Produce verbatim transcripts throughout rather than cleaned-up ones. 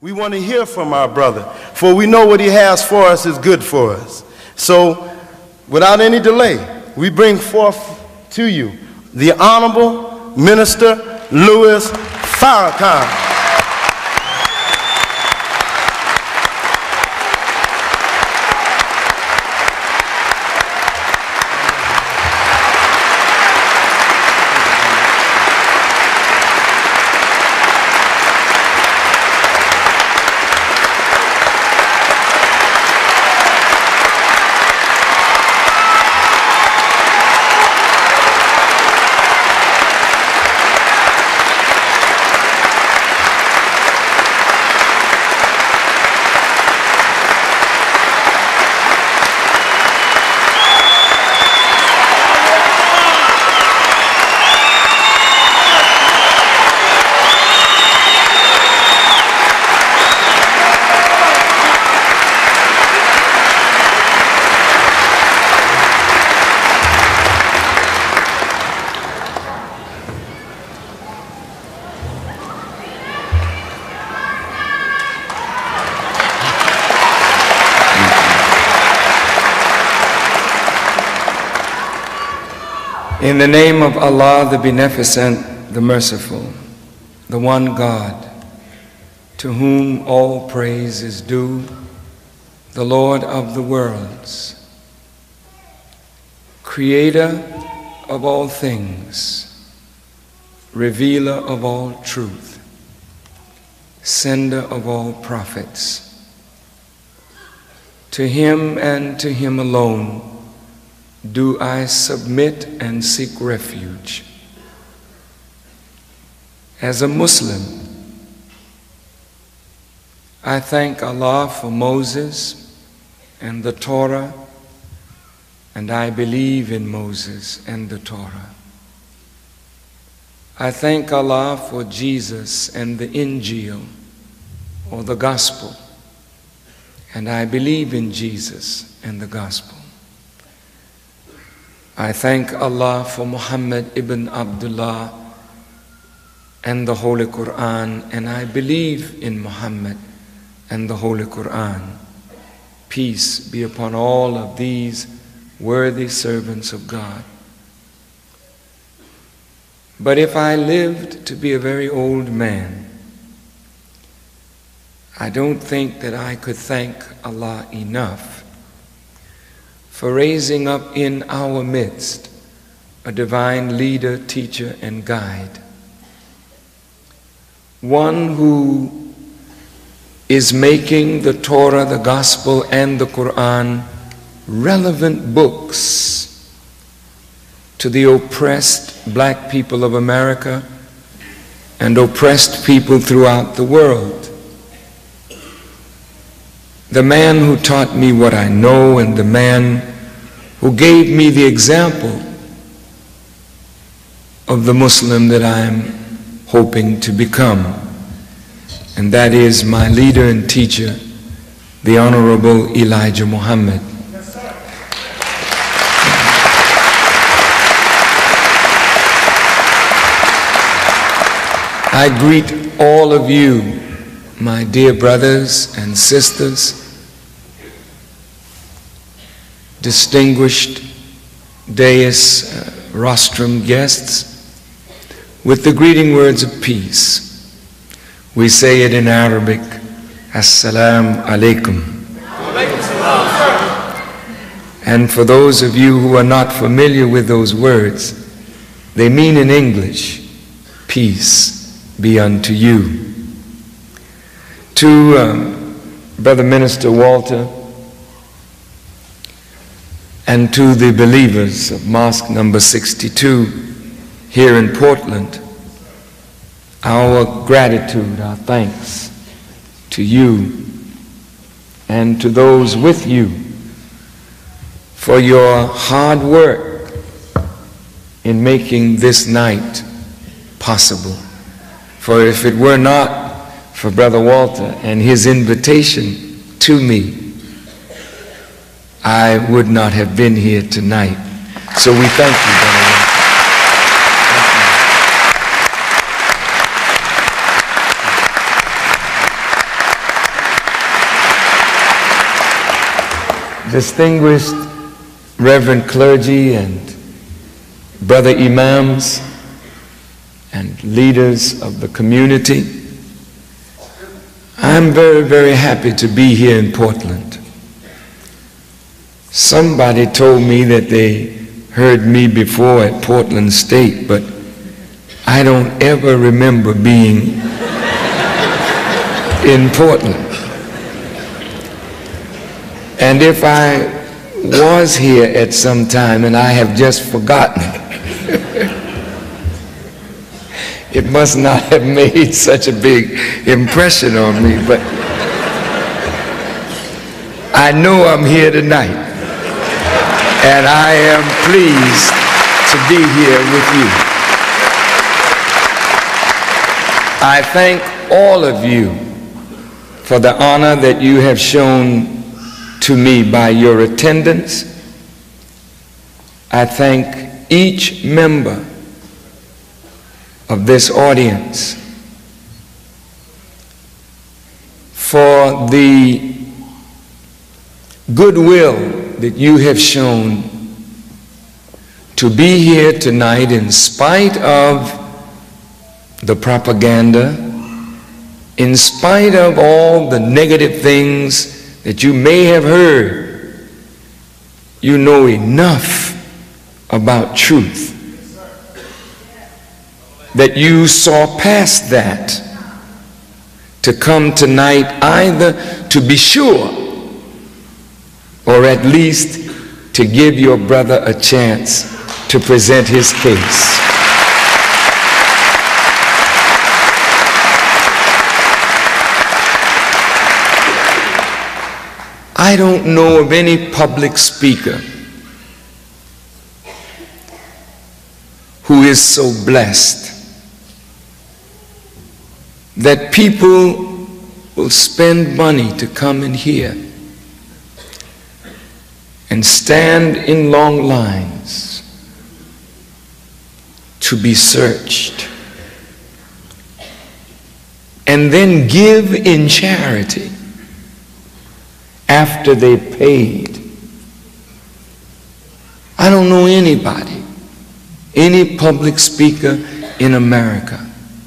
We want to hear from our brother, for we know what he has for us is good for us. So, without any delay, we bring forth to you the Honorable Minister Louis Farrakhan. In the name of Allah, the Beneficent, the Merciful, the one God, to whom all praise is due, the Lord of the worlds, Creator of all things, Revealer of all truth, Sender of all prophets. To Him and to Him alone do I submit and seek refuge. As a Muslim, I thank Allah for Moses and the Torah, and I believe in Moses and the Torah. I thank Allah for Jesus and the Injil, or the Gospel, and I believe in Jesus and the Gospel. I thank Allah for Muhammad ibn Abdullah and the Holy Quran, and I believe in Muhammad and the Holy Quran. Peace be upon all of these worthy servants of God. But if I lived to be a very old man, I don't think that I could thank Allah enough for raising up in our midst a divine leader, teacher, and guide. One who is making the Torah, the Gospel, and the Quran relevant books to the oppressed black people of America and oppressed people throughout the world. The man who taught me what I know, and the man who gave me the example of the Muslim that I am hoping to become. And that is my leader and teacher, the Honorable Elijah Muhammad. Yes, sir. I greet all of you, my dear brothers and sisters, distinguished dais uh, rostrum guests, with the greeting words of peace. We say it in Arabic, Assalamu alaikum. And for those of you who are not familiar with those words, they mean in English, peace be unto you. To um, Brother Minister Walter, and to the believers of Mosque number sixty-two here in Portland, our gratitude, our thanks to you and to those with you for your hard work in making this night possible. For if it were not for Brother Walter and his invitation to me, I would not have been here tonight. So we thank you, Brother Walter. Thank you. distinguished Reverend clergy and brother imams and leaders of the community, I'm very, very happy to be here in Portland. Somebody told me that they heard me before at Portland State, but I don't ever remember being in Portland. And if I was here at some time and I have just forgotten, it must not have made such a big impression on me, but I know I'm here tonight, and I am pleased to be here with you. I thank all of you for the honor that you have shown to me by your attendance. I thank each member of this audience for the goodwill that you have shown to be here tonight in spite of the propaganda, in spite of all the negative things that you may have heard. You know enough about truth that you saw past that to come tonight either to be sure or at least to give your brother a chance to present his case. I don't know of any public speaker who is so blessed that people will spend money to come and hear and stand in long lines to be searched and then give in charity after they paid. I don't know anybody, any public speaker in America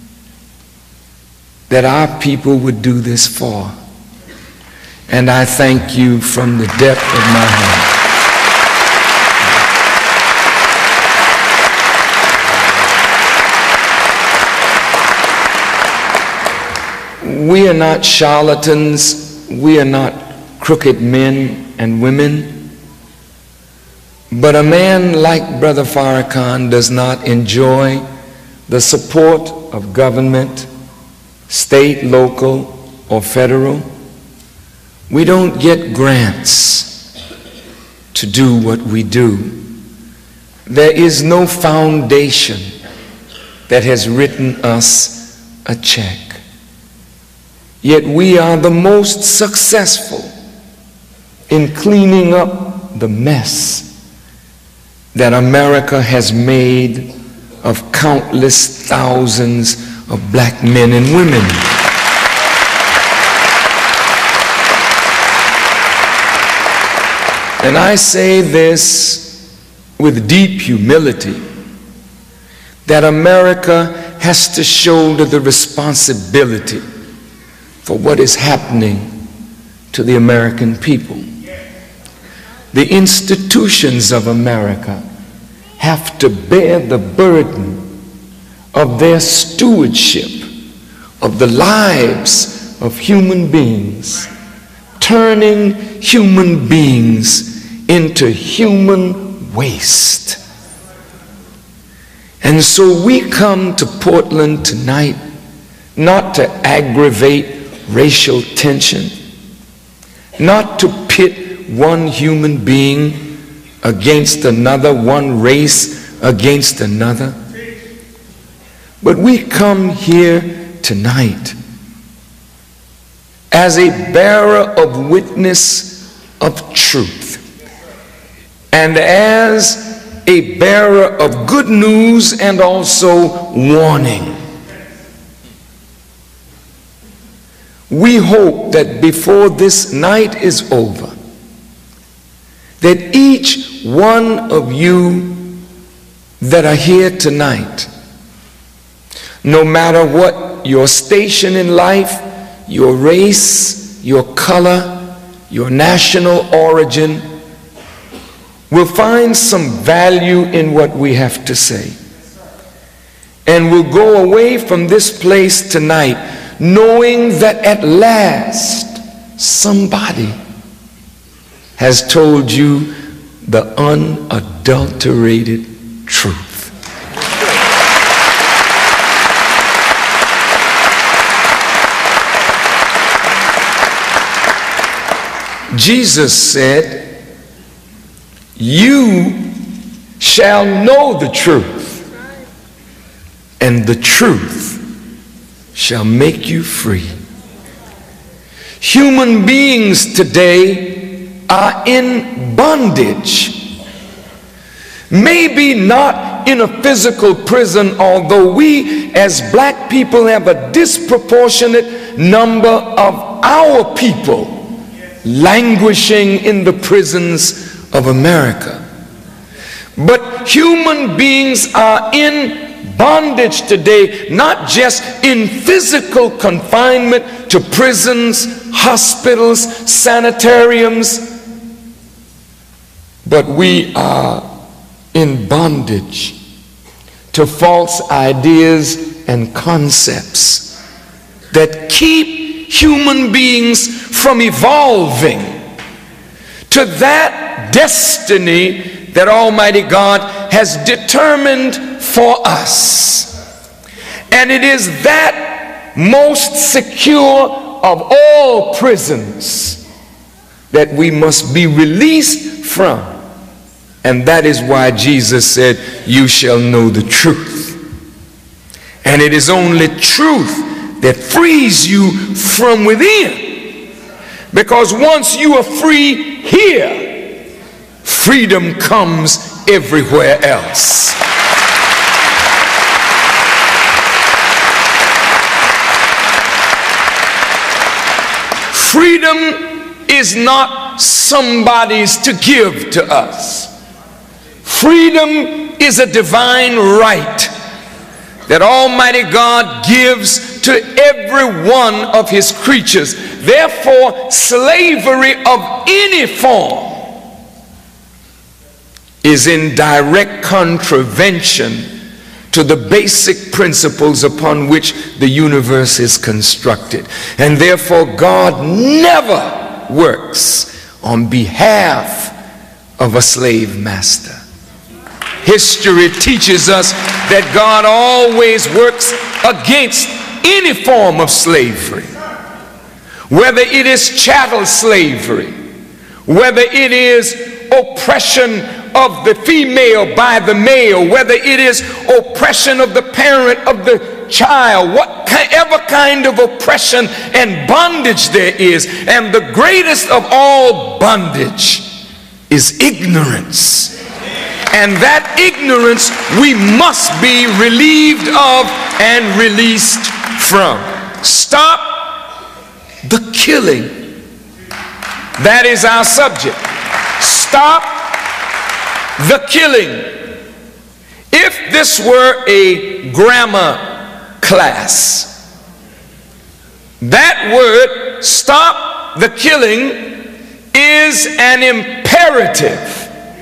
that our people would do this for. And I thank you from the depth of my heart. We are not charlatans, we are not crooked men and women, but a man like Brother Farrakhan does not enjoy the support of government, state, local, or federal. We don't get grants to do what we do. There is no foundation that has written us a check. Yet we are the most successful in cleaning up the mess that America has made of countless thousands of black men and women. And I say this with deep humility, that America has to shoulder the responsibility for what is happening to the American people. The institutions of America have to bear the burden of their stewardship of the lives of human beings, turning human beings into human waste. And so we come to Portland tonight not to aggravate racial tension, not to pit one human being against another, one race against another, but we come here tonight as a bearer of witness of truth and as a bearer of good news and also warning. We hope that before this night is over, that each one of you that are here tonight, no matter what your station in life, your race, your color, your national origin, will find some value in what we have to say. And will go away from this place tonight knowing that at last somebody has told you the unadulterated truth. Jesus said, "You shall know the truth, and the truth shall make you free." Human beings today are in bondage. Maybe not in a physical prison, although we as black people have a disproportionate number of our people languishing in the prisons of America. But human beings are in bondage today, not just in physical confinement to prisons, hospitals, sanitariums, but we are in bondage to false ideas and concepts that keep human beings from evolving to that destiny that Almighty God has determined for us. And it is that most secure of all prisons that we must be released from. And that is why Jesus said, "You shall know the truth." And it is only truth that frees you from within. Because once you are free here, freedom comes everywhere else. Freedom is not somebody's to give to us. Freedom is a divine right that Almighty God gives to every one of his creatures. Therefore, slavery of any form is in direct contravention to the basic principles upon which the universe is constructed. And therefore, God never works on behalf of a slave master. History teaches us that God always works against any form of slavery, whether it is chattel slavery, whether it is oppression of the female by the male, whether it is oppression of the parent of the child, whatever kind of oppression and bondage there is. And the greatest of all bondage is ignorance. And that ignorance we must be relieved of and released from. Stop the killing. That is our subject. Stop the killing. If this were a grammar class, that word, stop the killing, is an imperative.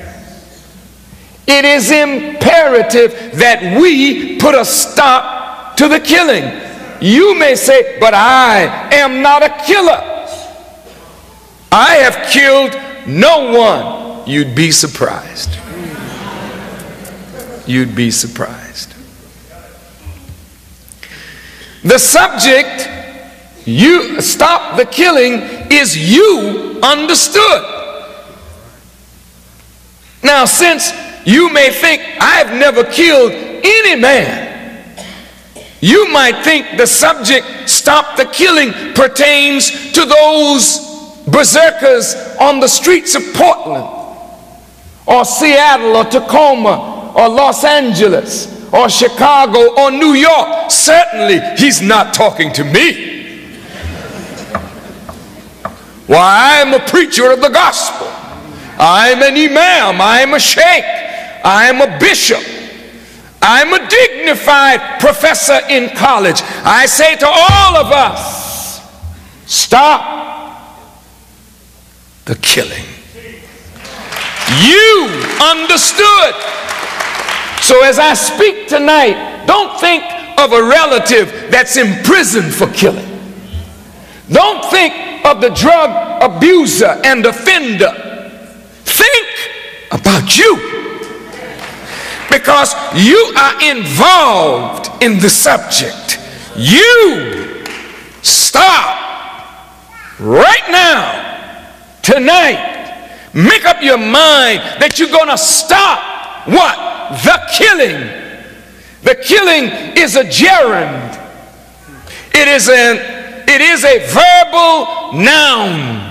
It is imperative that we put a stop to the killing. You may say, "But I am not a killer. I have killed no one." You'd be surprised. You'd be surprised. The subject, you stop the killing, is you understood. Now, since you may think, "I've never killed any man," you might think the subject, "stop the killing," pertains to those berserkers on the streets of Portland or Seattle or Tacoma or Los Angeles or Chicago or New York. Certainly he's not talking to me. Why, I'm a preacher of the gospel. I'm an imam. I'm a sheikh. I'm a bishop. I'm a dignified professor in college. I say to all of us, stop the killing. You understood. So as I speak tonight, don't think of a relative that's imprisoned for killing. Don't think of the drug abuser and offender. Think about you. Because you are involved in the subject. You stop right now, tonight. Make up your mind that you're going to stop what? The killing. The killing is a gerund. It is an, it is a verbal noun.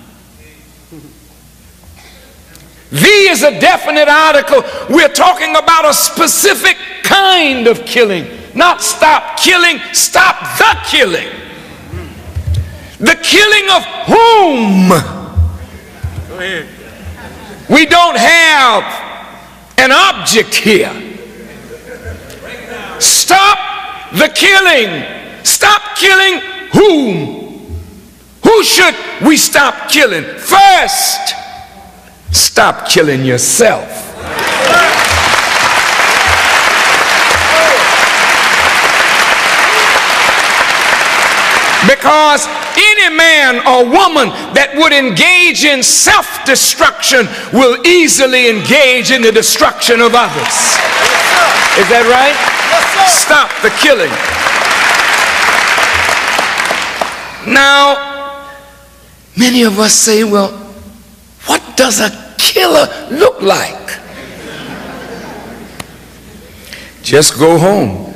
The is a definite article. We're talking about a specific kind of killing. Not stop killing, stop the killing. The killing of whom? Go ahead. We don't have an object here. Stop the killing. Stop killing whom? Who should we stop killing? First, stop killing yourself. Because any man or woman that would engage in self-destruction will easily engage in the destruction of others. Is that right? Stop the killing. Now, many of us say, well, what does a killer look like? Just go home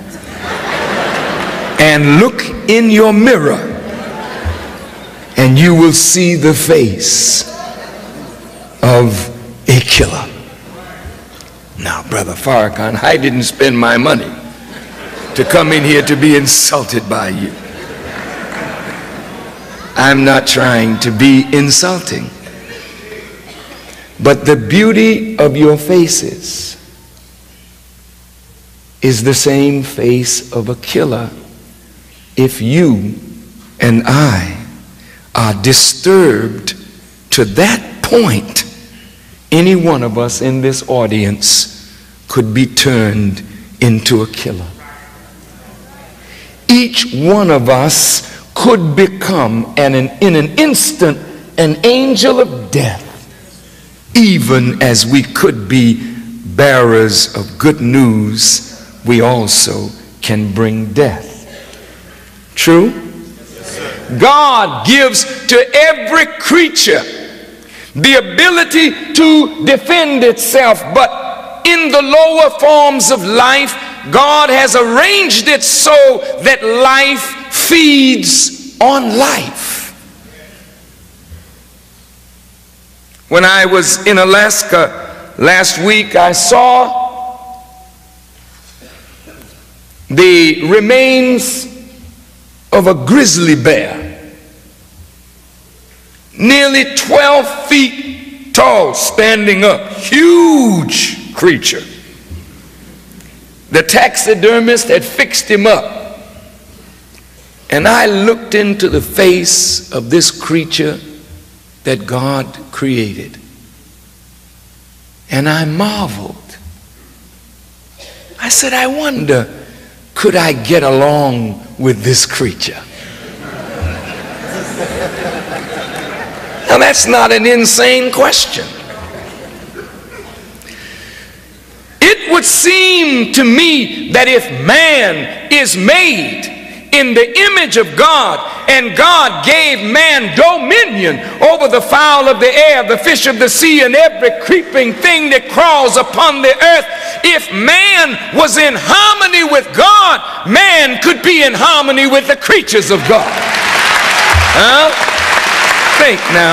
and look in your mirror and you will see the face of a killer. Now, Brother Farrakhan, I didn't spend my money to come in here to be insulted by you. I'm not trying to be insulting. But the beauty of your faces is the same face of a killer if you and I are disturbed to that point. Any one of us in this audience could be turned into a killer. Each one of us could become an, an, in an instant an angel of death, even as we could be bearers of good news. We also can bring death. True? God gives to every creature the ability to defend itself, but in the lower forms of life, God has arranged it so that life feeds on life. When I was in Alaska last week, I saw the remains of a grizzly bear, nearly twelve feet tall, standing up, huge creature. The taxidermist had fixed him up, and I looked into the face of this creature that God created, and I marveled. I said, I wonder, could I get along with this creature? Now that's not an insane question. It would seem to me that if man is made in the image of God, and God gave man dominion over the fowl of the air, the fish of the sea, and every creeping thing that crawls upon the earth, if man was in harmony with God, man could be in harmony with the creatures of God. Huh? Think now.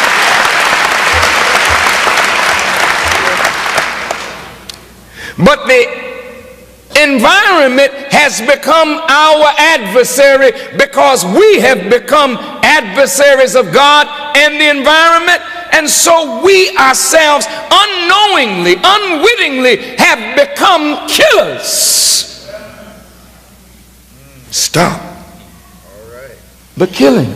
But the environment has become our adversary because we have become adversaries of God and the environment, And so we ourselves unknowingly, unwittingly have become killers. Stop the killing.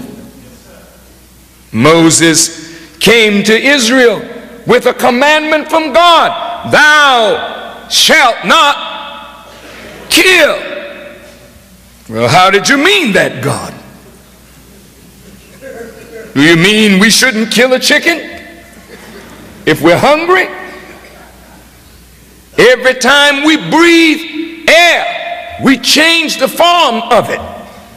Moses came to Israel with a commandment from God: thou shalt not kill. Well, how did you mean that, God? Do you mean we shouldn't kill a chicken if we're hungry? Every time we breathe air, we change the form of it.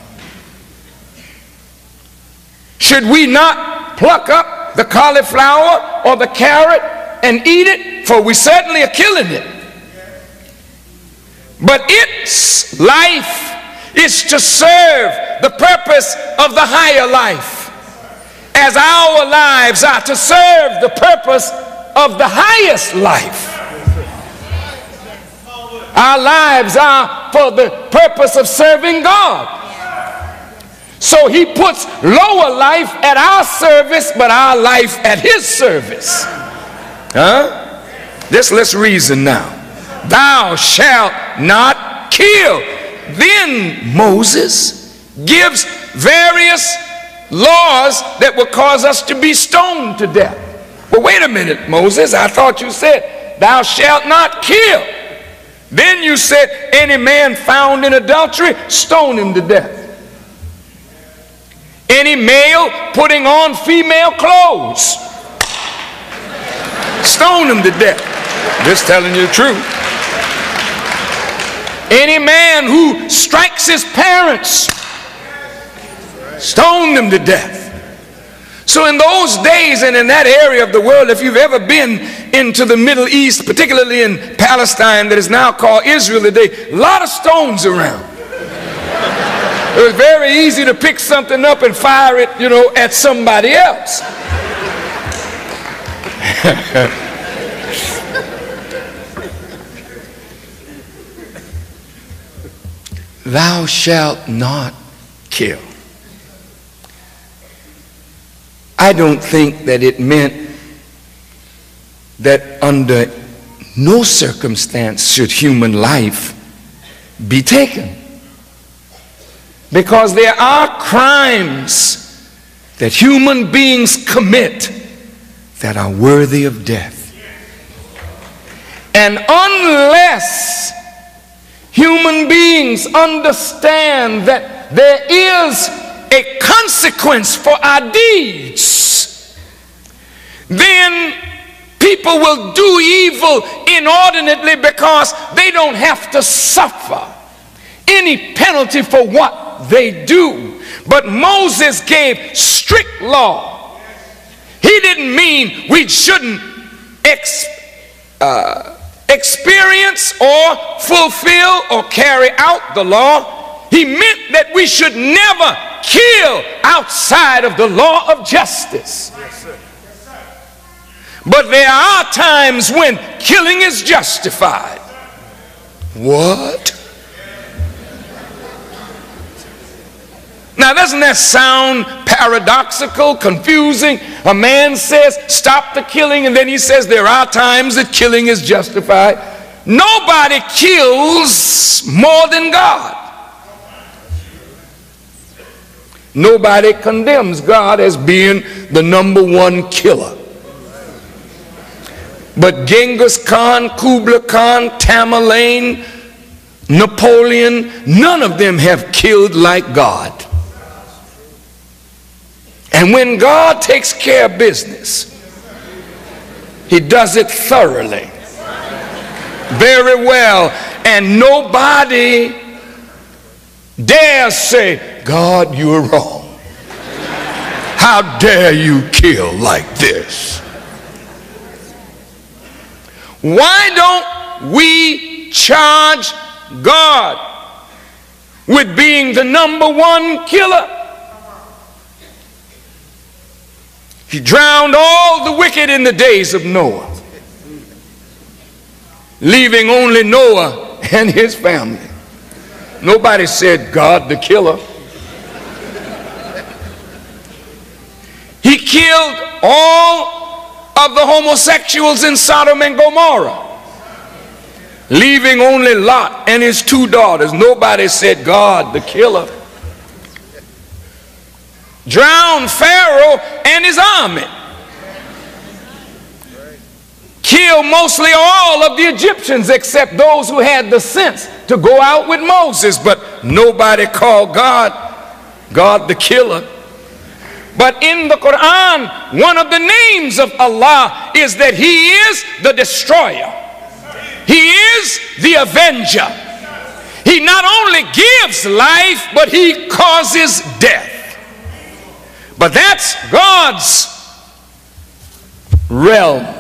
Should we not pluck up the cauliflower or the carrot and eat it? For we certainly are killing it. But its life is to serve the purpose of the higher life, as our lives are to serve the purpose of the highest life. Our lives are for the purpose of serving God. So he puts lower life at our service, but our life at his service. Huh? Just let's reason now. Thou shalt not kill. Then Moses gives various laws that will cause us to be stoned to death. But wait a minute, Moses, I thought you said thou shalt not kill. Then you said any man found in adultery, stone him to death. Any male putting on female clothes, stone him to death. Just telling you the truth. Any man who strikes his parents, stone them to death. So in those days and in that area of the world, if you've ever been into the Middle East, particularly in Palestine that is now called Israel today, a lot of stones around. It was very easy to pick something up and fire it, you know, at somebody else. Thou shalt not kill. I don't think that it meant that under no circumstance should human life be taken. Because there are crimes that human beings commit that are worthy of death. And unless human beings understand that there is a consequence for our deeds, then people will do evil inordinately because they don't have to suffer any penalty for what they do. But Moses gave strict law. He didn't mean we shouldn't ex, uh, experience or fulfill or carry out the law. He meant that we should never kill outside of the law of justice. But there are times when killing is justified. What? Now, doesn't that sound paradoxical, confusing? A man says, stop the killing, and then he says there are times that killing is justified. Nobody kills more than God. Nobody condemns God as being the number one killer. But Genghis Khan, Kublai Khan, Tamerlane, Napoleon, none of them have killed like God. And when God takes care of business, he does it thoroughly, very well, and nobody dares say, God, you're wrong. How dare you kill like this? Why don't we charge God with being the number one killer? He drowned all the wicked in the days of Noah, leaving only Noah and his family. Nobody said, God the killer. He killed all of the homosexuals in Sodom and Gomorrah, leaving only Lot and his two daughters. Nobody said, God, the killer, drowned Pharaoh and his army, killed mostly all of the Egyptians except those who had the sense to go out with Moses. But nobody called God, God the killer. But in the Quran, one of the names of Allah is that He is the destroyer. He is the avenger. He not only gives life, but He causes death. But that's God's realm.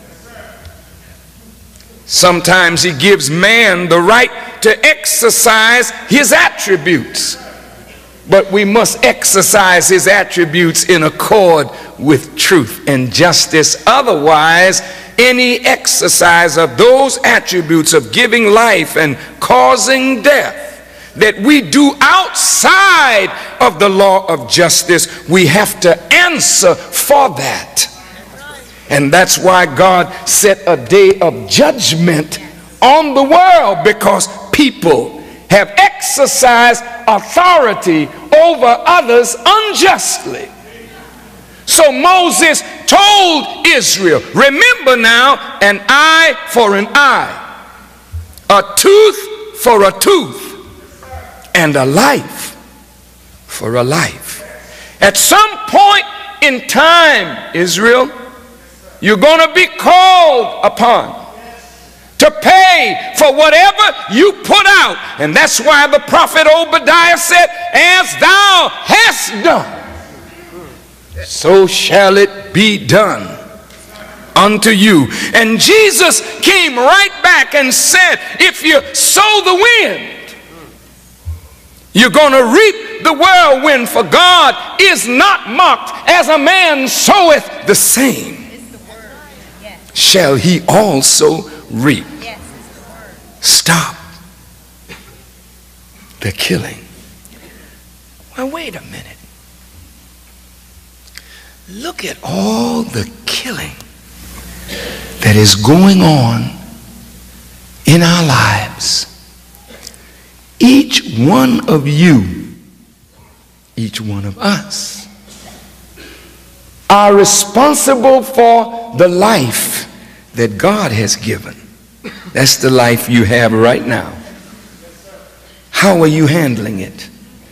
Sometimes He gives man the right to exercise his attributes, but we must exercise his attributes in accord with truth and justice. Otherwise, any exercise of those attributes of giving life and causing death that we do outside of the law of justice, we have to answer for that. And that's why God set a day of judgment on the world, because people have exercised authority over others unjustly. So Moses told Israel, remember now, an eye for an eye, a tooth for a tooth, and a life for a life. At some point in time, Israel, you're going to be called upon to pay for whatever you put out. And that's why the prophet Obadiah said, as thou hast done, so shall it be done unto you. And Jesus came right back and said, if you sow the wind, you're going to reap the whirlwind, for God is not mocked. As a man soweth, the same shall he also reap. Stop the killing. Well, wait a minute. Look at all the killing that is going on in our lives. Each one of you, each one of us, are responsible for the life that God has given. That's the life you have right now. How are you handling it?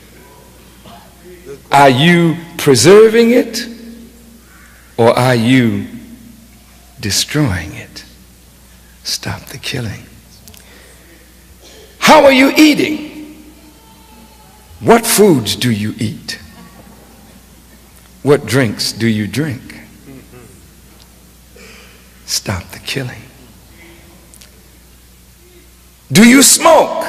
Are you preserving it, or are you destroying it? Stop the killing. How are you eating? What foods do you eat? What drinks do you drink? Stop the killing. Do you smoke?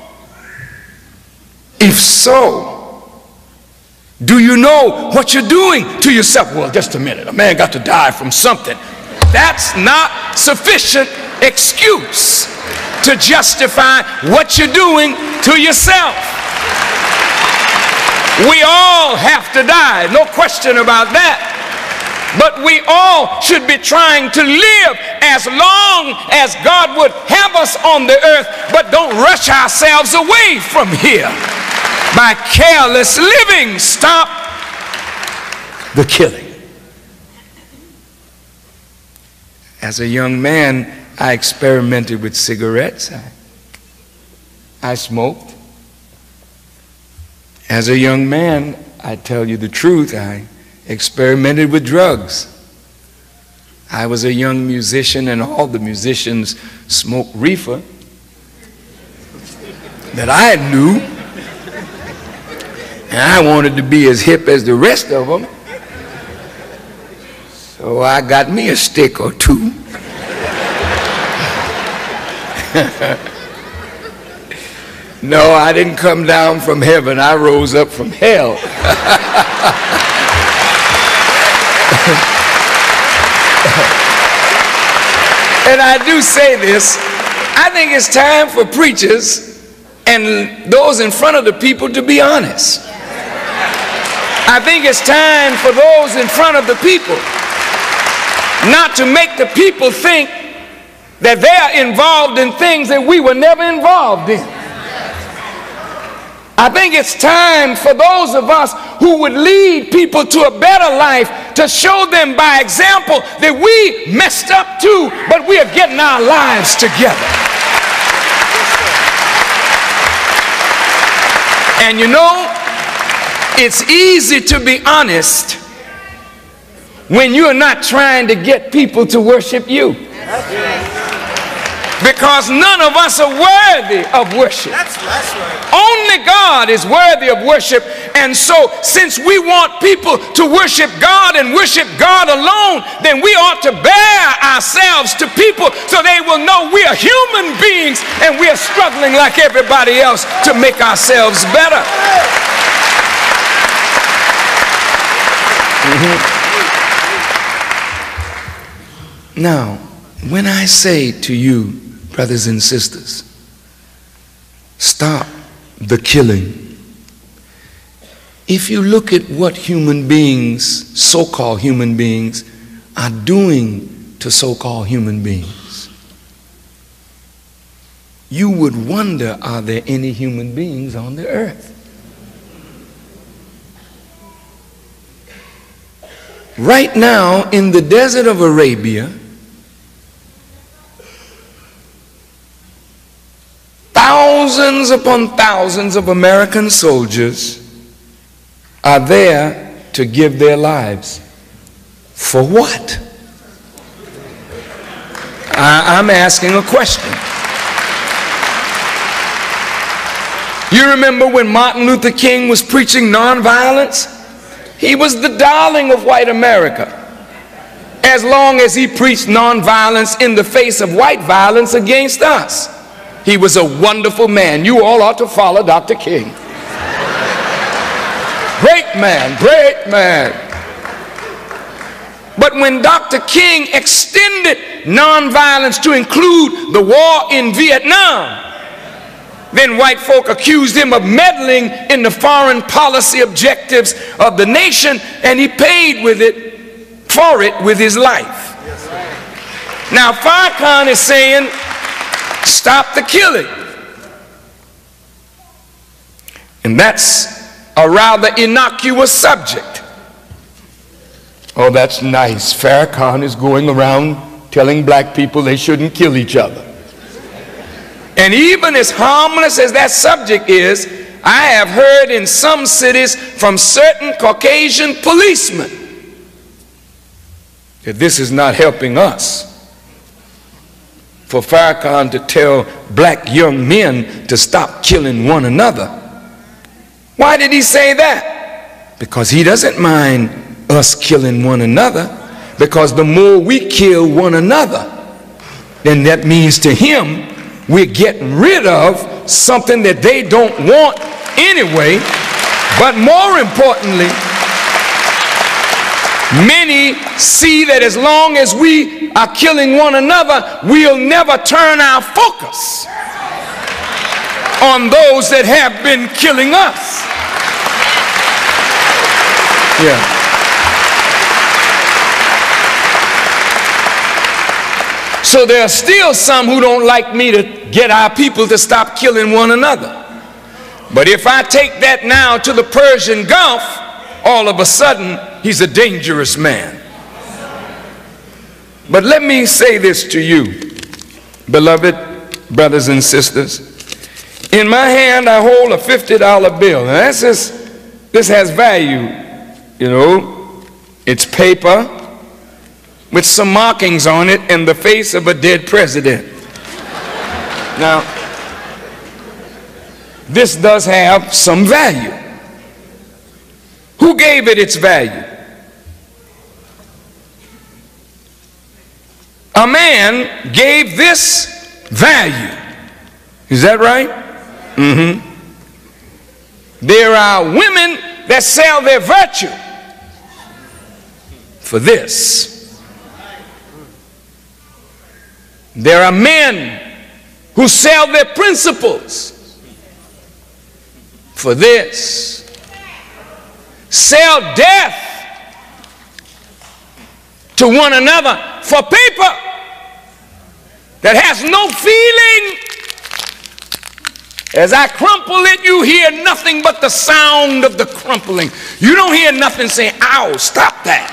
If so, do you know what you're doing to yourself? Well, just a minute, a man got to die from something. That's not sufficient excuse to justify what you're doing to yourself. We all have to die, no question about that. But we all should be trying to live as long as God would have us on the earth, but don't rush ourselves away from here by careless living. Stop the killing. As a young man, I experimented with cigarettes. I, I smoked. As a young man, I tell you the truth, I experimented with drugs. I was a young musician, and all the musicians smoked reefer that I knew, and I wanted to be as hip as the rest of them, so I got me a stick or two. No, I didn't come down from heaven, I rose up from hell. And I do say this, I think it's time for preachers and those in front of the people to be honest. I think it's time for those in front of the people. not to make the people think that they're involved in things that we were never involved in. I think it's time for those of us who would lead people to a better life to show them by example that we messed up too, but we are getting our lives together. And you know, it's easy to be honest when you're not trying to get people to worship you. Because none of us are worthy of worship. That's, that's right. Only God is worthy of worship. And so since we want people to worship God and worship God alone, then we ought to bear ourselves to people so they will know we are human beings and we are struggling like everybody else to make ourselves better. Mm-hmm. Now, when I say to you, brothers and sisters, stop the killing. If you look at what human beings, so-called human beings, are doing to so-called human beings, you would wonder, are there any human beings on the earth? Right now, in the desert of Arabia, thousands upon thousands of American soldiers are there to give their lives. For what? I, I'm asking a question. You remember when Martin Luther King was preaching nonviolence? He was the darling of white America, as long as he preached nonviolence in the face of white violence against us. He was a wonderful man. You all ought to follow Doctor King. Great man, great man. But when Doctor King extended nonviolence to include the war in Vietnam, then white folk accused him of meddling in the foreign policy objectives of the nation, and he paid with it, for it with his life. Now Farrakhan is saying, stop the killing. And that's a rather innocuous subject. Oh, that's nice. Farrakhan is going around telling black people they shouldn't kill each other. And even as harmless as that subject is, I have heard in some cities from certain Caucasian policemen that this is not helping us. For Farrakhan to tell black young men to stop killing one another. Why did he say that? Because he doesn't mind us killing one another, because the more we kill one another, then that means to him we're getting rid of something that they don't want anyway. But more importantly, many see that as long as we are killing one another, we'll never turn our focus on those that have been killing us. Yeah. So there are still some who don't like me to get our people to stop killing one another. But if I take that now to the Persian Gulf, all of a sudden he's a dangerous man. But let me say this to you, beloved brothers and sisters. In my hand I hold a fifty dollar bill. Now that's just, this has value, you know. It's paper with some markings on it and the face of a dead president. Now, this does have some value. Who gave it its value? A man gave this value. Is that right? Mm-hmm. There are women that sell their virtue for this. There are men who sell their principles for this. Sell death to one another for paper that has no feeling. As I crumple it, you hear nothing but the sound of the crumpling. You don't hear nothing saying, ow, stop that.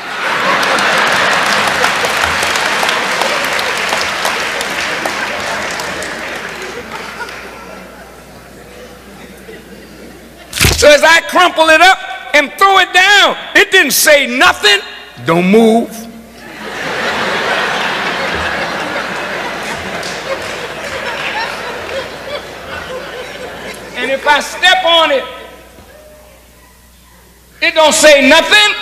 So as I crumple it up and throw it down, it didn't say nothing. Don't move. And if I step on it, it don't say nothing.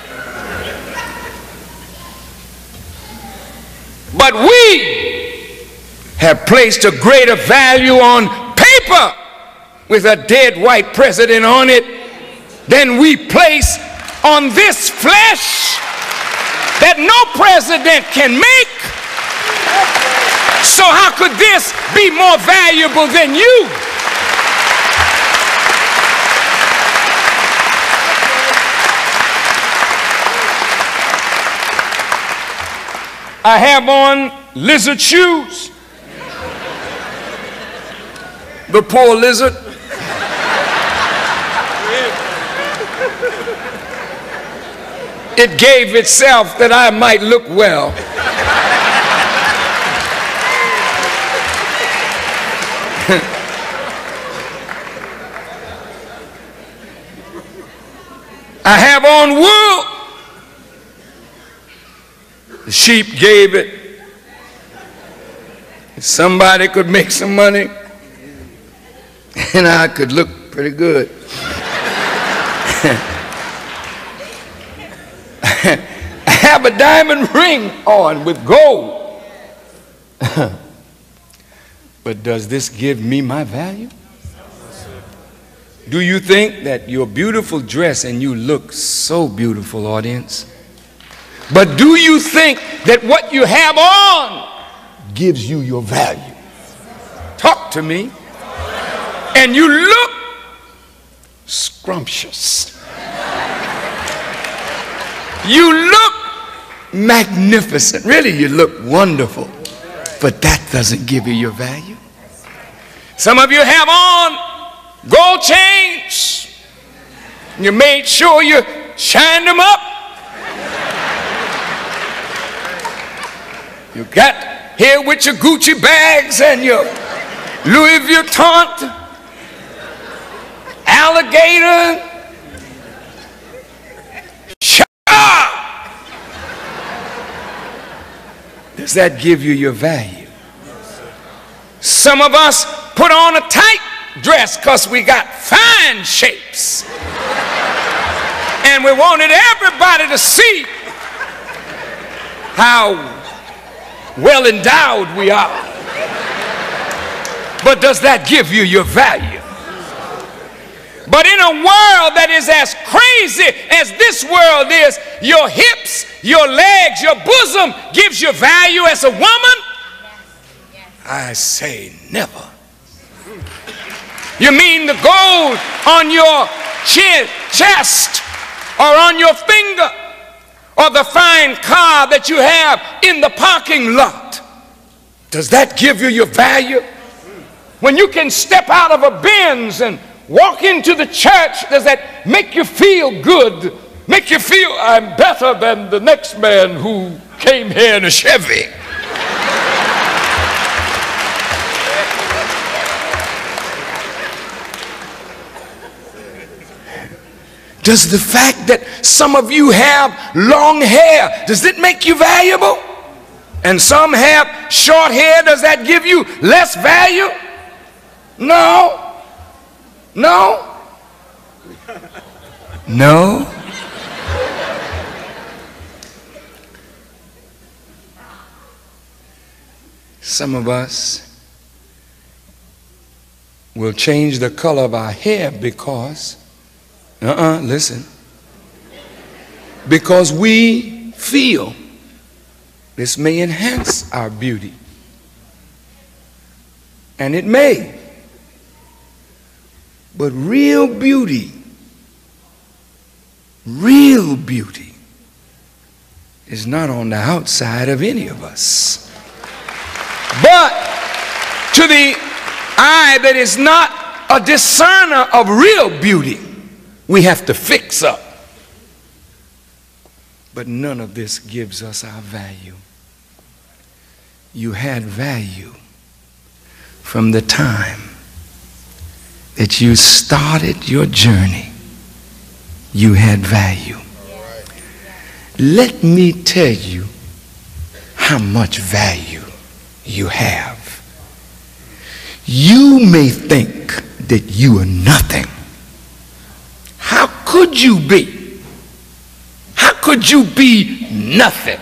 But we have placed a greater value on paper with a dead white president on it than we place on this flesh that no president can make. So how could this be more valuable than you? I have on lizard shoes. The poor lizard. It gave itself that I might look well. I have on wool. The sheep gave it. Somebody could make some money, and I could look pretty good. I have a diamond ring on with gold. But does this give me my value? Do you think that your beautiful dress, and you look so beautiful, audience, but do you think that what you have on gives you your value? Talk to me. And you look scrumptious. You look magnificent. Really, you look wonderful. But that doesn't give you your value. Some of you have on gold chains. You made sure you shined them up. You got here with your Gucci bags and your Louis Vuitton, alligator. Does that give you your value? Some of us put on a tight dress because we got fine shapes. And we wanted everybody to see how well endowed we are. But does that give you your value? But in a world that is as crazy as this world is, your hips, your legs, your bosom gives you value as a woman? I say never. You mean the gold on your chin, chest, or on your finger, or the fine car that you have in the parking lot? Does that give you your value? When you can step out of a Benz and walk into the church, does that make you feel good? Make you feel I'm better than the next man who came here in a Chevy? Does the fact that some of you have long hair, does it make you valuable? And some have short hair, does that give you less value? No. No. No. Some of us will change the color of our hair because, uh-uh, listen, because we feel this may enhance our beauty. And it may. But real beauty, real beauty is not on the outside of any of us. But to the eye that is not a discerner of real beauty, we have to fix up. But none of this gives us our value. You had value from the time that you started your journey. You had value. Let me tell you how much value you have. You may think that you are nothing. How could you be? How could you be nothing?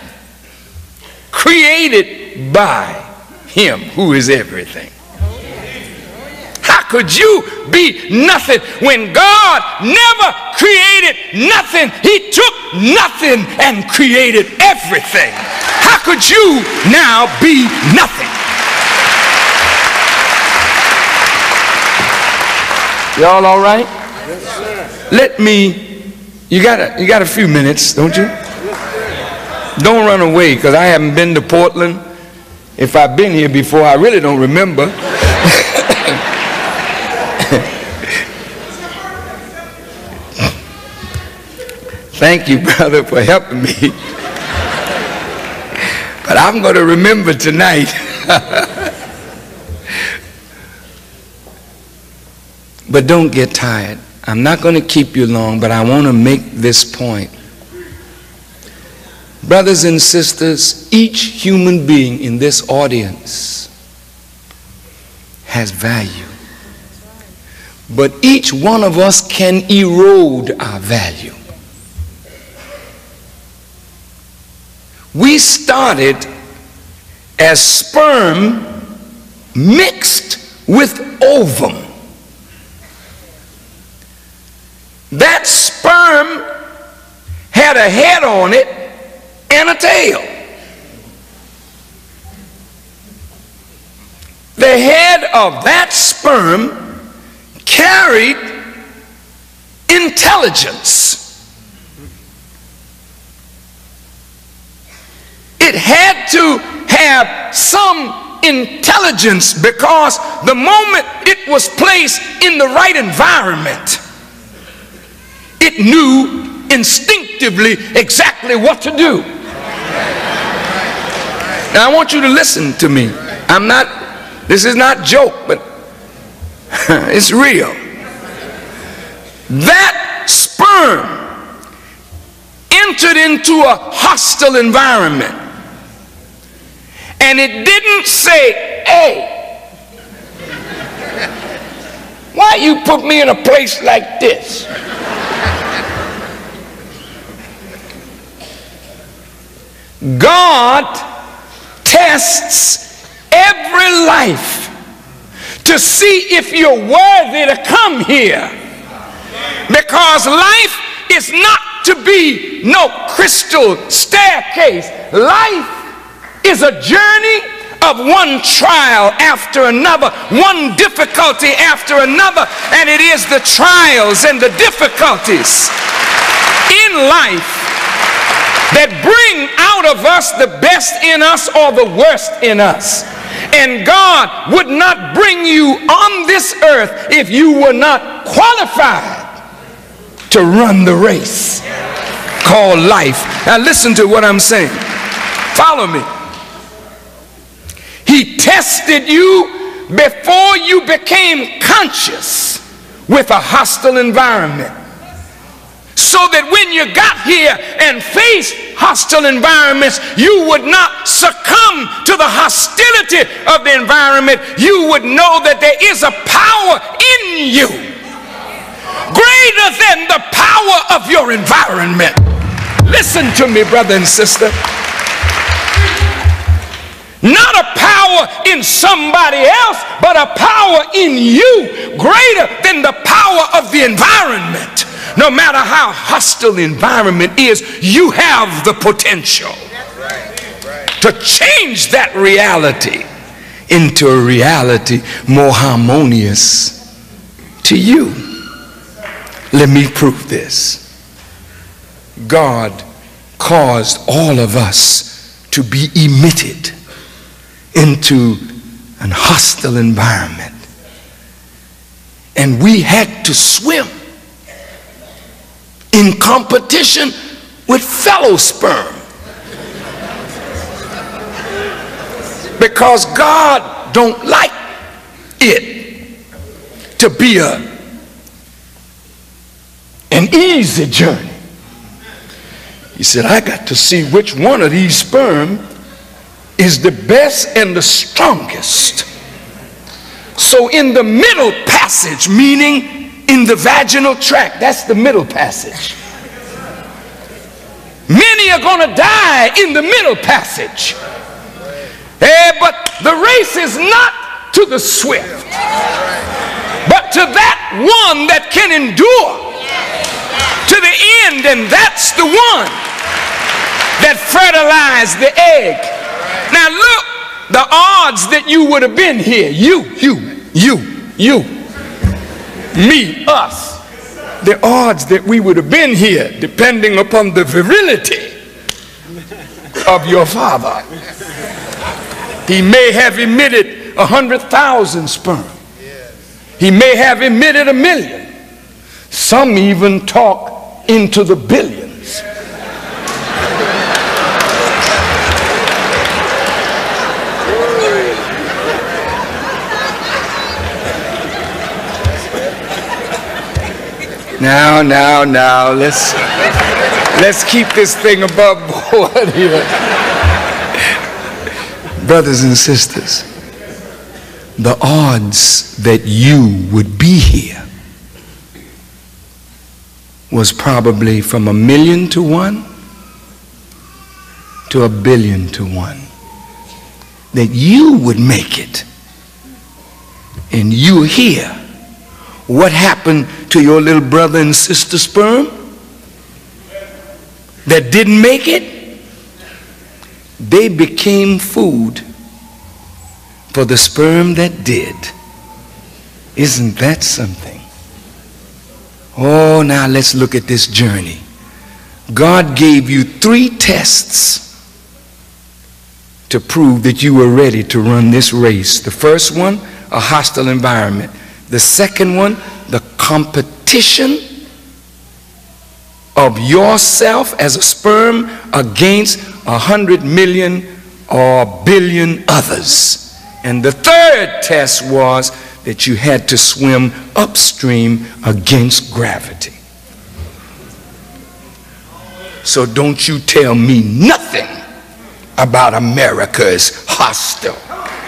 Created by him who is everything. How could you be nothing when God never created nothing? He took nothing and created everything. How could you now be nothing? Y'all all right? Yes, sir. Let me, you got a, you got a few minutes, don't you? Don't run away, because I haven't been to Portland. If I've been here before, I really don't remember. Thank you, brother, for helping me. But I'm going to remember tonight. But don't get tired. I'm not going to keep you long, but I want to make this point. Brothers and sisters, each human being in this audience has value. But each one of us can erode our value. We started as sperm mixed with ovum. That sperm had a head on it and a tail. The head of that sperm carried intelligence. It had to have some intelligence because the moment it was placed in the right environment, it knew instinctively exactly what to do. Now I want you to listen to me. I'm not, this is not joke, but it's real. That sperm entered into a hostile environment, and it didn't say, hey, why you put me in a place like this? God tests every life to see if you're worthy to come here, because life is not to be no crystal staircase. Life is a journey of one trial after another, one difficulty after another, and it is the trials and the difficulties in life that bring out of us the best in us or the worst in us. And God would not bring you on this earth if you were not qualified to run the race called life. Now listen to what I'm saying. Follow me. He tested you before you became conscious with a hostile environment, so that when you got here and faced hostile environments, you would not succumb to the hostility of the environment. You would know that there is a power in you greater than the power of your environment. Listen to me, brother and sister. Not a power in somebody else, but a power in you greater than the power of the environment. No matter how hostile the environment is, you have the potential to change that reality into a reality more harmonious to you. Let me prove this. God caused all of us to be emitted into an hostile environment. And we had to swim in competition with fellow sperm. Because God don't like it to be a, an easy journey. He said, I got to see which one of these sperm is the best and the strongest. So in the middle passage, meaning in the vaginal tract, that's the middle passage. Many are going to die in the middle passage. Eh, but the race is not to the swift, but to that one that can endure to the end, and that's the one that fertilized the egg. Now look, the odds that you would have been here, you, you, you, you, me, us, the odds that we would have been here depending upon the virility of your father. He may have emitted a hundred thousand sperm. He may have emitted a million. Some even talk into the billions. Now, now, now, let's let's keep this thing above board here. Brothers and sisters, the odds that you would be here was probably from a million to one to a billion to one. That you would make it. And you're here. What happened to your little brother and sister sperm that didn't make it? They became food for the sperm that did. Isn't that something? Oh, now let's look at this journey. God gave you three tests to prove that you were ready to run this race. The first one, a hostile environment. The second one, the competition of yourself as a sperm against a hundred million or billion others. And the third test was that you had to swim upstream against gravity. So don't you tell me nothing about America is hostile.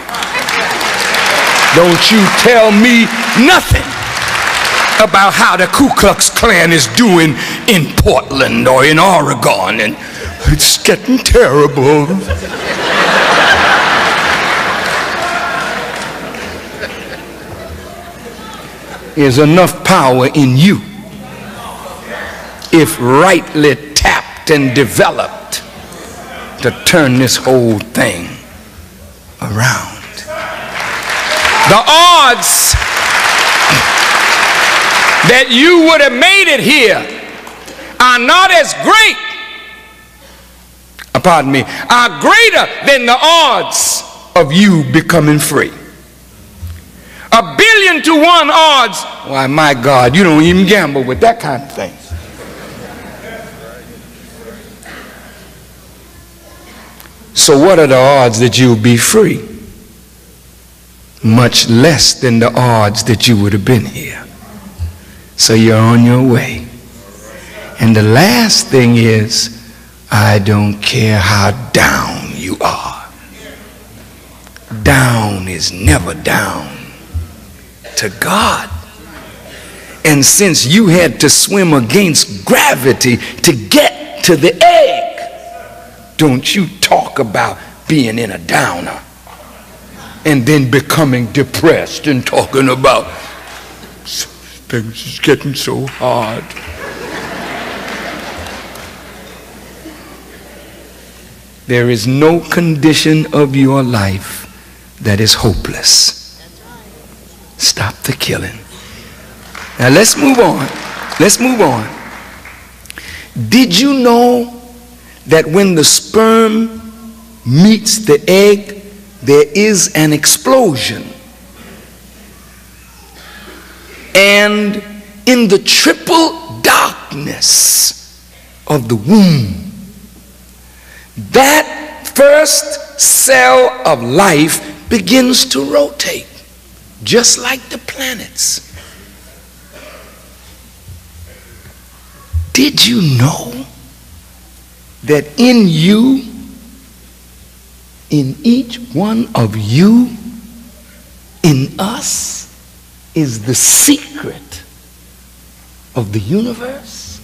Don't you tell me nothing about how the Ku Klux Klan is doing in Portland or in Oregon, and it's getting terrible. There's enough power in you, if rightly tapped and developed, to turn this whole thing around. The odds that you would have made it here are not as great, pardon me, are greater than the odds of you becoming free. A billion to one odds. Why, my God, you don't even gamble with that kind of thing. So what are the odds that you'll be free? Much less than the odds that you would have been here. So you're on your way. And the last thing is, I don't care how down you are. Down is never down to God. And since you had to swim against gravity to get to the egg, don't you talk about being in a downer and then becoming depressed and talking about things is getting so hard. There is no condition of your life that is hopeless. Stop the killing. Now let's move on. Let's move on. Did you know that when the sperm meets the egg, there is an explosion. And in the triple darkness of the womb, that first cell of life begins to rotate, just like the planets. Did you know that in you, in each one of you, in us, is the secret of the universe?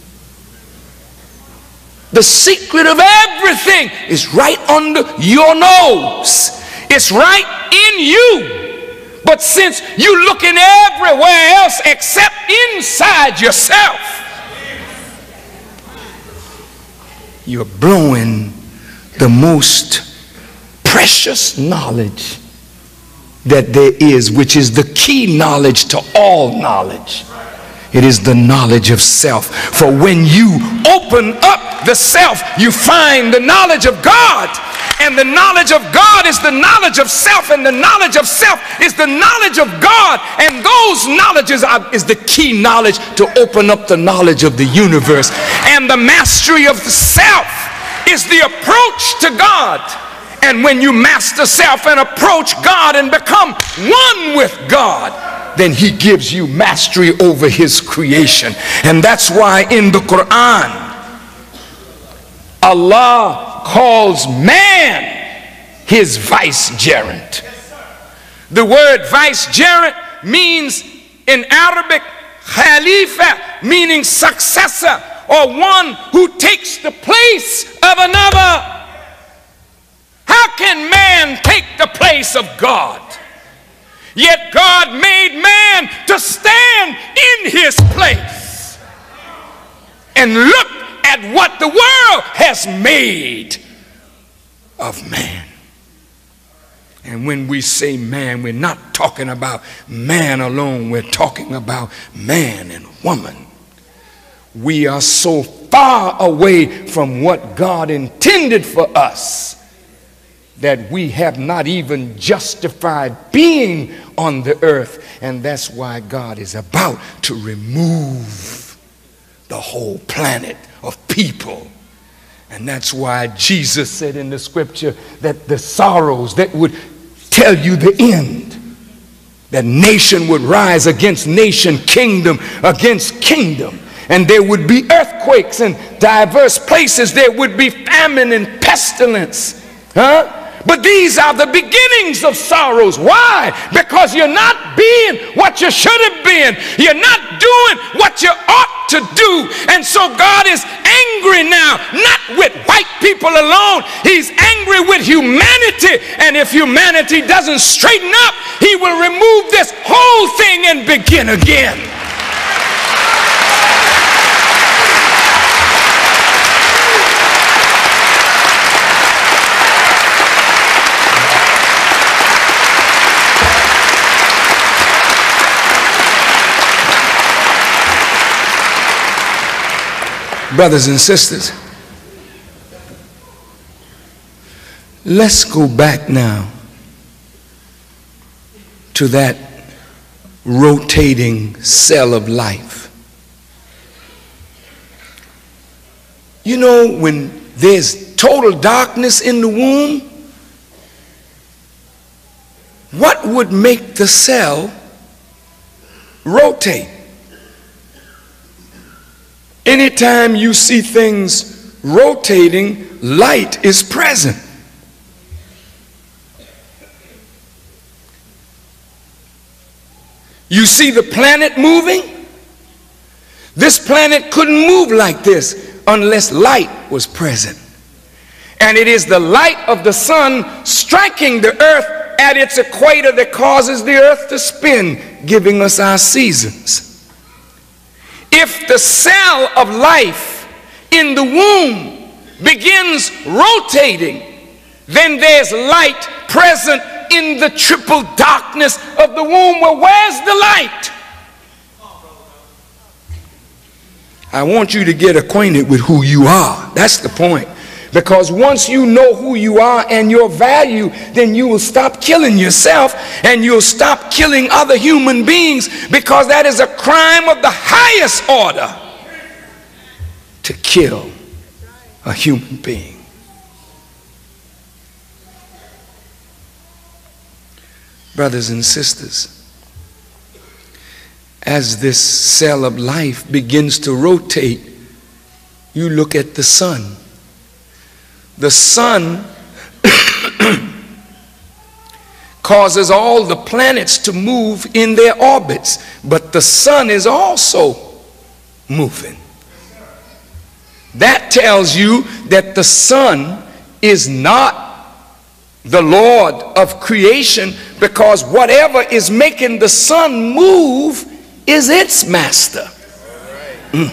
The secret of everything is right under your nose. It's right in you. But since you're looking everywhere else except inside yourself, you're blowing the most precious knowledge that there is, which is the key knowledge to all knowledge. It is the knowledge of self. For when you open up the self, you find the knowledge of God. And the knowledge of God is the knowledge of self, and the knowledge of self is the knowledge of God. And those knowledges are, is the key knowledge to open up the knowledge of the universe. And the mastery of the self is the approach to God. And when you master self and approach God and become one with God, then he gives you mastery over his creation. And that's why in the Quran, Allah calls man his vicegerent. The word vicegerent means in Arabic khalifa, meaning successor, or one who takes the place of another. How can man take the place of God? Yet God made man to stand in his place. And look at what the world has made of man. And when we say man, we're not talking about man alone. We're talking about man and woman. We are so far away from what God intended for us that we have not even justified being on the earth. And that's why God is about to remove the whole planet of people. And that's why Jesus said in the scripture that the sorrows that would tell you the end, that nation would rise against nation, kingdom against kingdom, and there would be earthquakes in diverse places. There would be famine and pestilence. Huh? But these are the beginnings of sorrows. Why? Because you're not being what you should have been. You're not doing what you ought to do. And so God is angry now, not with white people alone. He's angry with humanity. And if humanity doesn't straighten up, he will remove this whole thing and begin again. Brothers and sisters, let's go back now to that rotating cell of life. You know, when there's total darkness in the womb, what would make the cell rotate? Anytime you see things rotating, light is present. You see the planet moving? This planet couldn't move like this unless light was present. And it is the light of the sun striking the earth at its equator that causes the earth to spin, giving us our seasons. If the cell of life in the womb begins rotating, then there's light present in the triple darkness of the womb. Well, where's the light? I want you to get acquainted with who you are. That's the point. Because once you know who you are and your value, then you will stop killing yourself and you'll stop killing other human beings, because that is a crime of the highest order, to kill a human being. Brothers and sisters, as this cell of life begins to rotate, you look at the sun. The sun causes all the planets to move in their orbits, but the sun is also moving. That tells you that the sun is not the Lord of creation, because whatever is making the sun move is its master. Mm.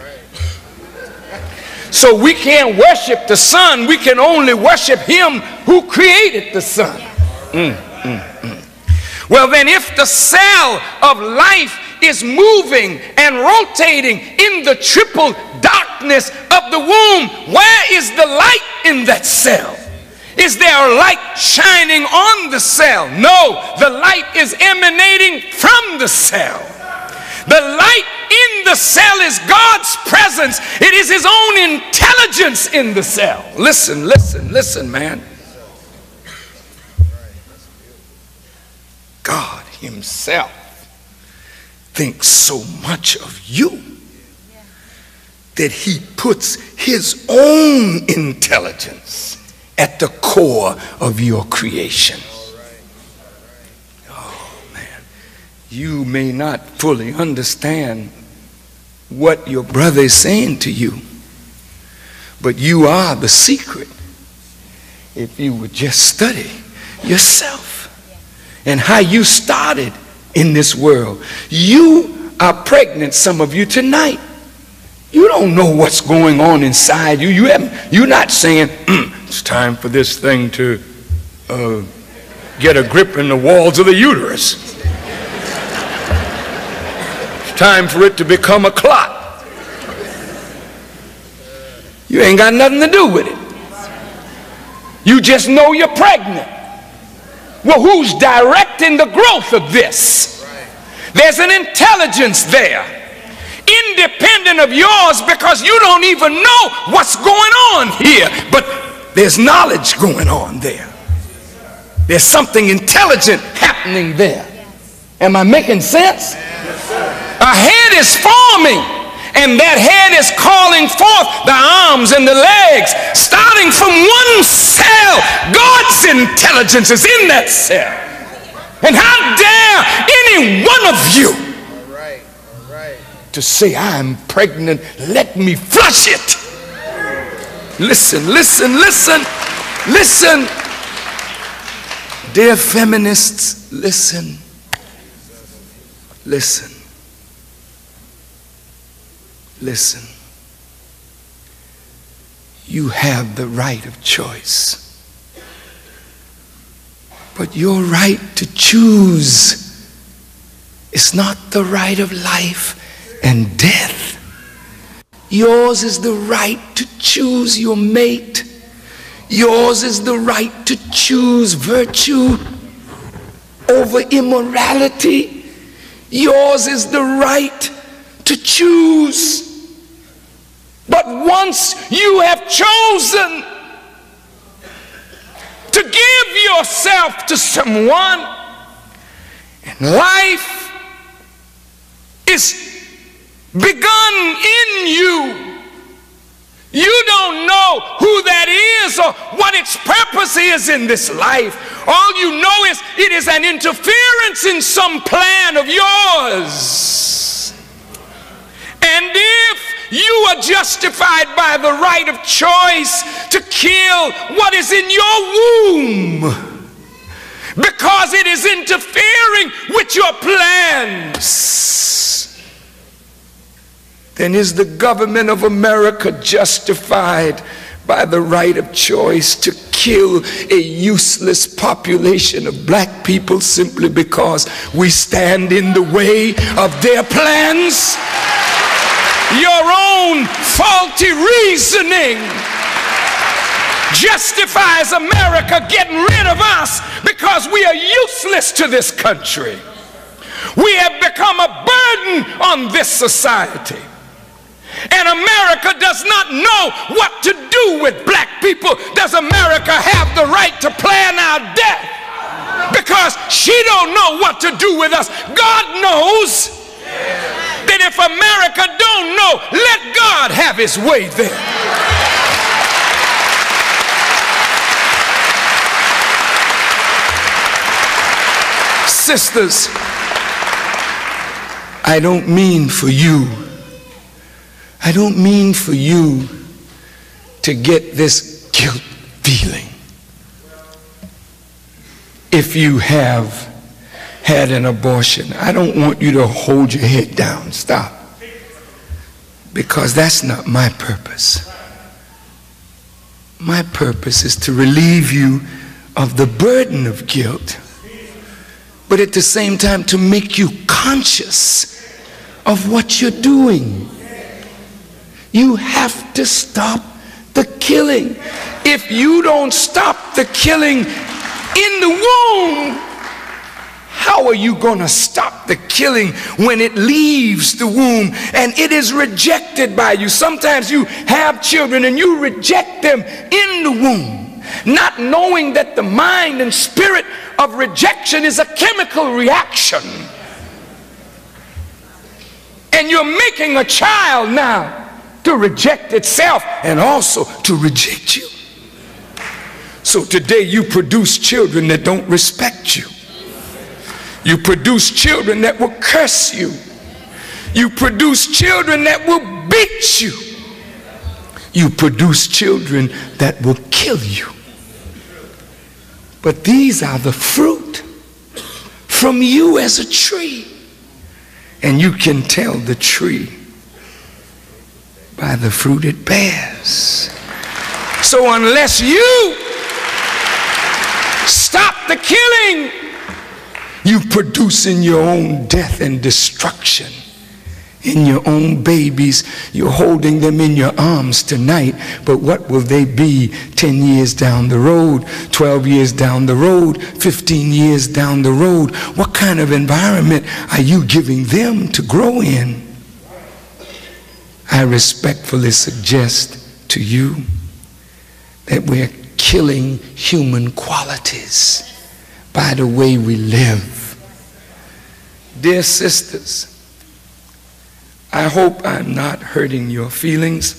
So we can't worship the sun, we can only worship him who created the sun. Mm, mm, mm. Well then, if the cell of life is moving and rotating in the triple darkness of the womb, where is the light in that cell? Is there a light shining on the cell? No, the light is emanating from the cell. The light in the cell is God's presence. It is his own intelligence in the cell. Listen, listen, listen, man. God himself thinks so much of you that he puts his own intelligence at the core of your creation. Oh man, you may not fully understand what your brother is saying to you, but you are the secret if you would just study yourself and how you started in this world. You are pregnant, some of you tonight. You don't know what's going on inside you. You haven't, you're not saying, mm, it's time for this thing to uh, get a grip in the walls of the uterus. It's time for it to become a clot. You ain't got nothing to do with it. You just know you're pregnant. Well, who's directing the growth of this? There's an intelligence there, independent of yours, because you don't even know what's going on here, but there's knowledge going on there. There's something intelligent happening there. Am I making sense? A head is forming, and that head is calling forth the arms and the legs, starting from one cell. God's intelligence is in that cell. And how dare any one of you to say, I'm pregnant, let me flush it. Listen, listen, listen, listen. Dear feminists, listen, listen, listen. You have the right of choice, but your right to choose is not the right of life and death. Yours is the right to choose your mate. Yours is the right to choose virtue over immorality. Yours is the right to choose. But once you have chosen to give yourself to someone, and life is begun in you, you don't know who that is or what its purpose is in this life. All you know is it is an interference in some plan of yours. And if you are justified by the right of choice to kill what is in your womb because it is interfering with your plans, then is the government of America justified by the right of choice to kill a useless population of black people simply because we stand in the way of their plans? Your own faulty reasoning justifies America getting rid of us because we are useless to this country. We have become a burden on this society. And America does not know what to do with black people. Does America have the right to plan our death? Because she don't know what to do with us. God knows. That if America don't know, let God have his way then. Sisters, I don't mean for you, I don't mean for you to get this guilt feeling if you have had an abortion. I don't want you to hold your head down. Stop. Because that's not my purpose. My purpose is to relieve you of the burden of guilt, but at the same time to make you conscious of what you're doing. You have to stop the killing. If you don't stop the killing in the womb, how are you going to stop the killing when it leaves the womb and it is rejected by you? Sometimes you have children and you reject them in the womb, not knowing that the mind and spirit of rejection is a chemical reaction. And you're making a child now to reject itself and also to reject you. So today you produce children that don't respect you. You produce children that will curse you. You produce children that will beat you. You produce children that will kill you. But these are the fruit from you as a tree. And you can tell the tree by the fruit it bears. So unless you stop the killing, you producing your own death and destruction in your own babies. You're holding them in your arms tonight, but what will they be ten years down the road, twelve years down the road, fifteen years down the road? What kind of environment are you giving them to grow in? I respectfully suggest to you that we're killing human qualities by the way we live. Dear sisters, I hope I'm not hurting your feelings,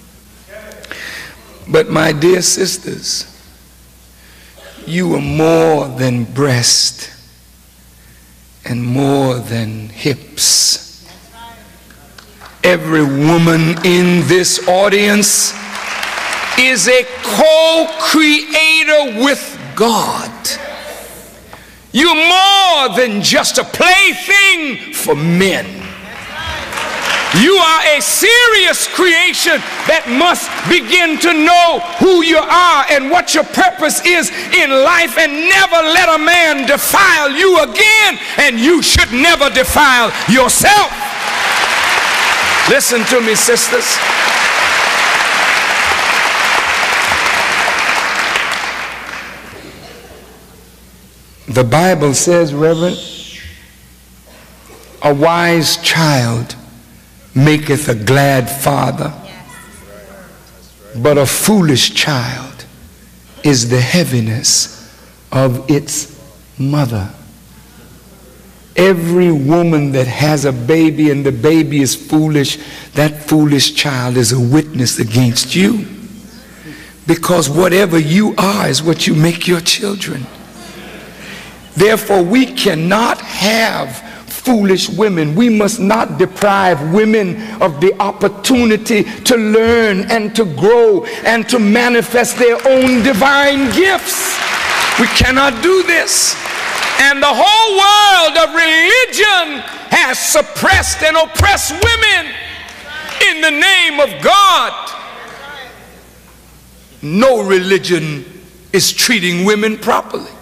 but my dear sisters, you are more than breast and more than hips. Every woman in this audience is a co-creator with God. You're more than just a plaything for men. You are a serious creation that must begin to know who you are and what your purpose is in life, and never let a man defile you again, and you should never defile yourself. Listen to me, sisters. The Bible says, Reverend, a wise child maketh a glad father, but a foolish child is the heaviness of its mother. Every woman that has a baby and the baby is foolish, that foolish child is a witness against you, because whatever you are is what you make your children. Therefore, we cannot have foolish women. We must not deprive women of the opportunity to learn and to grow and to manifest their own divine gifts. We cannot do this. And the whole world of religion has suppressed and oppressed women in the name of God. No religion is treating women properly.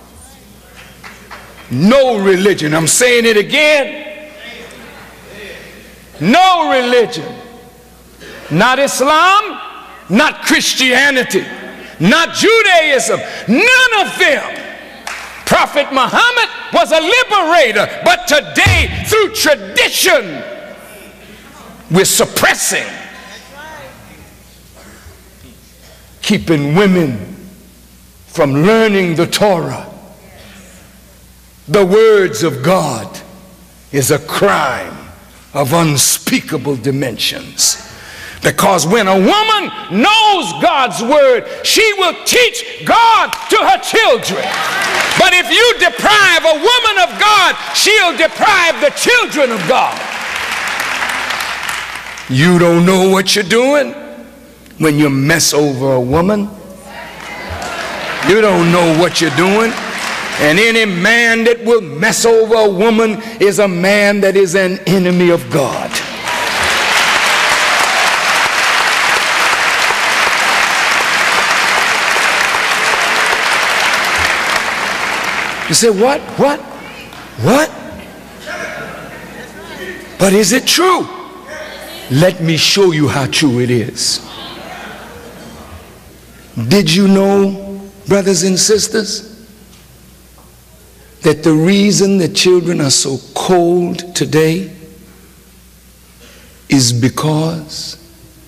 No religion, I'm saying it again, no religion, not Islam, not Christianity, not Judaism, none of them. Prophet Muhammad was a liberator, but today, through tradition, we're suppressing, keeping women from learning the Torah. The words of God is a crime of unspeakable dimensions. Because when a woman knows God's word, she will teach God to her children. But if you deprive a woman of God, she'll deprive the children of God. You don't know what you're doing when you mess over a woman. You don't know what you're doing. And any man that will mess over a woman is a man that is an enemy of God. You say, what? What? What? But is it true? Let me show you how true it is. Did you know, brothers and sisters, that the reason that children are so cold today is because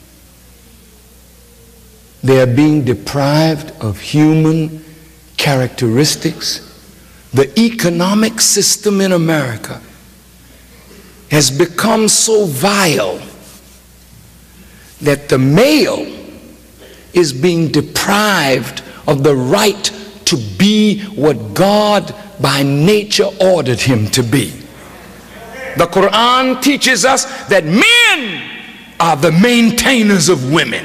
they are being deprived of human characteristics? The economic system in America has become so vile that the male is being deprived of the right to be what God by nature ordered him to be. The Quran teaches us that men are the maintainers of women.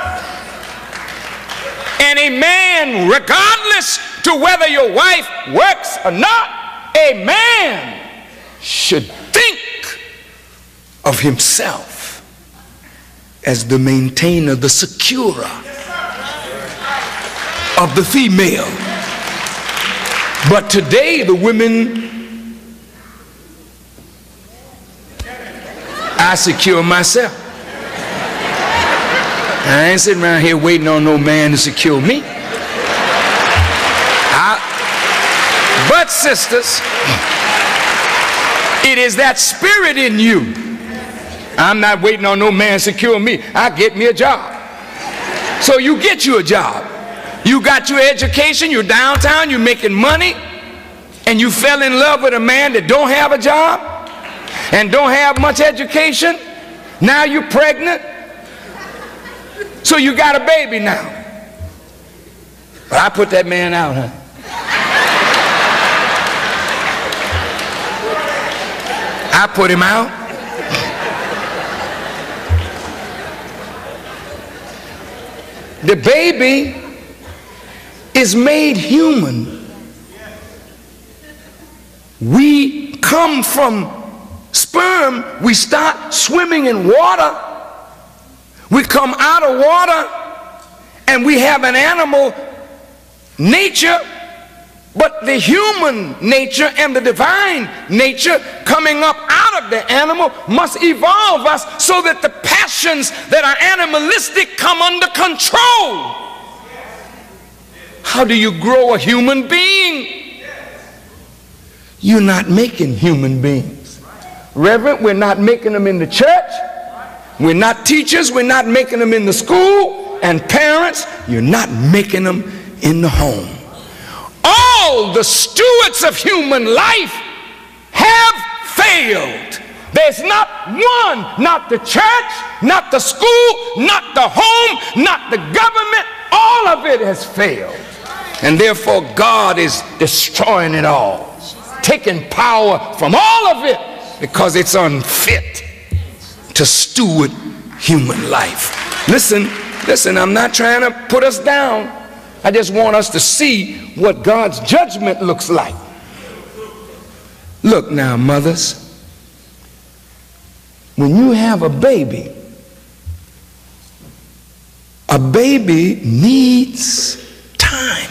And a man, regardless to whether your wife works or not, a man should think of himself as the maintainer, the securer of the female. But today the women, I secure myself. I ain't sitting around here waiting on no man to secure me. I, but sisters, it is that spirit in you. I'm not waiting on no man to secure me. I get me a job. So you get you a job. You got your education, you're downtown, you're making money, and you fell in love with a man that don't have a job and don't have much education. Now you're pregnant. So you got a baby now. But I put that man out, huh? I put him out. The baby is made human. We come from sperm, we start swimming in water. We come out of water and we have an animal nature, but the human nature and the divine nature coming up out of the animal must evolve us so that the passions that are animalistic come under control. How do you grow a human being? You're not making human beings. Reverend, we're not making them in the church. We're not teachers. We're not making them in the school. And parents, you're not making them in the home. All the stewards of human life have failed. There's not one, not the church, not the school, not the home, not the government. All of it has failed. And therefore God is destroying it all, taking power from all of it because it's unfit to steward human life. Listen, listen, I'm not trying to put us down. I just want us to see what God's judgment looks like. Look now, mothers, when you have a baby, a baby needs time.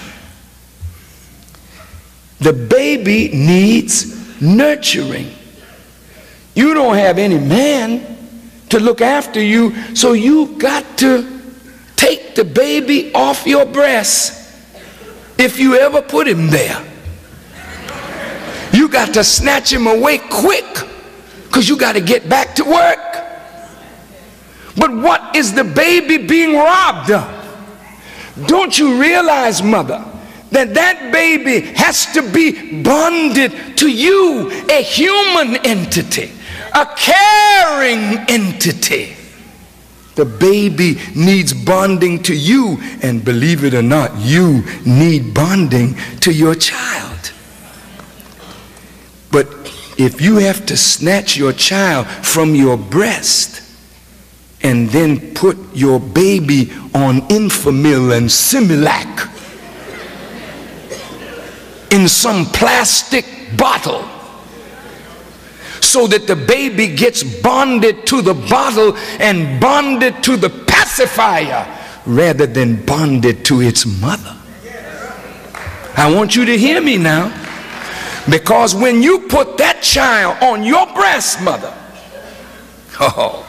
The baby needs nurturing. You don't have any man to look after you, so you got to take the baby off your breast if you ever put him there. You got to snatch him away quick, because you got to get back to work. But what is the baby being robbed of? Don't you realize, mother, that that baby has to be bonded to you, a human entity, a caring entity. The baby needs bonding to you, and believe it or not, you need bonding to your child. But if you have to snatch your child from your breast and then put your baby on Infamil and Similac in some plastic bottle, so that the baby gets bonded to the bottle and bonded to the pacifier rather than bonded to its mother. I want you to hear me now, because when you put that child on your breast, mother, oh,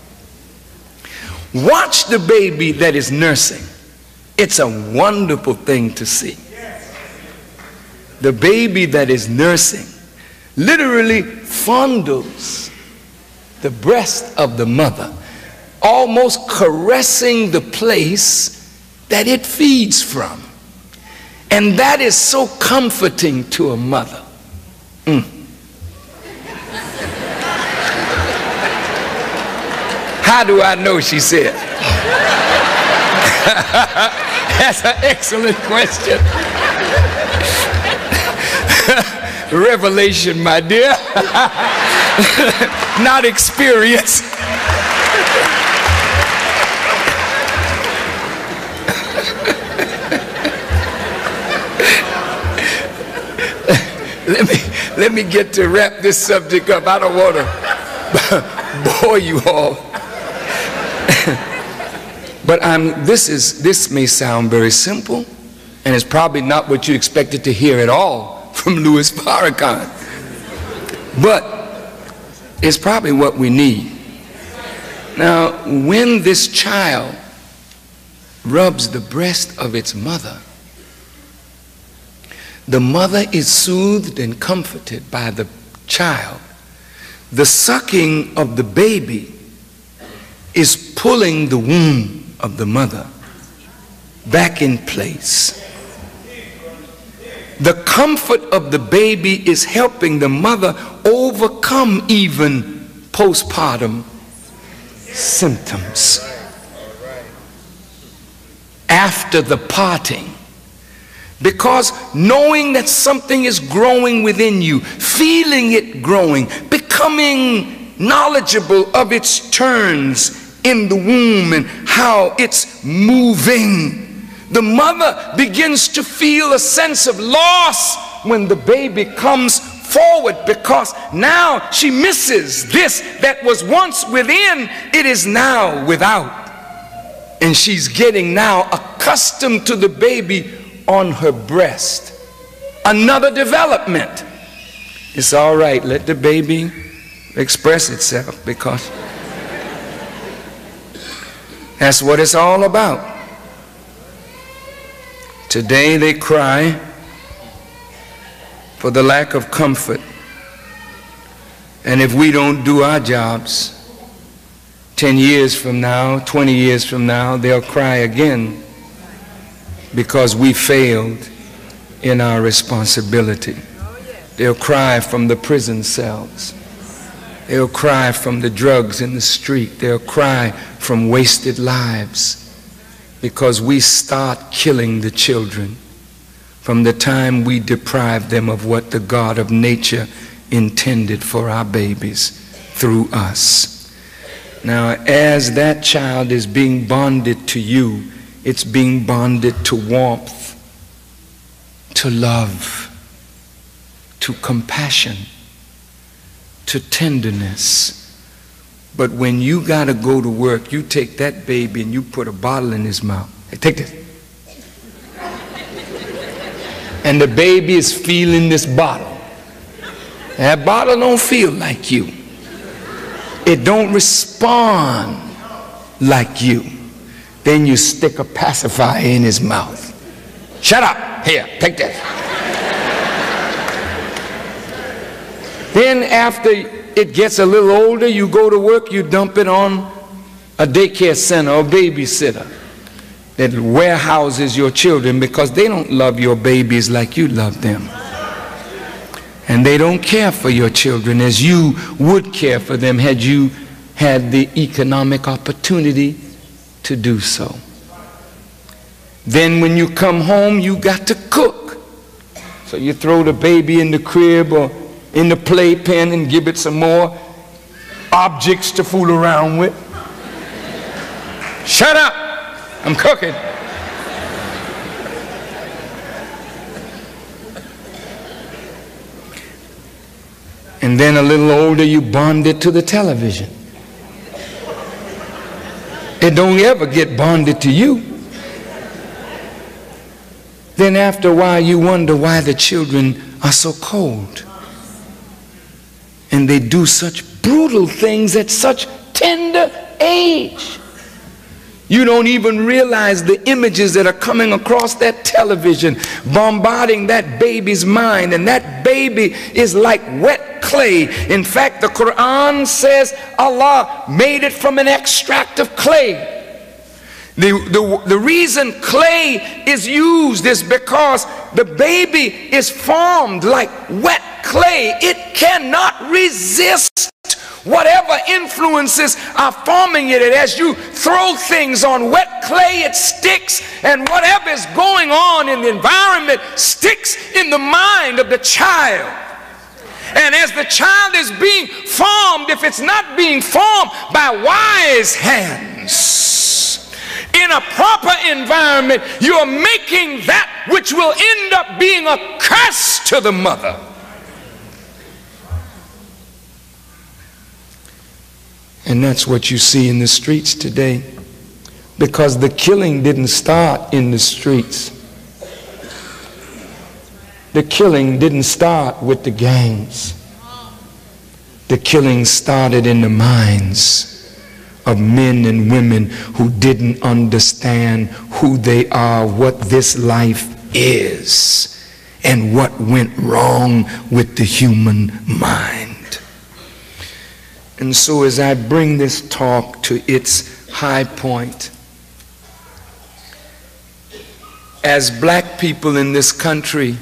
watch the baby that is nursing. It's a wonderful thing to see. The baby that is nursing literally fondles the breast of the mother, almost caressing the place that it feeds from. And that is so comforting to a mother. Mm. How do I know, she said? That's an excellent question. Revelation, my dear. Not experience. let me let me get to wrap this subject up. I don't want to bore you all. But I'm this is this may sound very simple, and it's probably not what you expected to hear at all from Louis Farrakhan, but it's probably what we need. Now, when this child rubs the breast of its mother, the mother is soothed and comforted by the child. The sucking of the baby is pulling the womb of the mother back in place. The comfort of the baby is helping the mother overcome even postpartum symptoms. After the parting, because knowing that something is growing within you, feeling it growing, becoming knowledgeable of its turns in the womb and how it's moving, the mother begins to feel a sense of loss when the baby comes forward, because now she misses this that was once within, it is now without. And she's getting now accustomed to the baby on her breast. Another development. It's all right, let the baby express itself, because that's what it's all about. Today they cry for the lack of comfort, and if we don't do our jobs, ten years from now, twenty years from now, they'll cry again because we failed in our responsibility. They'll cry from the prison cells. They'll cry from the drugs in the street. They'll cry from wasted lives, because we start killing the children from the time we deprive them of what the God of nature intended for our babies through us. Now, as that child is being bonded to you, it's being bonded to warmth, to love, to compassion, to tenderness. But when you got to go to work, you take that baby and you put a bottle in his mouth. Hey, take this. And the baby is feeling this bottle. That bottle don't feel like you. It don't respond like you. Then you stick a pacifier in his mouth. Shut up. Here, take this. Then after it gets a little older, you go to work, you dump it on a daycare center or babysitter that warehouses your children, because they don't love your babies like you love them. And they don't care for your children as you would care for them had you had the economic opportunity to do so. Then when you come home, you got to cook. So you throw the baby in the crib or in the playpen and give it some more objects to fool around with. Shut up, I'm cooking. And then a little older, you bond it to the television. It don't ever get bonded to you. Then after a while, you wonder why the children are so cold. And they do such brutal things at such tender age. You don't even realize the images that are coming across that television, bombarding that baby's mind, and that baby is like wet clay. In fact, the Quran says Allah made it from an extract of clay. The, the, the reason clay is used is because the baby is formed like wet clay. It cannot resist whatever influences are forming it. And as you throw things on wet clay, it sticks, and whatever is going on in the environment sticks in the mind of the child. And as the child is being formed, if it's not being formed by wise hands, in a proper environment, you are making that which will end up being a curse to the mother. And that's what you see in the streets today, because the killing didn't start in the streets. The killing didn't start with the gangs. The killing started in the minds of men and women who didn't understand who they are, what this life is, and what went wrong with the human mind. And so as I bring this talk to its high point, as black people in this country,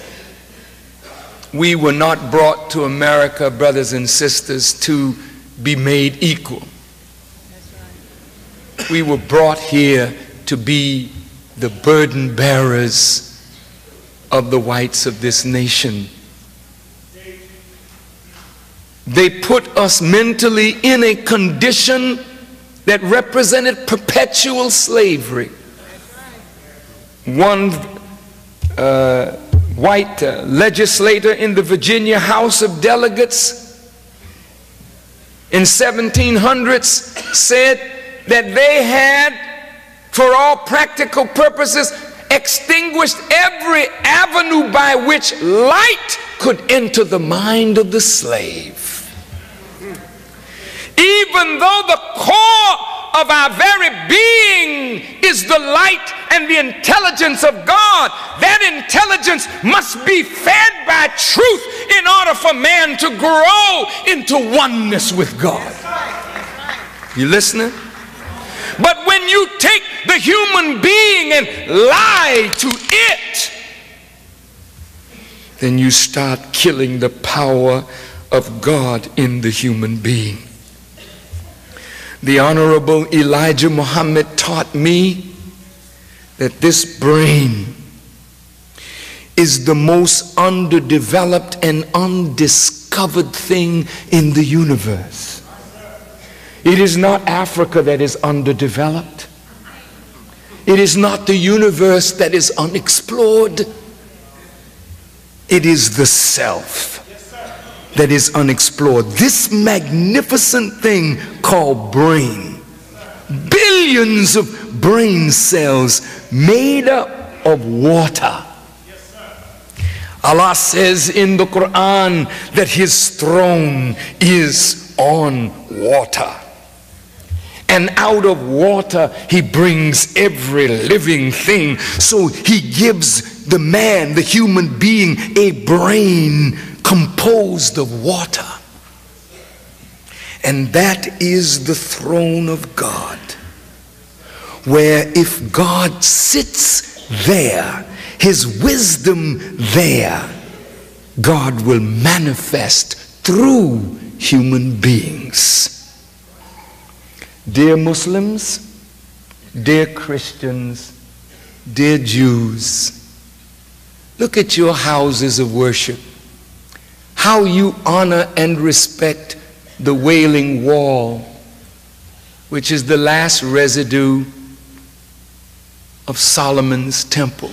we were not brought to America, brothers and sisters, to be made equal. We were brought here to be the burden bearers of the whites of this nation. They put us mentally in a condition that represented perpetual slavery. One uh, white uh, legislator in the Virginia House of Delegates in seventeen hundreds said that they had, for all practical purposes, extinguished every avenue by which light could enter the mind of the slave. Even though the core of our very being is the light and the intelligence of God, that intelligence must be fed by truth in order for man to grow into oneness with God. You listening? But when you take the human being and lie to it, then you start killing the power of God in the human being. The Honorable Elijah Muhammad taught me that this brain is the most underdeveloped and undiscovered thing in the universe. It is not Africa that is underdeveloped. It is not the universe that is unexplored. It is the self that is unexplored. This magnificent thing called brain, billions of brain cells made up of water. Allah says in the Quran that his throne is on water. And out of water he brings every living thing. So he gives the man, the human being, a brain composed of water. And that is the throne of God, where if God sits there, his wisdom there, God will manifest through human beings. Dear Muslims, dear Christians, dear Jews, look at your houses of worship, how you honor and respect the Wailing Wall, which is the last residue of Solomon's temple.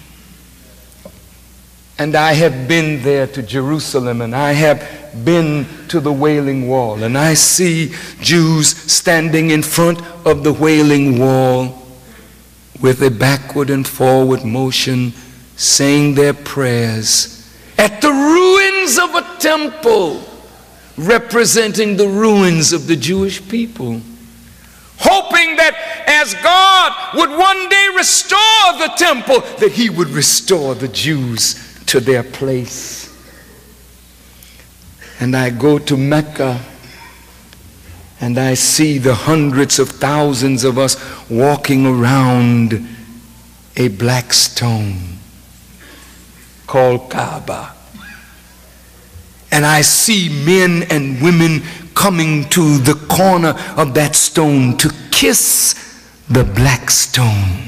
And I have been there to Jerusalem, and I have been to the Wailing Wall, and I see Jews standing in front of the Wailing Wall with a backward and forward motion, saying their prayers at the ruins of a temple representing the ruins of the Jewish people, hoping that as God would one day restore the temple, that he would restore the Jews to their place. And I go to Mecca, and I see the hundreds of thousands of us walking around a black stone called Kaaba. And I see men and women coming to the corner of that stone to kiss the black stone.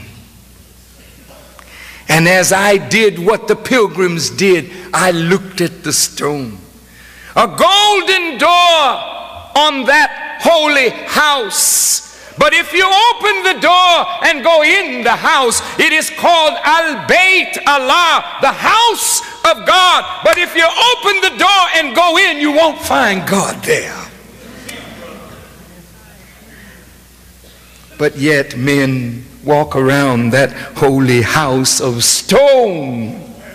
And as I did what the pilgrims did, I looked at the stone. A golden door on that holy house. But if you open the door and go in the house, it is called Al-Bayt Allah, the house of God. But if you open the door and go in, you won't find God there. But yet men walk around that holy house of stone,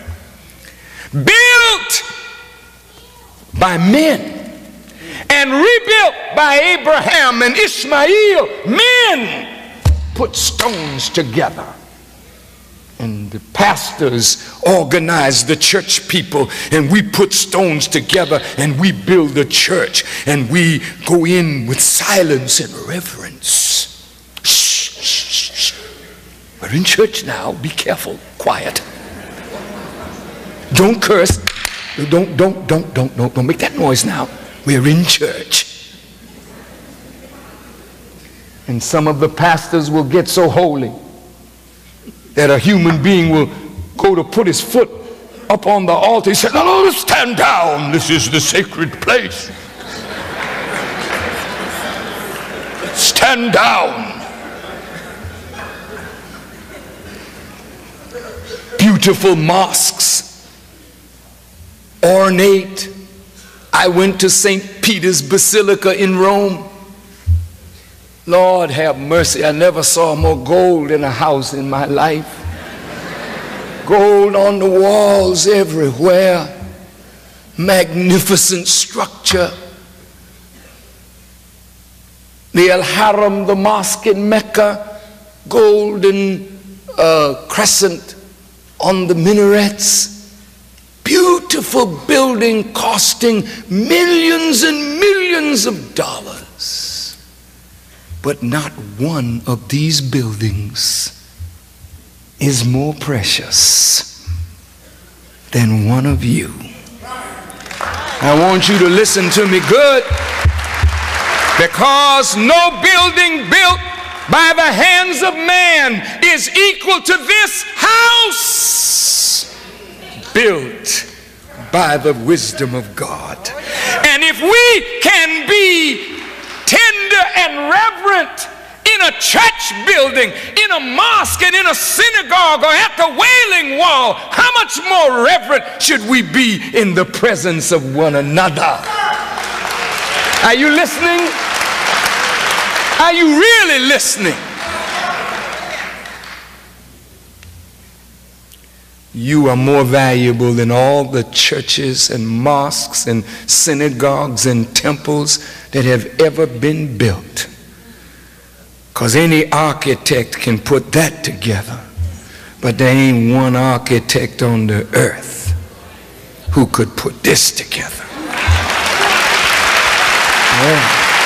built by men and rebuilt by Abraham and Ishmael. Men put stones together, and the pastors organize the church people, and we put stones together and we build a church, and we go in with silence and reverence. Shh, shh, shh. We're in church now. Be careful. Quiet. Don't curse. Don't, don't, don't, don't, don't, don't make that noise now. We're in church. And some of the pastors will get so holy that a human being will go to put his foot up on the altar. He said, no, no, stand down. This is the sacred place. Stand down. Beautiful mosques, ornate. I went to Saint Peter's Basilica in Rome. Lord have mercy, I never saw more gold in a house in my life. Gold on the walls everywhere. Magnificent structure. The Al-Haram, the mosque in Mecca, golden uh, crescent on the minarets. Beautiful building costing millions and millions of dollars. But not one of these buildings is more precious than one of you. I want you to listen to me good, because no building built by the hands of man is equal to this house built by the wisdom of God. And if we can be tender and reverent in a church building, in a mosque, and in a synagogue, or at the Wailing Wall, how much more reverent should we be in the presence of one another? Are you listening? Are you really listening? You are more valuable than all the churches and mosques and synagogues and temples that have ever been built. Because any architect can put that together. But there ain't one architect on the earth who could put this together. Yeah.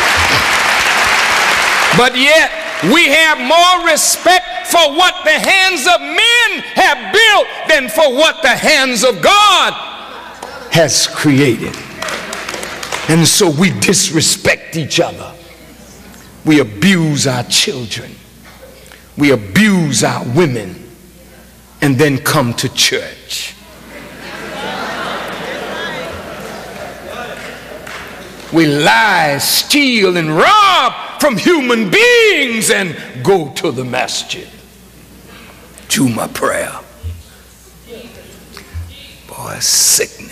But yet, we have more respect for what the hands of men have built than for what the hands of God has created. And so we disrespect each other. We abuse our children. We abuse our women. And then come to church. We lie, steal, and rob from human beings and go to the masjid. Juma prayer. Boy, sickening.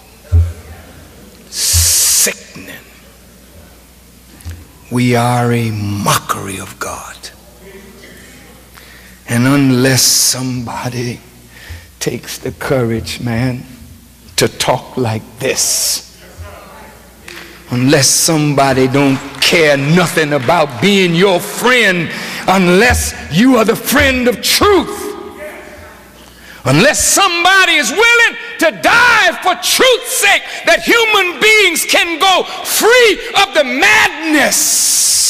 Sickening. We are a mockery of God. And unless somebody takes the courage, man, to talk like this, unless somebody don't care nothing about being your friend, unless you are the friend of truth, unless somebody is willing to die for truth's sake, that human beings can go free of the madness,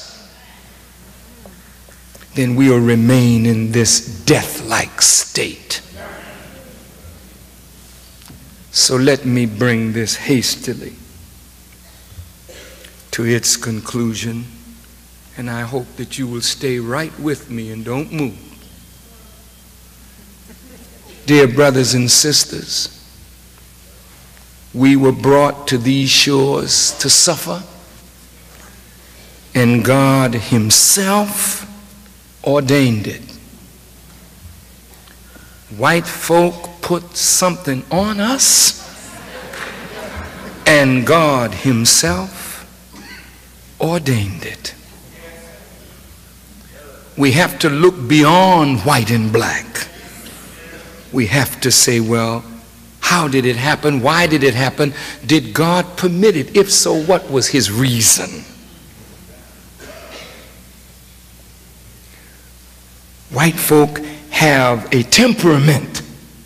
then we will remain in this death-like state. So let me bring this hastily to its conclusion, and I hope that you will stay right with me and don't move. Dear brothers and sisters, we were brought to these shores to suffer, and God Himself ordained it. White folk put something on us, and God Himself ordained it. We have to look beyond white and black. We have to say, well, how did it happen? Why did it happen? Did God permit it? If so, what was His reason? White folk have a temperament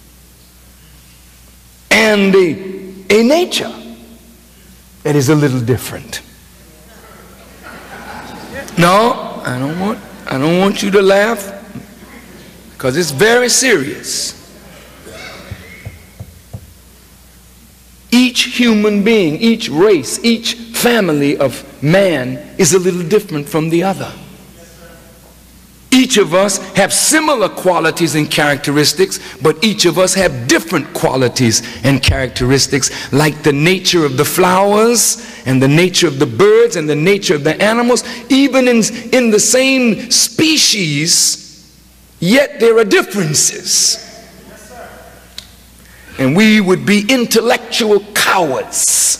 and a, a nature that is a little different. No, I don't want, I don't want you to laugh, because it's very serious. Each human being, each race, each family of man is a little different from the other. Each of us have similar qualities and characteristics, but each of us have different qualities and characteristics, like the nature of the flowers and the nature of the birds and the nature of the animals. Even in, in the same species, yet there are differences. And we would be intellectual cowards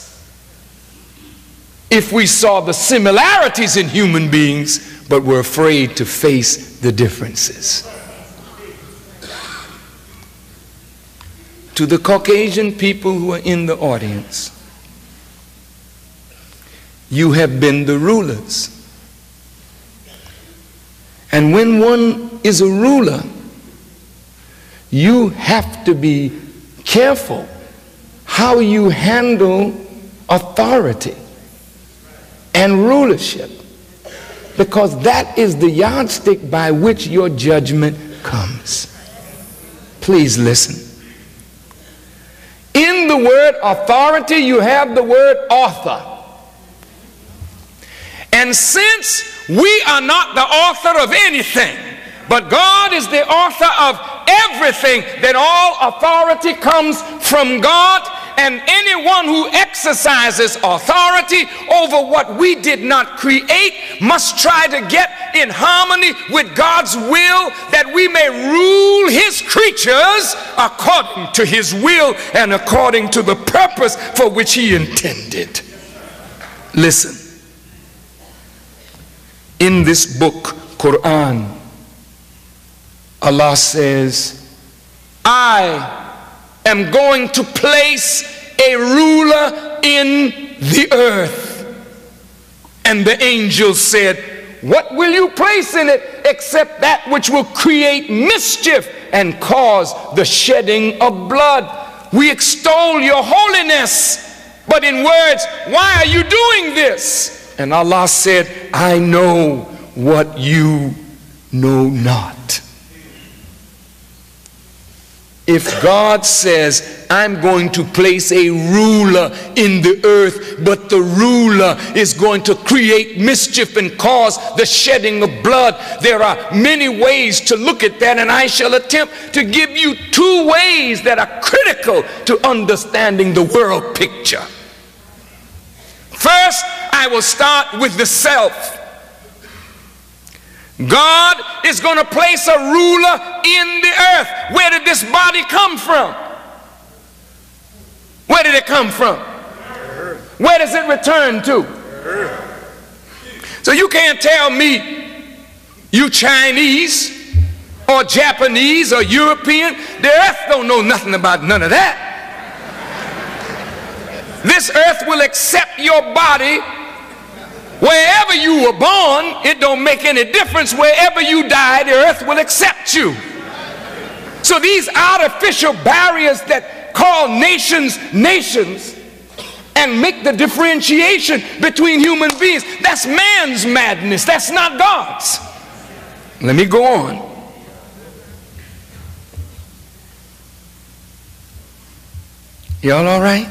if we saw the similarities in human beings but were afraid to face the differences. To the Caucasian people who are in the audience, you have been the rulers. And when one is a ruler, you have to be careful how you handle authority and rulership, because that is the yardstick by which your judgment comes. Please listen. In the word authority, you have the word author. And since we are not the author of anything, but God is the author of everything, then all authority comes from God. And anyone who exercises authority over what we did not create must try to get in harmony with God's will, that we may rule His creatures according to His will and according to the purpose for which He intended. Listen. In this book, Quran, Allah says, I am going to place a ruler in the earth. And the angel said, what will you place in it except that which will create mischief and cause the shedding of blood? We extol your holiness, but in words, why are you doing this? And Allah said, I know what you know not. If God says, I'm going to place a ruler in the earth, but the ruler is going to create mischief and cause the shedding of blood, there are many ways to look at that, and I shall attempt to give you two ways that are critical to understanding the world picture. First, I will start with the self. God is going to place a ruler in the earth. Where did this body come from? Where did it come from? Where does it return to? So you can't tell me, you Chinese or Japanese or European, the earth don't know nothing about none of that. This earth will accept your body wherever you were born. It don't make any difference. Wherever you die, the earth will accept you. So these artificial barriers that call nations nations and make the differentiation between human beings, that's man's madness. That's not God's. Let me go on. Y'all all right?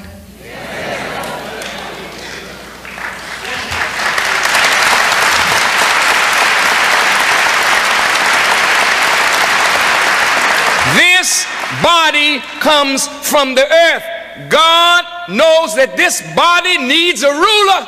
This body comes from the earth. God knows that this body needs a ruler.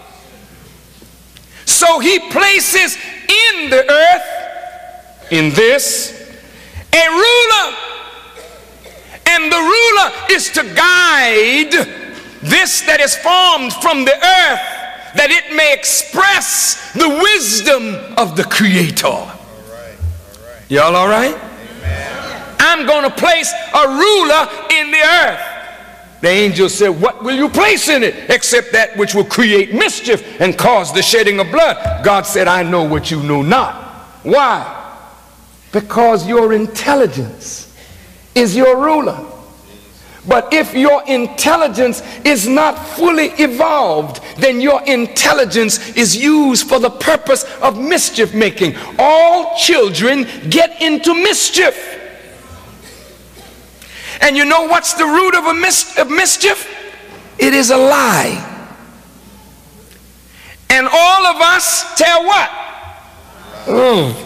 So he places in the earth, in this, a ruler. And the ruler is to guide this that is formed from the earth, that it may express the wisdom of the Creator. All right, all right. Y'all all right? Amen. I'm going to place a ruler in the earth. The angel said, what will you place in it except that which will create mischief and cause the shedding of blood? God said, I know what you know not. Why? Because your intelligence is your ruler. But if your intelligence is not fully evolved, then your intelligence is used for the purpose of mischief making. All children get into mischief. And you know what's the root of a mis of mischief? It is a lie. And all of us tell what? Oh.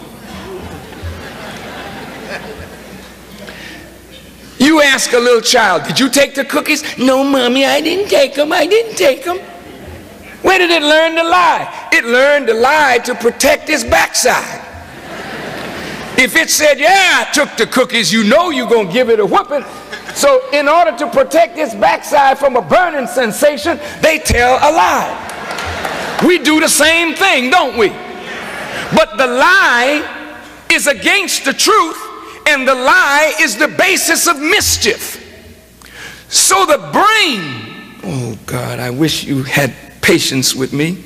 You ask a little child, did you take the cookies? No, mommy, I didn't take them. I didn't take them. Where did it learn to lie? It learned to lie to protect its backside. If it said, yeah, I took the cookies, you know you're going to give it a whooping. So in order to protect its backside from a burning sensation, they tell a lie. We do the same thing, don't we? But the lie is against the truth, and the lie is the basis of mischief. So the brain, oh God, I wish you had patience with me.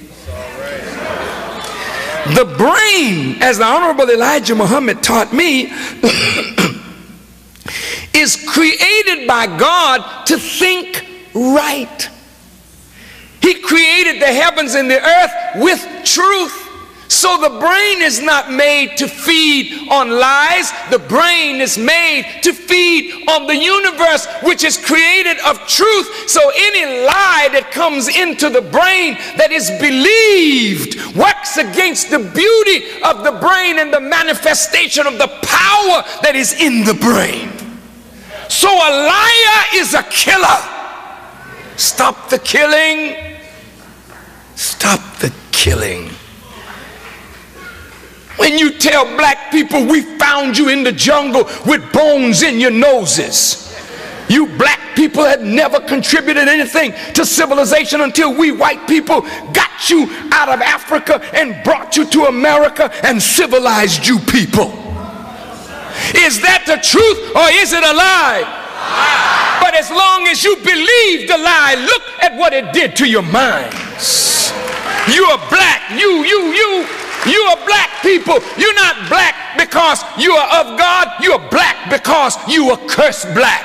The brain, as the Honorable Elijah Muhammad taught me, is created by God to think right. He created the heavens and the earth with truth. So the brain is not made to feed on lies. The brain is made to feed on the universe, which is created of truth. So any lie that comes into the brain that is believed works against the beauty of the brain and the manifestation of the power that is in the brain. So a liar is a killer. Stop the killing. Stop the killing. When you tell black people, we found you in the jungle with bones in your noses. You black people had never contributed anything to civilization until we white people got you out of Africa and brought you to America and civilized you people. Is that the truth or is it a lie? Lie. But as long as you believe the lie, look at what it did to your minds. You are black. You, you, you. You are black people. You're not black because you are of God. You are black because you are cursed black.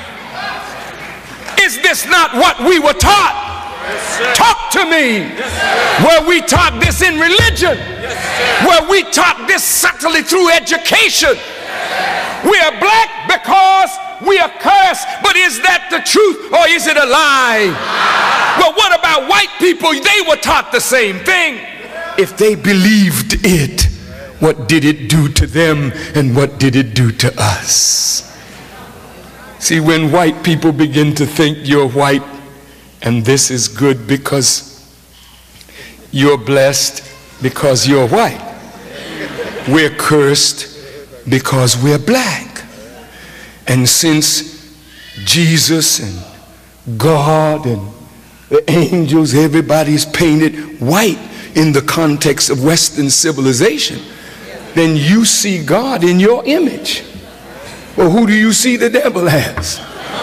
Is this not what we were taught? Yes, talk to me. Yes, where we taught this in religion. Yes, where we taught this subtly through education. Yes. We are black because we are cursed. But is that the truth or is it a lie? Yes. Well, what about white people? They were taught the same thing. If they believed it, what did it do to them and what did it do to us? See, when white people begin to think you're white and this is good because you're blessed because you're white, we're cursed because we're black. And since Jesus and God and the angels, everybody's painted white in the context of Western civilization, then you see God in your image. Well, who do you see the devil as?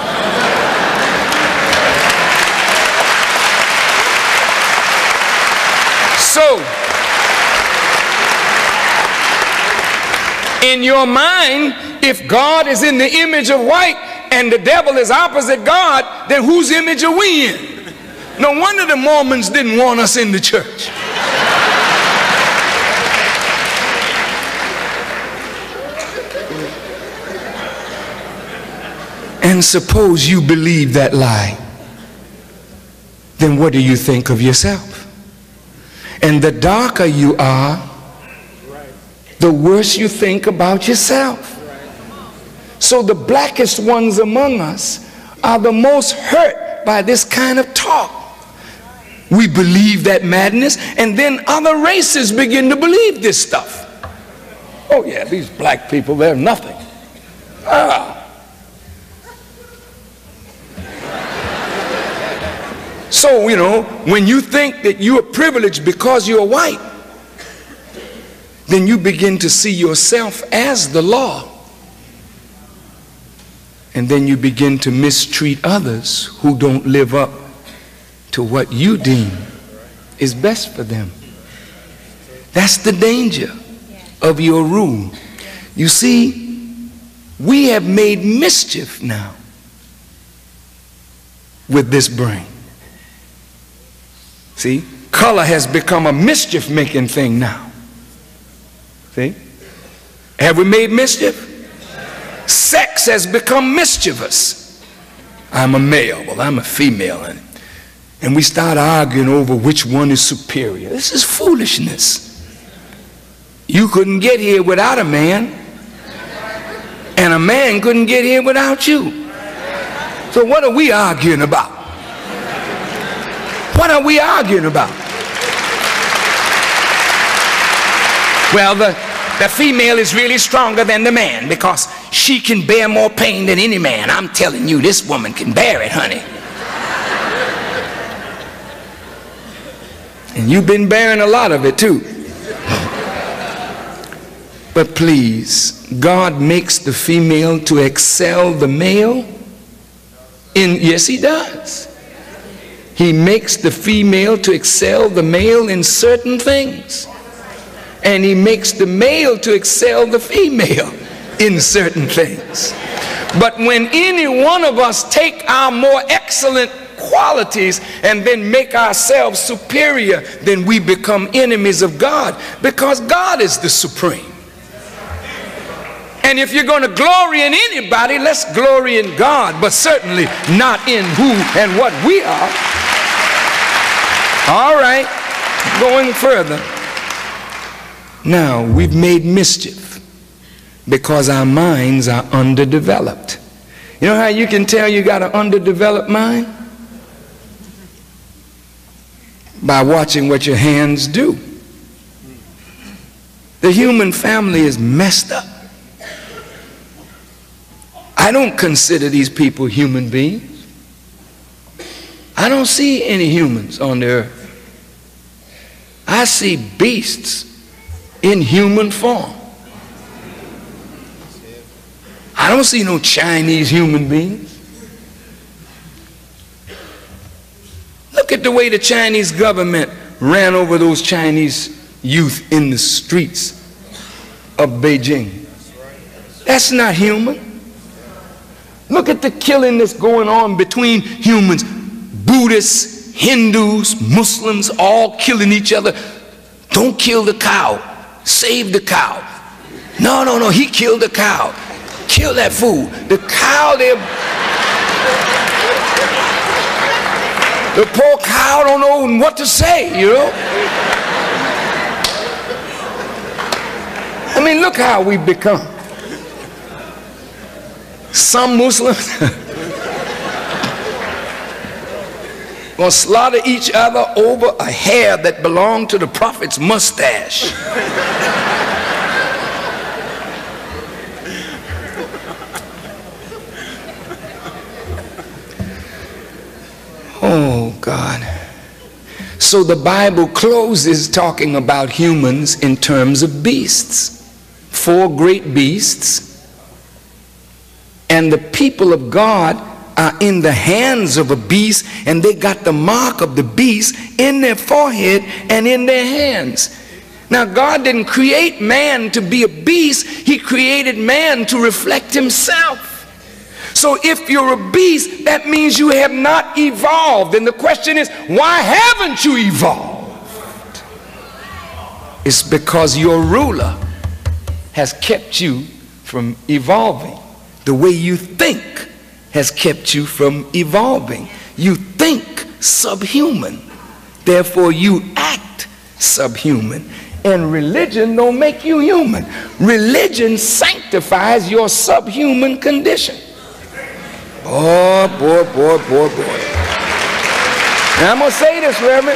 So, in your mind, if God is in the image of white and the devil is opposite God, then whose image are we in? No wonder the Mormons didn't want us in the church. And suppose you believe that lie, then what do you think of yourself? And the darker you are, the worse you think about yourself. So the blackest ones among us are the most hurt by this kind of talk. We believe that madness, and then other races begin to believe this stuff. Oh yeah, these black people, they're nothing. Ah. So, you know, when you think that you are privileged because you're white, then you begin to see yourself as the law. And then you begin to mistreat others who don't live up to what you deem is best for them. That's the danger of your rule. You see, we have made mischief now with this brain. See, color has become a mischief-making thing now. See? Have we made mischief? Sex has become mischievous. I'm a male, well, I'm a female. And, and we start arguing over which one is superior. This is foolishness. You couldn't get here without a man, and a man couldn't get here without you. So what are we arguing about? What are we arguing about? Well, the, the female is really stronger than the man because she can bear more pain than any man. I'm telling you, this woman can bear it, honey. And you've been bearing a lot of it too. But please, God makes the female to excel the male. In, yes, he does. He makes the female to excel the male in certain things. And he makes the male to excel the female in certain things. But when any one of us take our more excellent qualities and then make ourselves superior, then we become enemies of God, because God is the supreme. And if you're going to glory in anybody, let's glory in God, but certainly not in who and what we are. All right, going further. Now, we've made mischief because our minds are underdeveloped. You know how you can tell you got an underdeveloped mind? By watching what your hands do. The human family is messed up. I don't consider these people human beings. I don't see any humans on the earth. I see beasts in human form. I don't see no Chinese human beings. Look at the way the Chinese government ran over those Chinese youth in the streets of Beijing. That's not human. Look at the killing that's going on between humans. Buddhists, Hindus, Muslims, all killing each other. Don't kill the cow. Save the cow. No, no, no, he killed the cow. Kill that fool. The cow, they're... The poor cow don't know what to say, you know? I mean, look how we've become. Some Muslims gonna slaughter each other over a hair that belonged to the prophet's mustache. Oh God. So the Bible closes talking about humans in terms of beasts. Four great beasts. And the people of God are in the hands of a beast, and they got the mark of the beast in their forehead and in their hands. Now God didn't create man to be a beast. He created man to reflect himself. So if you're a beast, that means you have not evolved. And the question is, why haven't you evolved? It's because your ruler has kept you from evolving. The way you think has kept you from evolving. You think subhuman, therefore you act subhuman. And religion don't make you human. Religion sanctifies your subhuman condition. Boy, boy, boy, boy, boy. Now I'm going to say this, Reverend.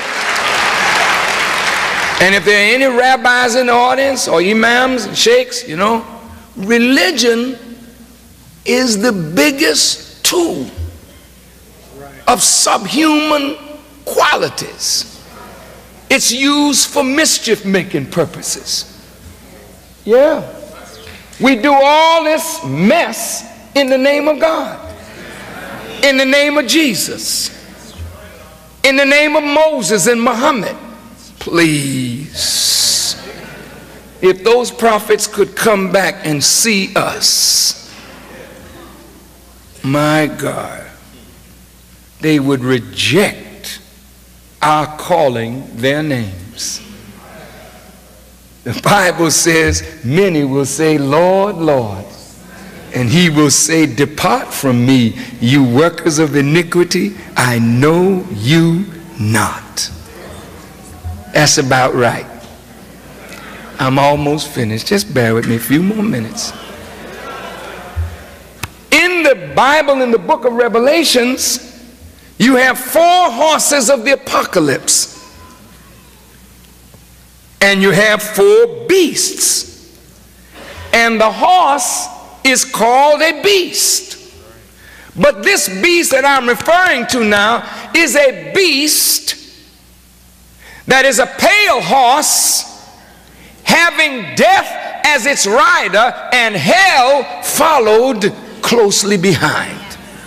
And if there are any rabbis in the audience, or imams and sheikhs, you know, religion is the biggest tool of subhuman qualities. It's used for mischief-making purposes. Yeah. We do all this mess in the name of God. In the name of Jesus. In the name of Moses and Muhammad. Please. If those prophets could come back and see us, my God, they would reject our calling their names. The Bible says many will say, Lord, Lord. And he will say, depart from me, you workers of iniquity, I know you not. That's about right. I'm almost finished. Just bear with me a few more minutes. In the Bible, in the book of Revelations, you have four horses of the apocalypse. And you have four beasts. And the horse is called a beast. But this beast that I'm referring to now is a beast that is a pale horse having death as its rider and hell followed closely behind.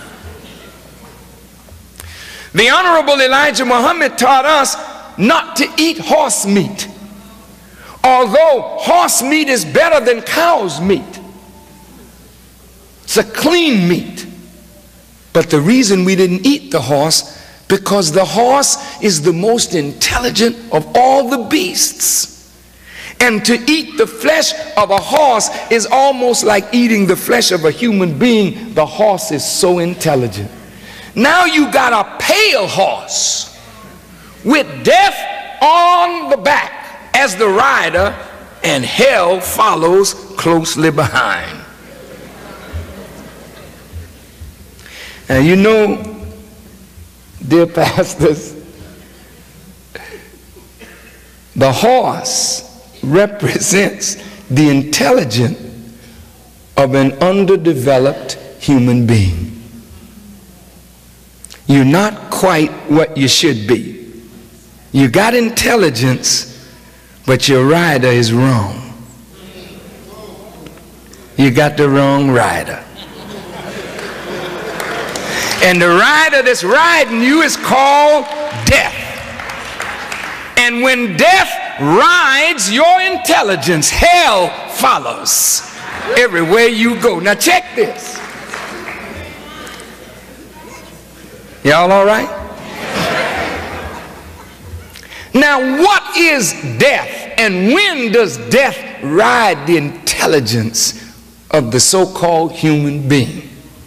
The Honorable Elijah Muhammad taught us not to eat horse meat, although horse meat is better than cow's meat. It's a clean meat. But the reason we didn't eat the horse, because the horse is the most intelligent of all the beasts. And to eat the flesh of a horse is almost like eating the flesh of a human being. The horse is so intelligent. Now you got a pale horse with death on the back as the rider, and hell follows closely behind. Now you know, dear pastors, the horse represents the intelligence of an underdeveloped human being. You're not quite what you should be. You got intelligence, but your rider is wrong. You got the wrong rider. And the rider that's riding you is called death. And when death rides your intelligence, hell follows everywhere you go. Now check this. Y'all all right? Now what is death, and when does death ride the intelligence of the so-called human being?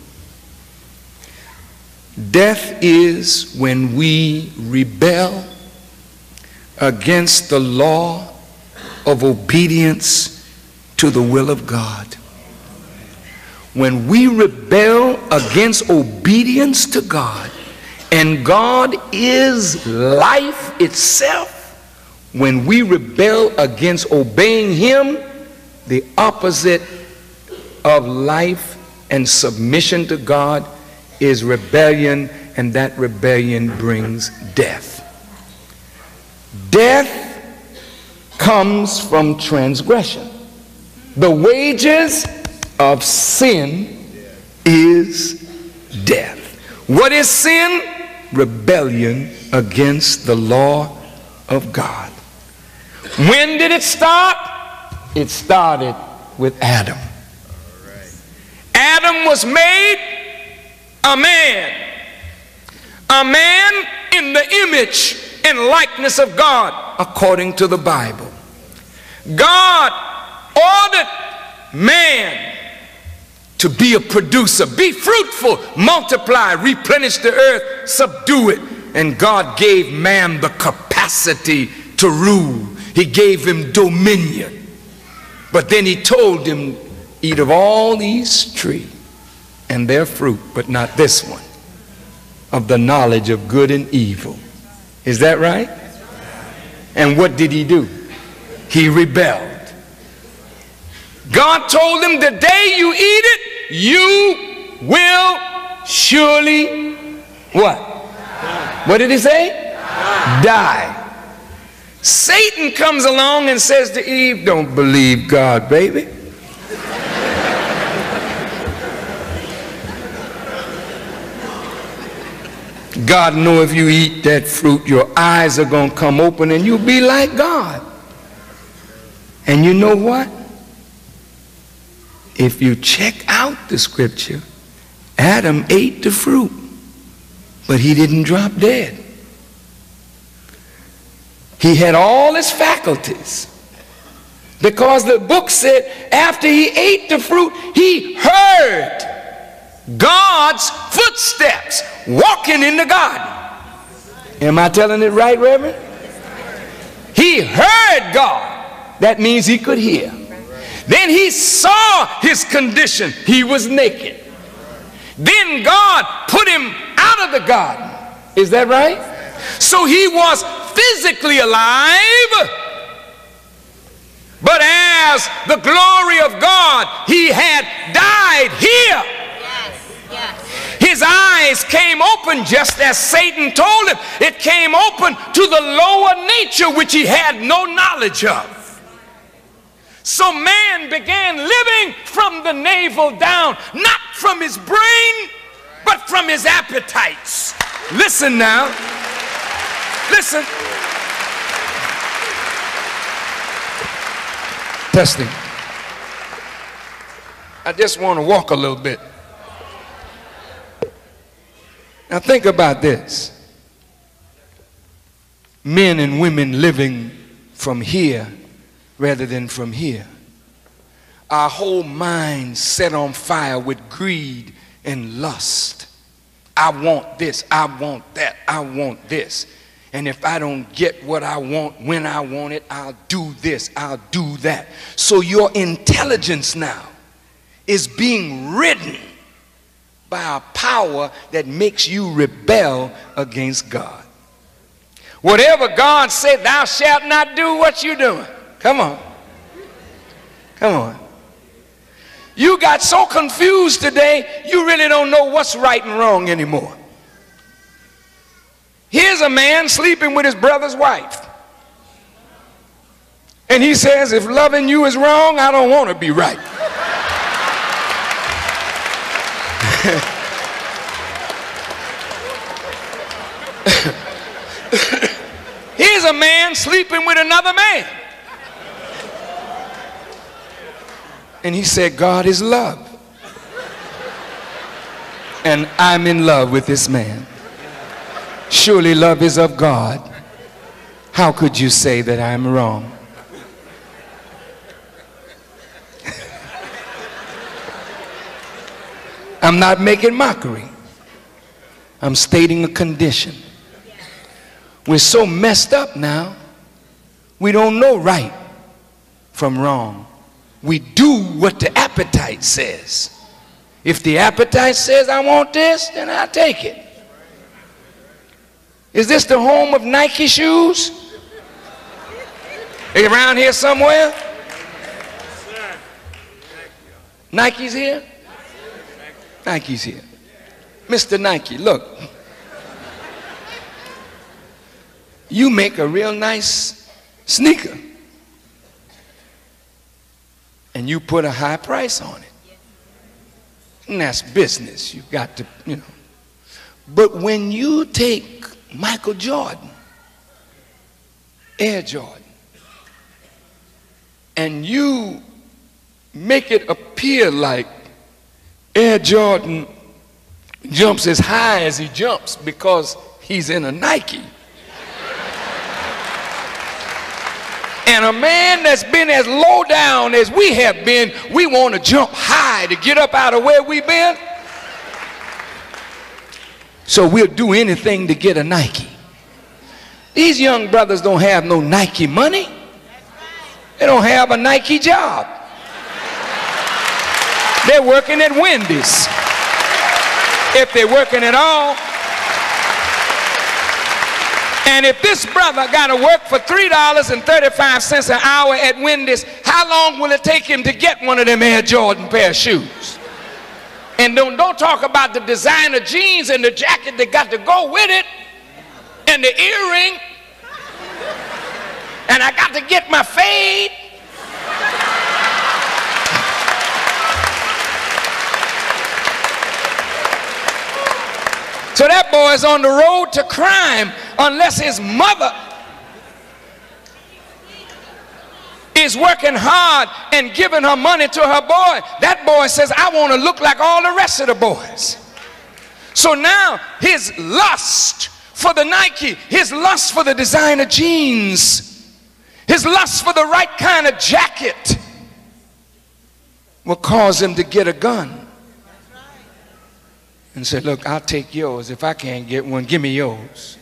Death is when we rebel against the law of obedience to the will of God. When we rebel against obedience to God, and God is life itself, when we rebel against obeying Him, the opposite of life and submission to God is rebellion, and that rebellion brings death. Death comes from transgression. The wages of sin is death. What is sin? Rebellion against the law of God. When did it start? It started with Adam. Adam was made a man. A man in the image and likeness of God, according to the Bible. God ordered man to be a producer. Be fruitful, multiply, replenish the earth, subdue it. And God gave man the capacity to rule. He gave him dominion. But then he told him, eat of all these trees and their fruit, but not this one, of the knowledge of good and evil. Is that right? And what did he do? He rebelled. God told him, the day you eat it, you will surely what? What did he say? Die. Satan comes along and says to Eve, don't believe God, baby. God knows if you eat that fruit, your eyes are going to come open and you'll be like God. And you know what? If you check out the scripture, Adam ate the fruit, but he didn't drop dead. He had all his faculties, because the book said after he ate the fruit, he heard God's footsteps walking in the garden. Am I telling it right, Reverend? He heard God. That means he could hear. Then he saw his condition. He was naked. Then God put him out of the garden. Is that right? So he was physically alive, but as the glory of God, he had died here. Yes, yes. His eyes came open just as Satan told him. It came open to the lower nature which he had no knowledge of. So man began living from the navel down, not from his brain, but from his appetites. Listen now. Listen. Testing. I just want to walk a little bit. Now think about this. Men and women living from here rather than from here. Our whole mind set on fire with greed and lust. I want this, I want that, I want this. And if I don't get what I want when I want it, I'll do this, I'll do that. So your intelligence now is being ridden by a power that makes you rebel against God. Whatever God said, thou shalt not do, what you doing? Come on. Come on. You got so confused today, you really don't know what's right and wrong anymore. Here's a man sleeping with his brother's wife. And he says, if loving you is wrong, I don't want to be right. Here's Here's a man sleeping with another man. And he said, God is love. And I'm in love with this man. Surely love is of God. How could you say that I'm wrong? I'm not making mockery. I'm stating a condition. We're so messed up now, we don't know right from wrong. We do what the appetite says. If the appetite says I want this, then I'll take it. Is this the home of Nike shoes? Is it around here somewhere? Nike's here? Nike's here. Mister Nike, look. You make a real nice sneaker. And you put a high price on it. And that's business. You got to, you know. But when you take Michael Jordan, Air Jordan, and you make it appear like Air Jordan jumps as high as he jumps because he's in a Nike. And a man that's been as low down as we have been, we want to jump high to get up out of where we've been. So we'll do anything to get a Nike. These young brothers don't have no Nike money. They don't have a Nike job. They're working at Wendy's, if they're working at all. And if this brother got to work for three dollars and thirty-five cents an hour at Wendy's, how long will it take him to get one of them Air Jordan pair of shoes? And don't, don't talk about the designer jeans and the jacket that got to go with it, and the earring, and I got to get my fade. So that boy's on the road to crime unless his mother is working hard and giving her money to her boy. That boy says, I want to look like all the rest of the boys. So now his lust for the Nike, his lust for the designer jeans, his lust for the right kind of jacket will cause him to get a gun and say, look, I'll take yours. If I can't get one, give me yours.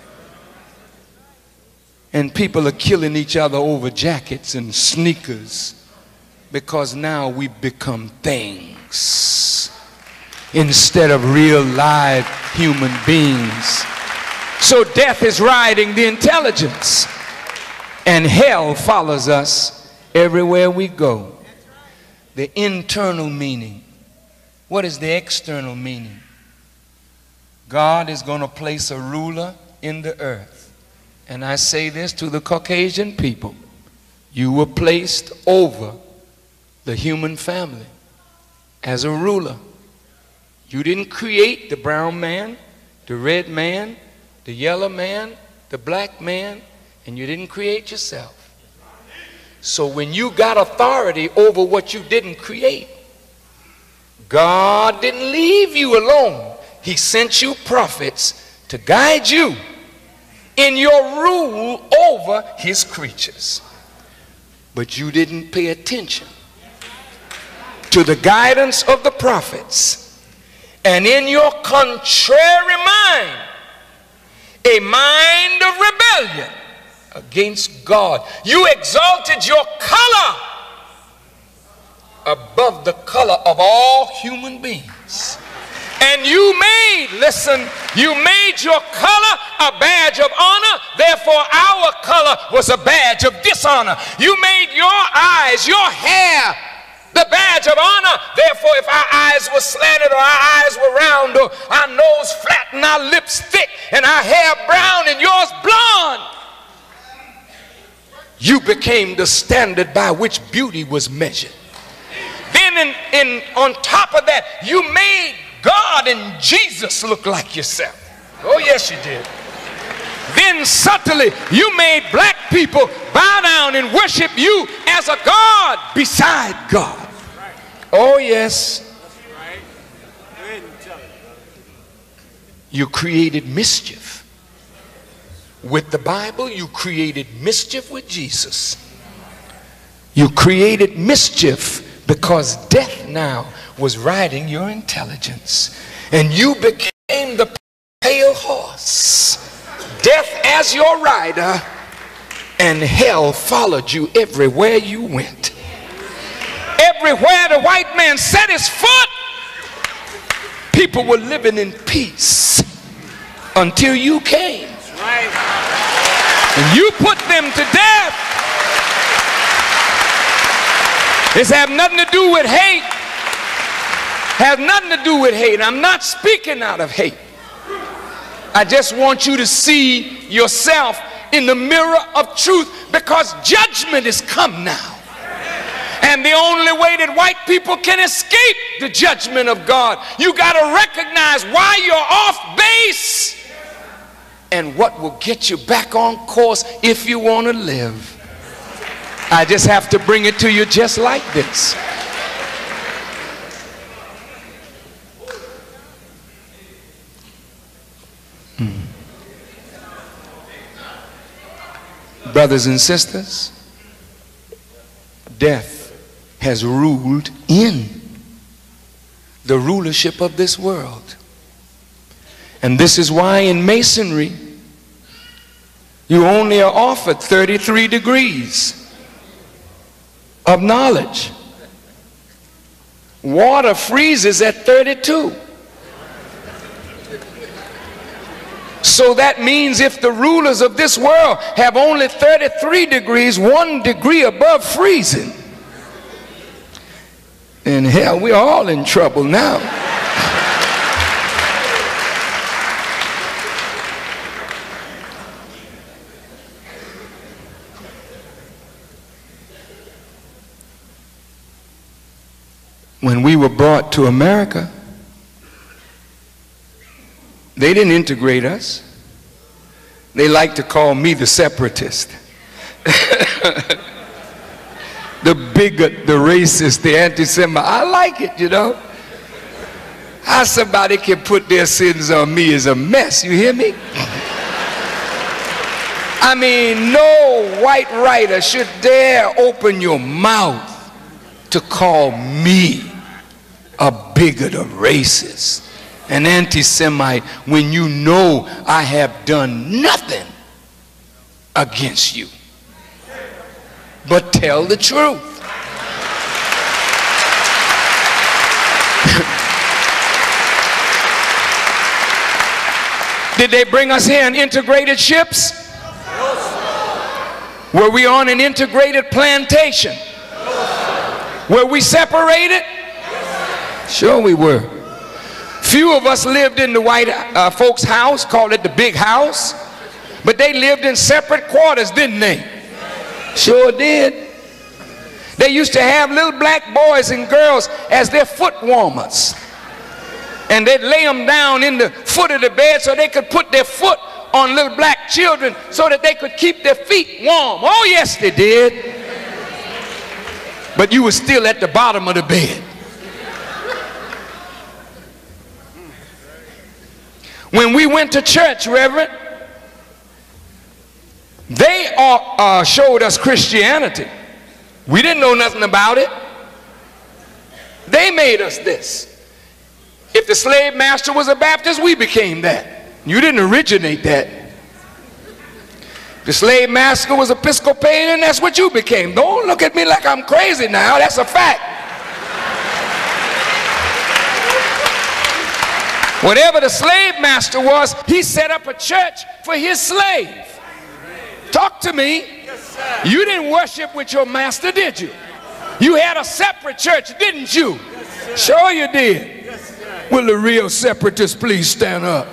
And people are killing each other over jackets and sneakers because now we've become things instead of real live human beings. So death is riding the intelligence, and hell follows us everywhere we go. The internal meaning. What is the external meaning? God is going to place a ruler in the earth. And I say this to the Caucasian people. You were placed over the human family as a ruler. You didn't create the brown man, the red man, the yellow man, the black man, and you didn't create yourself. So when you got authority over what you didn't create, God didn't leave you alone. He sent you prophets to guide you in your rule over his creatures. But you didn't pay attention to the guidance of the prophets. And in your contrary mind, a mind of rebellion against God, you exalted your color above the color of all human beings. And you made, listen, you made your color a badge of honor. Therefore, our color was a badge of dishonor. You made your eyes, your hair, the badge of honor. Therefore, if our eyes were slanted or our eyes were round or our nose flat and our lips thick and our hair brown and yours blonde, you became the standard by which beauty was measured. Then in, in, on top of that, you made God and Jesus look like yourself. Oh, yes, you did. then subtly you made black people bow down and worship you as a God beside God. Oh yes. You created mischief with the Bible. You created mischief with Jesus. You created mischief because death now was riding your intelligence, and you became the pale horse, death as your rider, and hell followed you everywhere you went. Everywhere the white man set his foot, people were living in peace until you came. And you put them to death. This has nothing to do with hate. Has nothing to do with hate. I'm not speaking out of hate. I just want you to see yourself in the mirror of truth, because judgment is come now. And the only way that white people can escape the judgment of God, you got to recognize why you're off base and what will get you back on course if you want to live. I just have to bring it to you just like this. Hmm. Brothers and sisters, death has ruled in the rulership of this world. And this is why in masonry you only are offered thirty-three degrees of knowledge. Water freezes at thirty-two. So that means if the rulers of this world have only thirty-three degrees, one degree above freezing, and hell, we're all in trouble now. When we were brought to America, they didn't integrate us. They like to call me the separatist. The bigot, the racist, the anti-Semite. I like it, you know. How somebody can put their sins on me is a mess, you hear me? I mean, no white writer should dare open your mouth to call me a bigot, a racist, an anti-Semite, when you know I have done nothing against you but tell the truth. Did they bring us here in integrated ships? Were we on an integrated plantation? Were we separated? Sure we were. Few of us lived in the white uh, folks' house, called it the big house, but they lived in separate quarters, didn't they? Sure did. They used to have little black boys and girls as their foot warmers, and they'd lay them down in the foot of the bed so they could put their foot on little black children so that they could keep their feet warm. Oh yes, they did. But you were still at the bottom of the bed. When we went to church, Reverend, they uh, uh, showed us Christianity. We didn't know nothing about it. They made us this. If the slave master was a Baptist, we became that. You didn't originate that. If the slave master was Episcopalian, that's what you became. Don't look at me like I'm crazy now. That's a fact. Whatever the slave master was, he set up a church for his slave. Talk to me. Yes, you didn't worship with your master, did you? You had a separate church, didn't you? Yes, sure you did. Yes, Will the real separatists please stand up?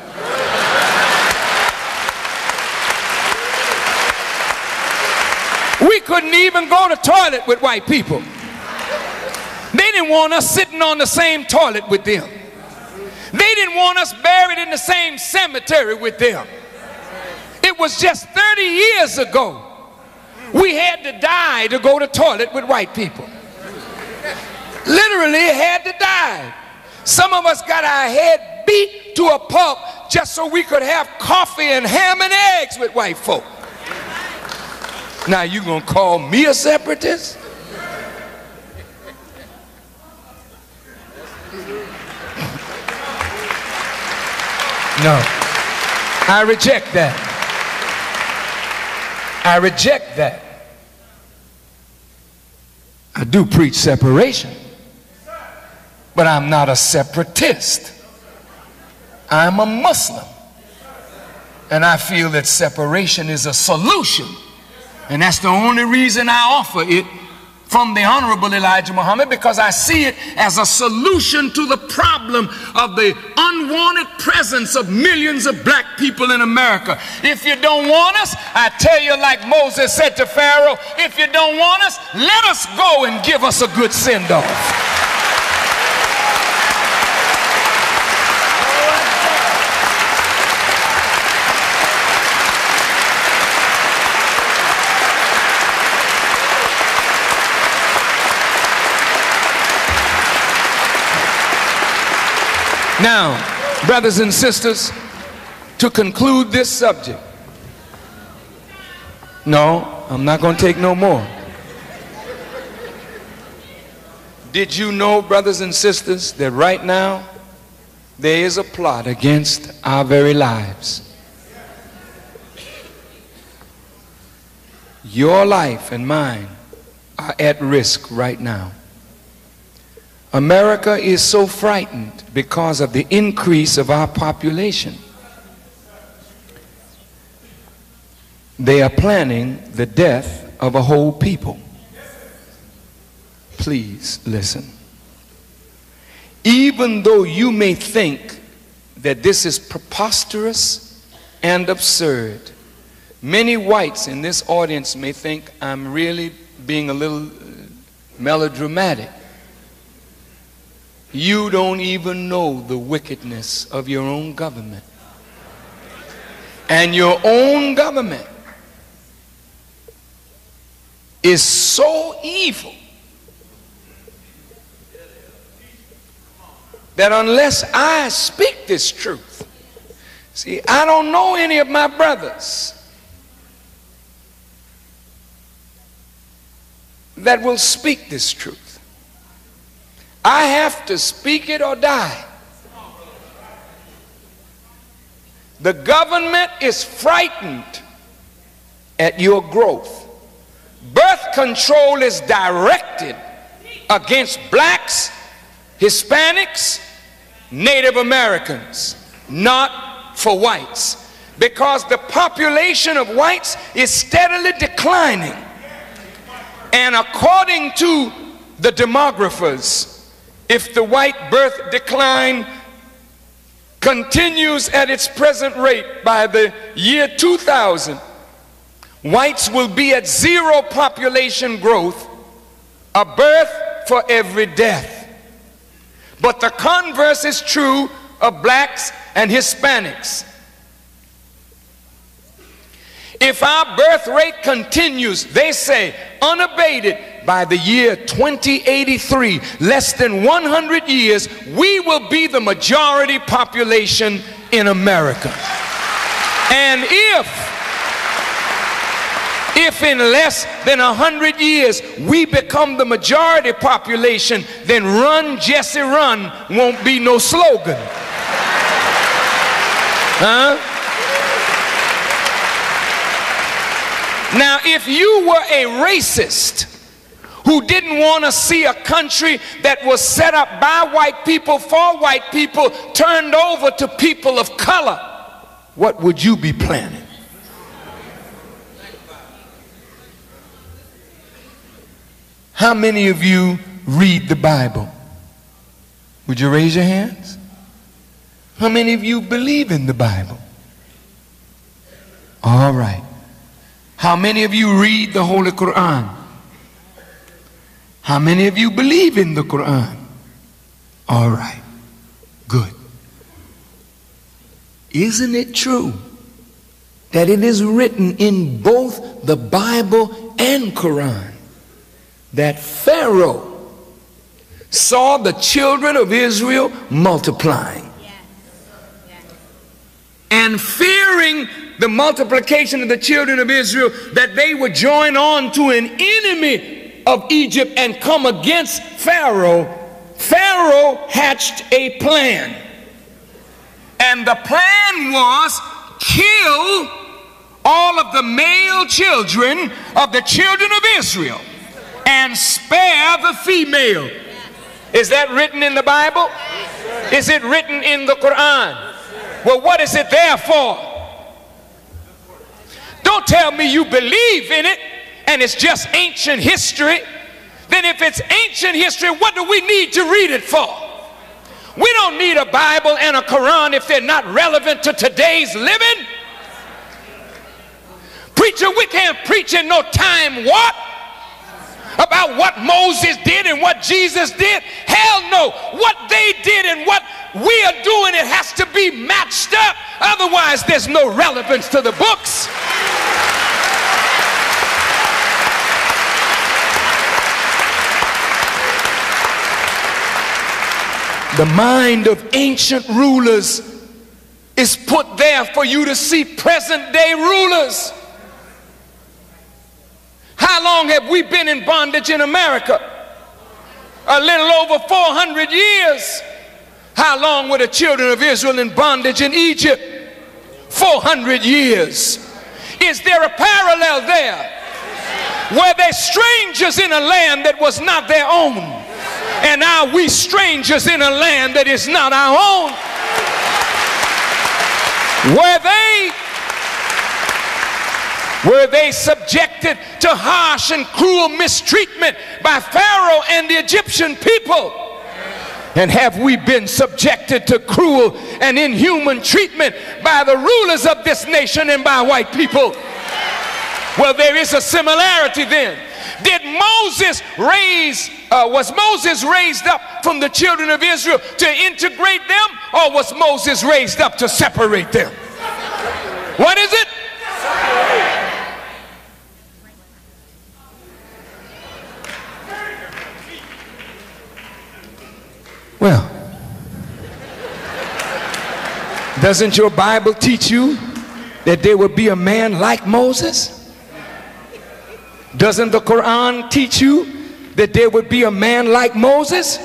We couldn't even go to toilet with white people. They didn't want us sitting on the same toilet with them. They didn't want us buried in the same cemetery with them. It it was just thirty years ago we had to die to go to toilet with white people. Literally had to die. Some of us got our head beat to a pulp just so we could have coffee and ham and eggs with white folk. Now you gonna call me a separatist? No, I reject that. I reject that. I do preach separation, but I'm not a separatist. I'm a Muslim, and I feel that separation is a solution, and that's the only reason I offer it from the Honorable Elijah Muhammad, because I see it as a solution to the problem of the unwanted presence of millions of black people in America. If you don't want us, I tell you like Moses said to Pharaoh, if you don't want us, let us go and give us a good send-off. Now, brothers and sisters, to conclude this subject, no, I'm not going to take no more. Did you know, brothers and sisters, that right now there is a plot against our very lives? Your life and mine are at risk right now. America is so frightened because of the increase of our population. They are planning the death of a whole people. Please listen. Even though you may think that this is preposterous and absurd, many whites in this audience may think I'm really being a little melodramatic. You don't even know the wickedness of your own government. And your own government is so evil that unless I speak this truth, see, I don't know any of my brothers that will speak this truth. I have to speak it or die. The government is frightened at your growth. Birth control is directed against blacks, Hispanics, Native Americans, not for whites, because the population of whites is steadily declining. And according to the demographers, if the white birth decline continues at its present rate by the year two thousand, whites will be at zero population growth, a birth for every death. But the converse is true of blacks and Hispanics. If our birth rate continues, they say, unabated, by the year twenty eighty-three, less than one hundred years, we will be the majority population in America. And if, if in less than one hundred years we become the majority population, then Run, Jesse, Run won't be no slogan. Huh? Now, if you were a racist who didn't want to see a country that was set up by white people for white people turned over to people of color, what would you be planning? How many of you read the Bible? Would you raise your hands? How many of you believe in the Bible? All right. How many of you read the Holy Quran? How many of you believe in the Quran? All right, good. Isn't it true that it is written in both the Bible and Quran that Pharaoh saw the children of Israel multiplying. And fearing the multiplication of the children of Israel, that they would join on to an enemy of Egypt and come against Pharaoh, Pharaoh hatched a plan. And the plan was kill all of the male children of the children of Israel and spare the female. Is that written in the Bible? Is it written in the Quran? Well, what is it there for? Don't tell me you believe in it and it's just ancient history. Then if it's ancient history, what do we need to read it for? We don't need a Bible and a Quran if they're not relevant to today's living. Preacher, we can't preach in no time warp about what Moses did and what Jesus did. Hell no. What they did and what we are doing, it has to be matched up. Otherwise, there's no relevance to the books. The mind of ancient rulers is put there for you to see present day rulers. How long have we been in bondage in America? A little over four hundred years. How long were the children of Israel in bondage in Egypt? four hundred years. Is there a parallel there? Were they strangers in a land that was not their own? And now we strangers in a land that is not our own. Were they Were they subjected to harsh and cruel mistreatment by Pharaoh and the Egyptian people? And have we been subjected to cruel and inhuman treatment by the rulers of this nation and by white people? Well, there is a similarity then. Did Moses raise, uh, was Moses raised up from the children of Israel to integrate them, or was Moses raised up to separate them? What is it? Well, doesn't your Bible teach you that there would be a man like Moses? Doesn't the Quran teach you that there would be a man like Moses?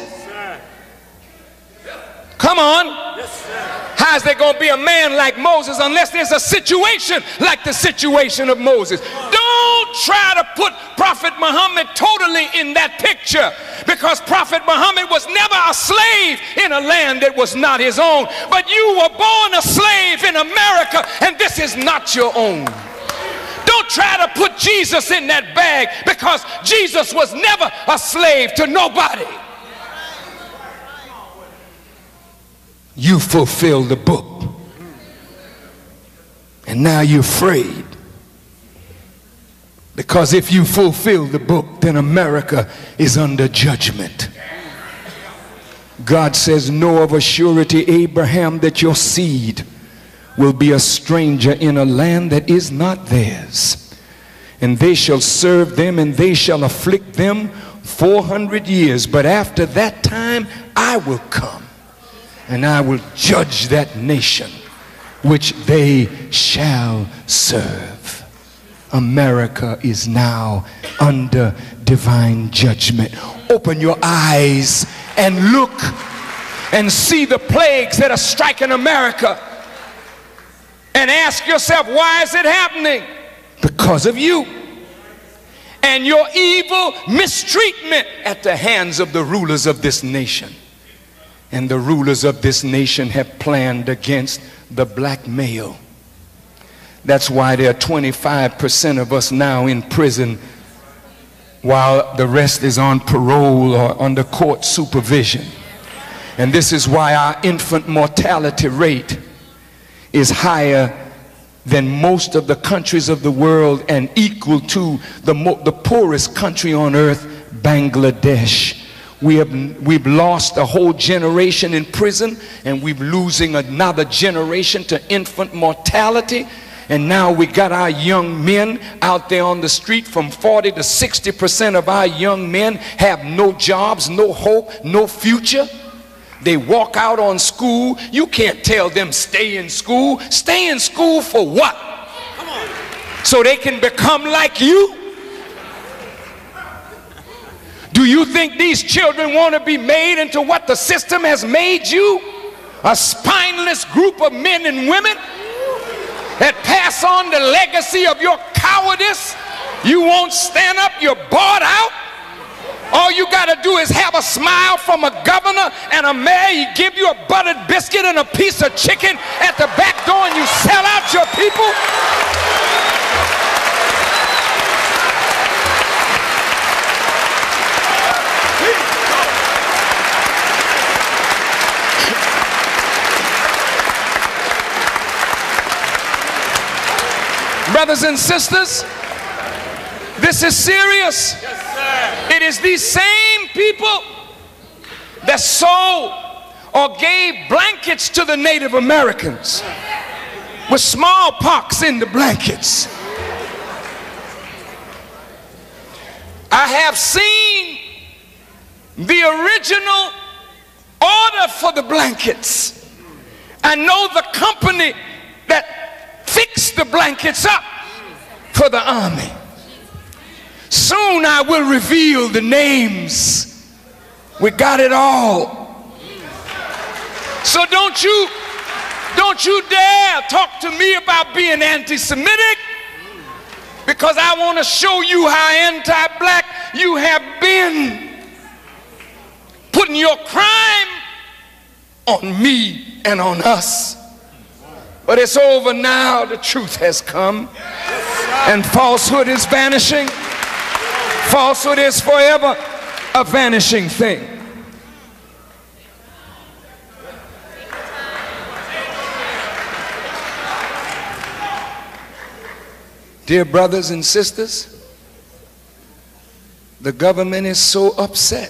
Come on. How's there going to be a man like Moses unless there's a situation like the situation of Moses? Don't try to put Prophet Muhammad totally in that picture, because Prophet Muhammad was never a slave in a land that was not his own. But you were born a slave in America, and this is not your own. Don't try to put Jesus in that bag, because Jesus was never a slave to nobody. You fulfilled the book, and now you're afraid, because if you fulfill the book, then America is under judgment. God says, know of a surety, Abraham, that your seed will be a stranger in a land that is not theirs, and they shall serve them, and they shall afflict them four hundred years. But after that time I will come, and I will judge that nation which they shall serve. America is now under divine judgment. Open your eyes and look and see the plagues that are striking America, and ask yourself, why is it happening? Because of you and your evil mistreatment at the hands of the rulers of this nation. And the rulers of this nation have planned against the black male. That's why there are twenty-five percent of us now in prison, while the rest is on parole or under court supervision. And this is why our infant mortality rate is higher than most of the countries of the world, and equal to the, mo the poorest country on earth, Bangladesh. We have, we've lost a whole generation in prison, and we're losing another generation to infant mortality. And now we got our young men out there on the street. From forty to sixty percent of our young men have no jobs, no hope, no future. They walk out on school. You can't tell them stay in school. Stay in school for what? Come on. So they can become like you? Do you think these children want to be made into what the system has made you? A spineless group of men and women that pass on the legacy of your cowardice? You won't stand up, you're bought out. All you got to do is have a smile from a governor and a mayor. He give you a buttered biscuit and a piece of chicken at the back door, and you sell out your people. Brothers and sisters, this is serious. Yes, sir. It is these same people that sold or gave blankets to the Native Americans with smallpox in the blankets. I have seen the original order for the blankets. I know the company that fixed the blankets up for the army. Soon I will reveal the names. We got it all. So don't you, don't you dare talk to me about being anti-Semitic, because I want to show you how anti-black you have been, putting your crime on me and on us. But it's over now. The truth has come, and falsehood is vanishing. Falsehood is forever a vanishing thing. Dear brothers and sisters, the government is so upset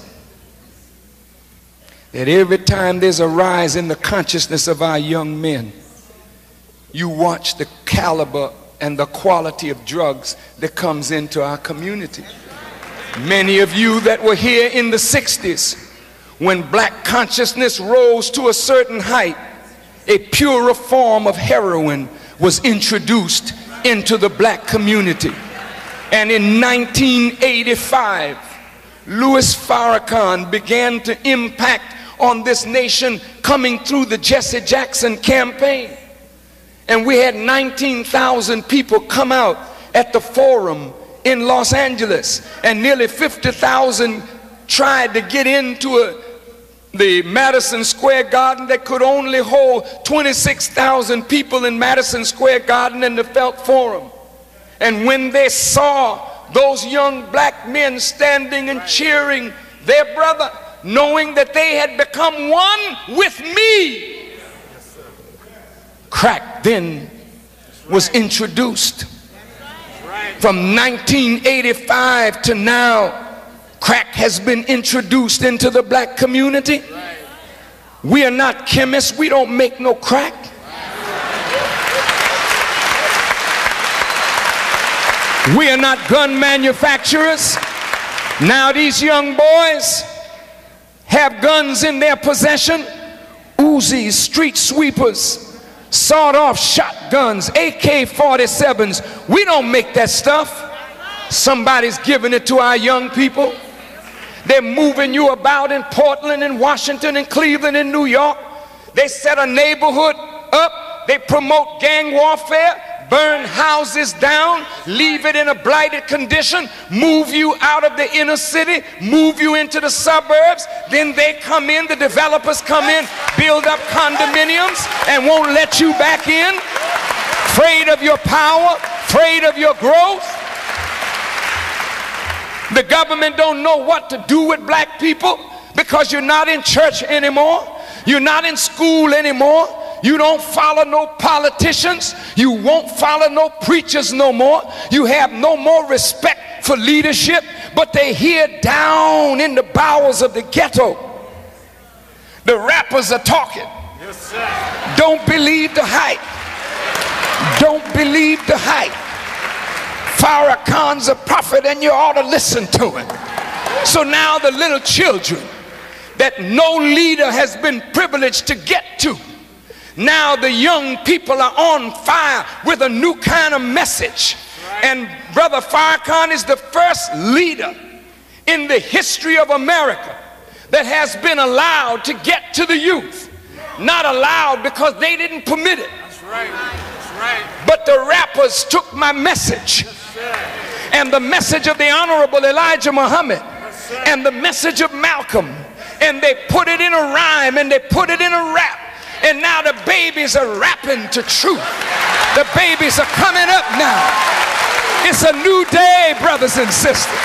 that every time there's a rise in the consciousness of our young men, you watch the caliber and the quality of drugs that comes into our community. Many of you that were here in the sixties, when black consciousness rose to a certain height, a purer form of heroin was introduced into the black community. And in nineteen eighty-five, Louis Farrakhan began to impact on this nation, coming through the Jesse Jackson campaign. And we had nineteen thousand people come out at the Forum in Los Angeles, and nearly fifty thousand tried to get into a, the Madison Square Garden that could only hold twenty-six thousand people in Madison Square Garden and the Felt Forum. And when they saw those young black men standing and cheering their brother, knowing that they had become one with me, crack then was introduced. From nineteen eighty-five to now, crack has been introduced into the black community. We are not chemists. We don't make no crack. We are not gun manufacturers. Now these young boys have guns in their possession, Uzis, street sweepers, sawed-off shotguns, A K forty-sevens. We don't make that stuff. Somebody's giving it to our young people. They're moving you about in Portland and Washington and Cleveland and New York. They set a neighborhood up. They promote gang warfare, burn houses down, leave it in a blighted condition, move you out of the inner city, move you into the suburbs. Then they come in, the developers come in, build up condominiums and won't let you back in. Afraid of your power, afraid of your growth. The government don't know what to do with black people because you're not in church anymore. You're not in school anymore. You don't follow no politicians. You won't follow no preachers no more. You have no more respect for leadership, but they here down in the bowels of the ghetto. The rappers are talking. Yes, sir. Don't believe the hype. don't believe the hype. Farrakhan's a prophet and you ought to listen to him. So now the little children that no leader has been privileged to get to, now the young people are on fire with a new kind of message. And Brother Farrakhan is the first leader in the history of America that has been allowed to get to the youth. Not allowed because they didn't permit it. That's right. That's right. But the rappers took my message, and the message of the Honorable Elijah Muhammad, and the message of Malcolm, and they put it in a rhyme and they put it in a rap. And now the babies are rapping to truth. The babies are coming up now. It's a new day, brothers and sisters.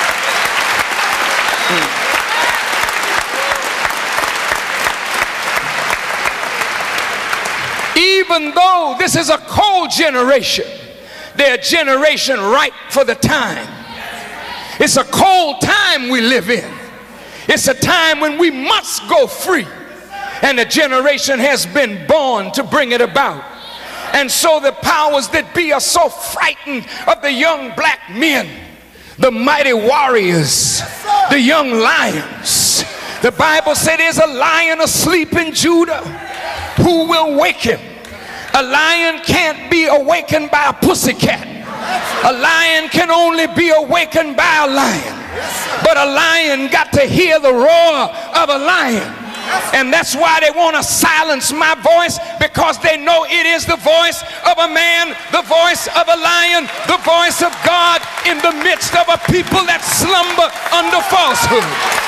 Even though this is a cold generation, they're a generation ripe for the time. It's a cold time we live in. It's a time when we must go free. And a generation has been born to bring it about. And so the powers that be are so frightened of the young black men, the mighty warriors, the young lions. The Bible said there's a lion asleep in Judah. Who will wake him? A lion can't be awakened by a pussycat. A lion can only be awakened by a lion. But a lion got to hear the roar of a lion. And that's why they want to silence my voice, because they know it is the voice of a man, the voice of a lion, the voice of God in the midst of a people that slumber under falsehood.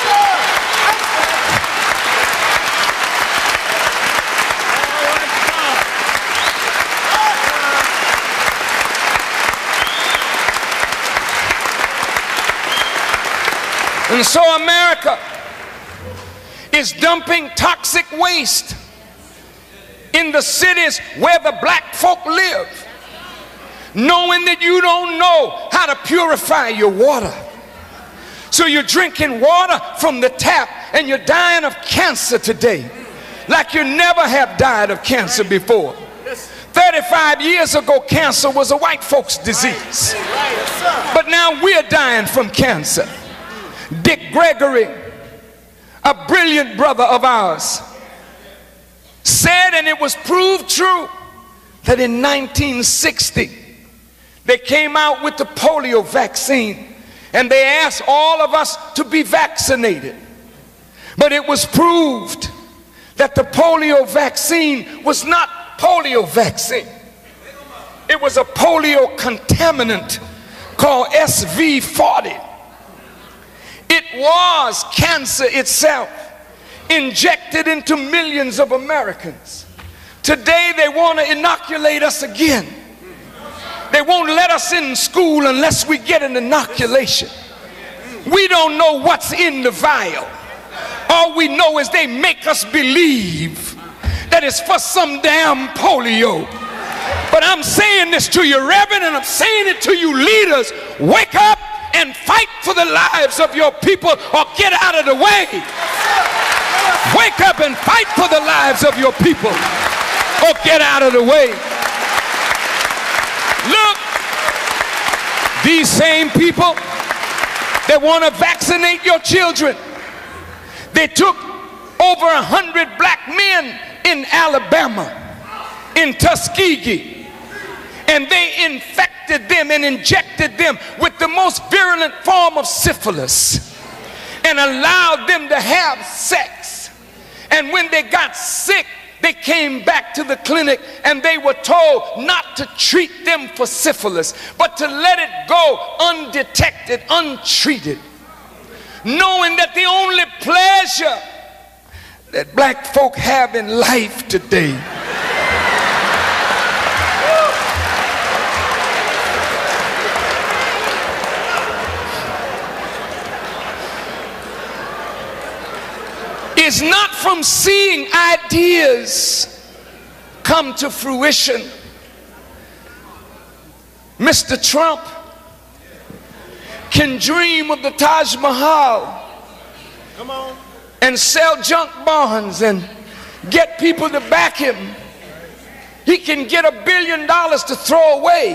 And so America is dumping toxic waste in the cities where the black folk live, knowing that you don't know how to purify your water. So you're drinking water from the tap and you're dying of cancer today like you never have died of cancer before. thirty-five years ago, cancer was a white folks disease, but now we're dying from cancer. Dick Gregory, a brilliant brother of ours, said, and it was proved true, that in nineteen sixty they came out with the polio vaccine and they asked all of us to be vaccinated. But it was proved that the polio vaccine was not polio vaccine. It was a polio contaminant called S V forty. It was cancer itself injected into millions of Americans. Today they want to inoculate us again. They won't let us in school unless we get an inoculation. We don't know what's in the vial. All we know is they make us believe that it's for some damn polio. But I'm saying this to you, Reverend, and I'm saying it to you leaders. Wake up and fight for the lives of your people, or get out of the way. Wake up and fight for the lives of your people, or get out of the way. Look, these same people that want to vaccinate your children, they took over a hundred black men in Alabama, in Tuskegee, and they infected them and injected them with the most virulent form of syphilis and allowed them to have sex. And when they got sick, they came back to the clinic and they were told not to treat them for syphilis, but to let it go undetected, untreated, knowing that the only pleasure that black folk have in life today is not from seeing ideas come to fruition. Mister Trump can dream of the Taj Mahal, come on, and sell junk bonds and get people to back him he can get a billion dollars to throw away.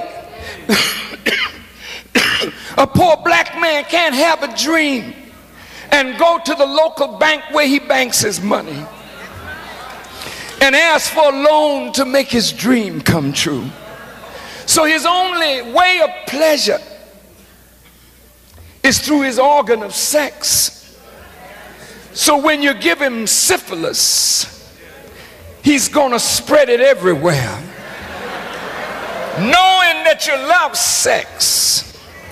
A poor black man can't have a dream and go to the local bank where he banks his money and ask for a loan to make his dream come true. So his only way of pleasure is through his organ of sex. So when you give him syphilis, he's gonna spread it everywhere, knowing that you love sex.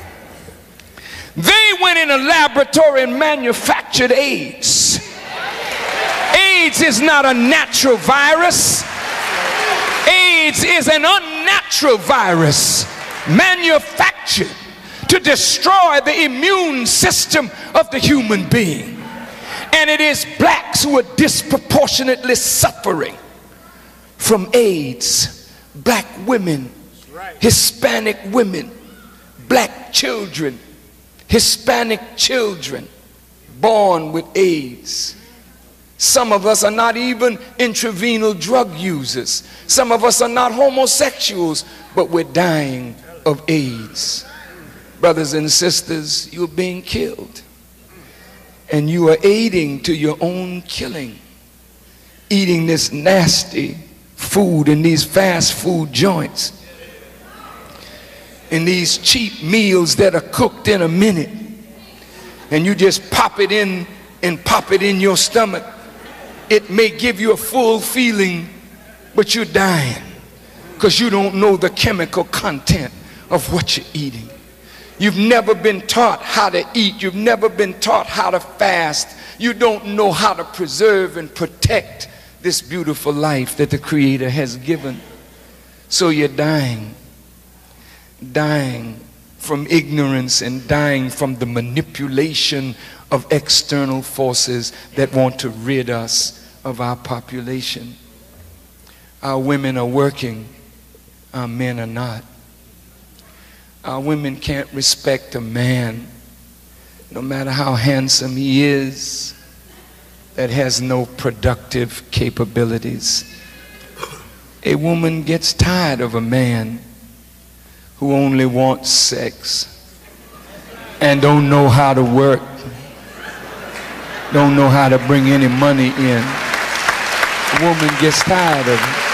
They went in a laboratory and manufactured AIDS. AIDS is not a natural virus. AIDS is an unnatural virus manufactured to destroy the immune system of the human being. And it is blacks who are disproportionately suffering from AIDS. Black women, Hispanic women, black children, Hispanic children born with AIDS. Some of us are not even intravenous drug users. Some of us are not homosexuals, but we're dying of AIDS. Brothers and sisters, you're being killed. And you are aiding to your own killing. Eating this nasty food in these fast food joints. In these cheap meals that are cooked in a minute. And you just pop it in and pop it in your stomach. It may give you a full feeling, but you're dying because you don't know the chemical content of what you're eating. You've never been taught how to eat. You've never been taught how to fast. You don't know how to preserve and protect this beautiful life that the Creator has given. So you're dying. Dying from ignorance and dying from the manipulation of external forces that want to rid us of our population. Our women are working, our men are not. Our women can't respect a man, no matter how handsome he is, that has no productive capabilities. A woman gets tired of a man who only wants sex and don't know how to work, don't know how to bring any money in. A woman gets tired of it.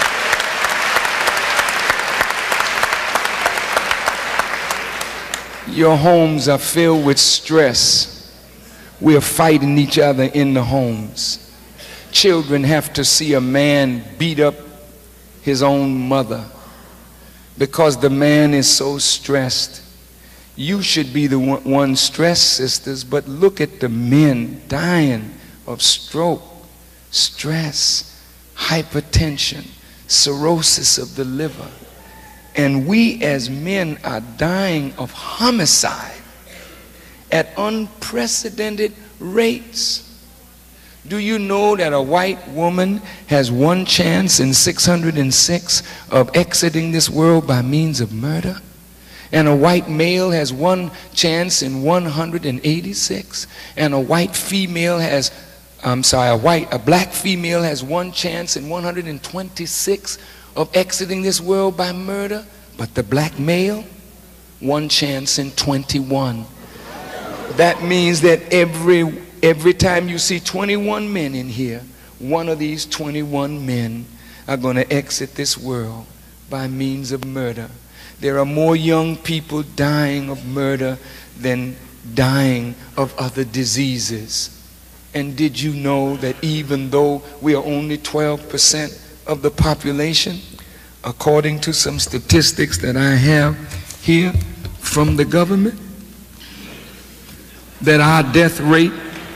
Your homes are filled with stress. We are fighting each other in the homes. Children have to see a man beat up his own mother because the man is so stressed. You should be the one stressed, sisters, but look at the men dying of stroke, stress, hypertension, cirrhosis of the liver. And we as men are dying of homicide at unprecedented rates. Do you know that a white woman has one chance in six hundred six of exiting this world by means of murder? And a white male has one chance in one hundred eighty-six. And a white female has, I'm sorry, a white, a black female has one chance in one hundred twenty-six of exiting this world by murder. But the black male, one chance in twenty-one. That means that every every time you see twenty-one men in here, one of these twenty-one men are going to exit this world by means of murder. There are more young people dying of murder than dying of other diseases. And did you know that even though we are only twelve percent of the population, according to some statistics that I have here from the government, that our death rate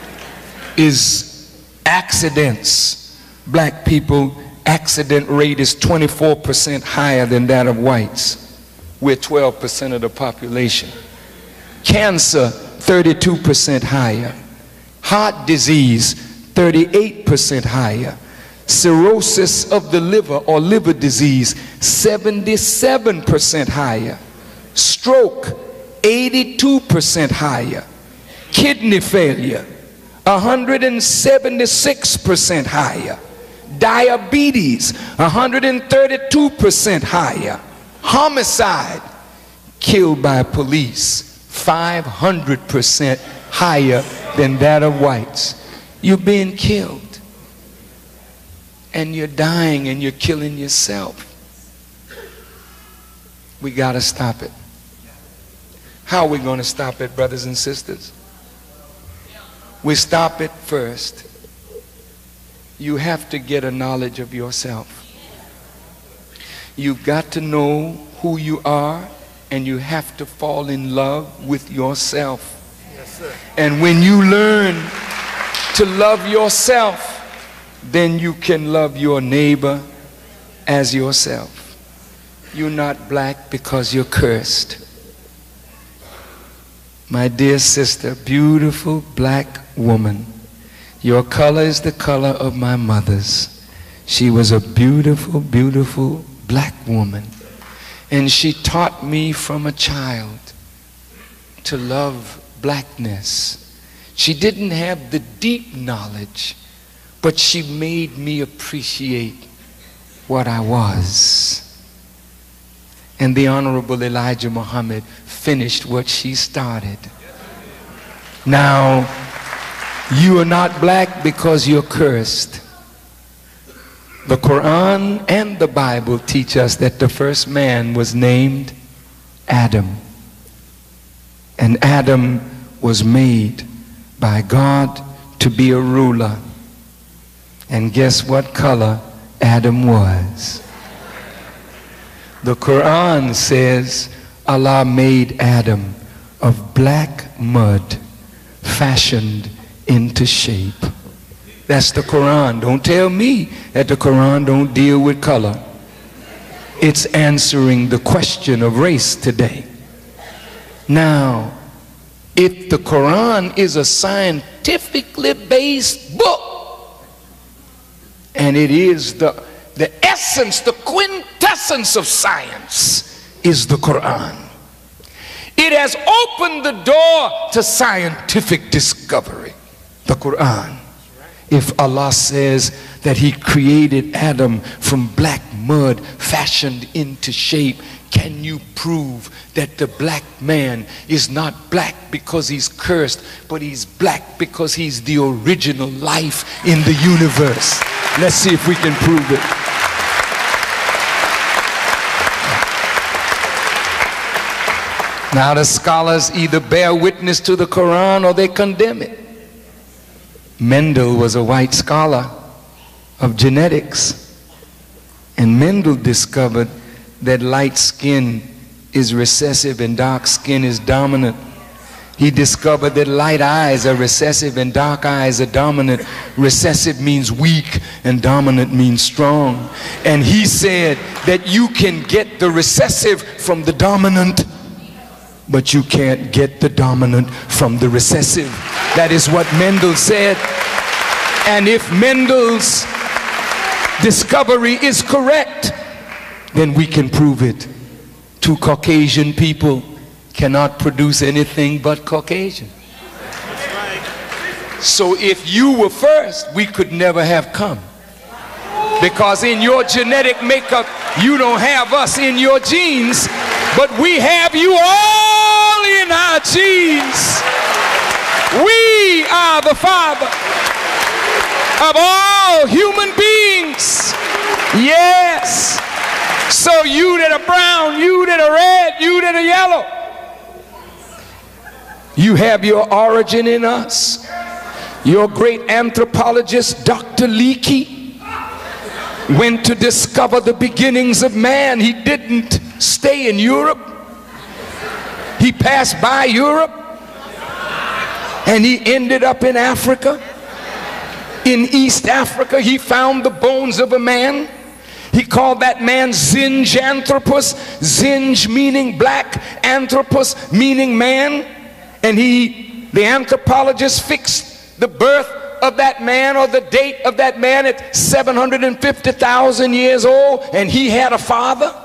is accidents. Black people accident rate is twenty-four percent higher than that of whites. We're twelve percent of the population. Cancer, thirty-two percent higher. Heart disease, thirty-eight percent higher. Cirrhosis of the liver or liver disease, seventy-seven percent higher. Stroke, eighty-two percent higher. Kidney failure, one hundred seventy-six percent higher. Diabetes, one hundred thirty-two percent higher. Homicide, killed by police, five hundred percent higher than that of whites. You're being killed, and you're dying, and you're killing yourself. We got to stop it. How are we going to stop it, brothers and sisters? We stop it first. You have to get a knowledge of yourself. You've got to know who you are, and you have to fall in love with yourself. Yes, sir. And when you learn to love yourself, then you can love your neighbor as yourself. You're not black because you're cursed. My dear sister, beautiful black woman, your color is the color of my mother's. She was a beautiful, beautiful black woman. And she taught me from a child to love blackness. She didn't have the deep knowledge, but she made me appreciate what I was. And the Honorable Elijah Muhammad finished what she started. Now, you are not black because you're cursed. The Quran and the Bible teach us that the first man was named Adam. And Adam was made by God to be a ruler. And guess what color Adam was? The Quran says Allah made Adam of black mud fashioned into shape. That's the Quran. Don't tell me that the Quran don't deal with color. It's answering the question of race today. Now, if the Quran is a scientifically based book, and it is the, the essence, the quintessence of science is the Quran. It has opened the door to scientific discovery, the Quran. If Allah says that He created Adam from black mud fashioned into shape, can you prove that the black man is not black because he's cursed, but he's black because he's the original life in the universe? Let's see if we can prove it. Now the scholars either bear witness to the Quran or they condemn it. Mendel was a white scholar of genetics, and Mendel discovered that light skin is recessive and dark skin is dominant. He discovered that light eyes are recessive and dark eyes are dominant. Recessive means weak and dominant means strong. And he said that you can get the recessive from the dominant, but you can't get the dominant from the recessive. That is what Mendel said. And if Mendel's discovery is correct, then we can prove it. Two Caucasian people cannot produce anything but Caucasian. So if you were first, we could never have come. Because in your genetic makeup, you don't have us in your genes, but we have you all in our genes. We are the father of all human beings. Yes. So you that are brown, you that are red, you that are yellow, you have your origin in us. Your great anthropologist, Doctor Leakey, went to discover the beginnings of man. He didn't stay in Europe. He passed by Europe and he ended up in Africa. In East Africa, he found the bones of a man. He called that man Zinjanthropus. Zinj meaning black, anthropus meaning man. And he, the anthropologist, fixed the birth of that man or the date of that man at seven hundred fifty thousand years old, and he had a father.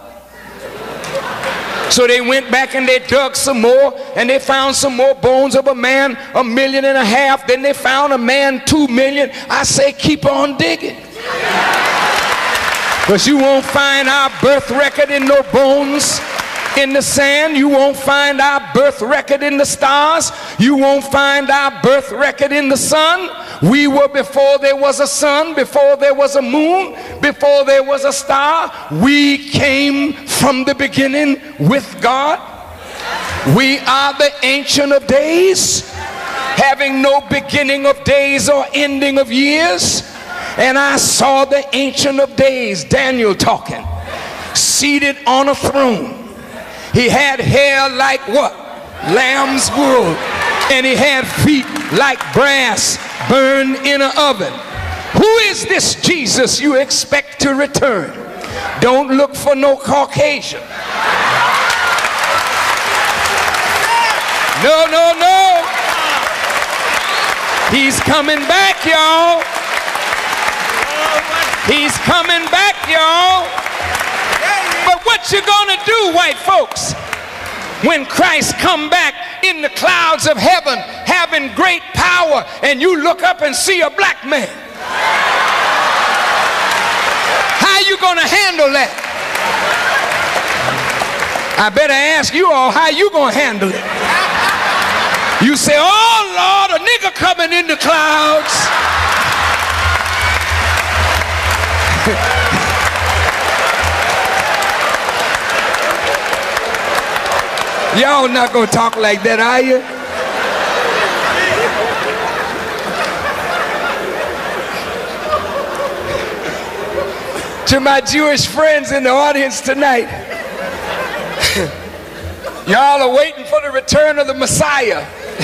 So they went back and they dug some more, and they found some more bones of a man a million and a half. Then they found a man two million. I say keep on digging. Because you won't find our birth record in no bones in the sand. You won't find our birth record in the stars. You won't find our birth record in the sun. We were before there was a sun, before there was a moon, before there was a star. We came from the beginning with God. We are the Ancient of Days, having no beginning of days or ending of years. And I saw the Ancient of Days, Daniel talking, seated on a throne. He had hair like what? Lamb's wool. And he had feet like brass burned in an oven. Who is this Jesus you expect to return? Don't look for no Caucasian. No, no, no. He's coming back, y'all. He's coming back, y'all. But what you gonna do, white folks, when Christ come back in the clouds of heaven having great power and you look up and see a black man? How you gonna handle that? I better ask you all, how you gonna handle it? You say, oh Lord, a nigga coming in the clouds. Y'all not gonna talk like that, are you? To my Jewish friends in the audience tonight, y'all are waiting for the return of the Messiah.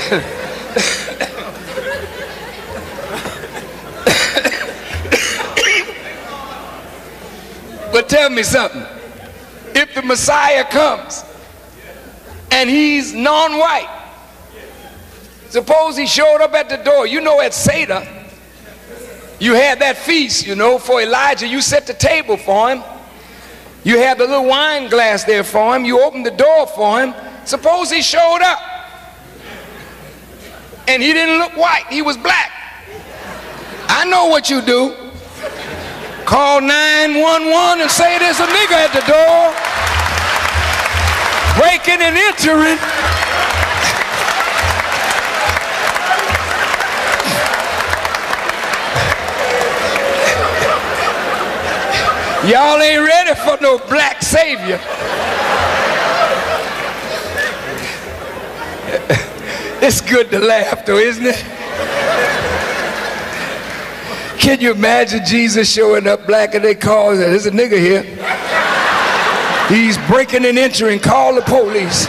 But tell me something. If the Messiah comes and he's non-white, suppose he showed up at the door. You know, at Seder, you had that feast, you know, for Elijah. You set the table for him. You had the little wine glass there for him. You opened the door for him. Suppose he showed up and he didn't look white, he was black. I know what you do. Call nine one one and say there's a nigga at the door breaking and entering. Y'all ain't ready for no black savior. It's good to laugh though, isn't it? Can you imagine Jesus showing up black and they call, there's a nigga here. He's breaking and entering, call the police.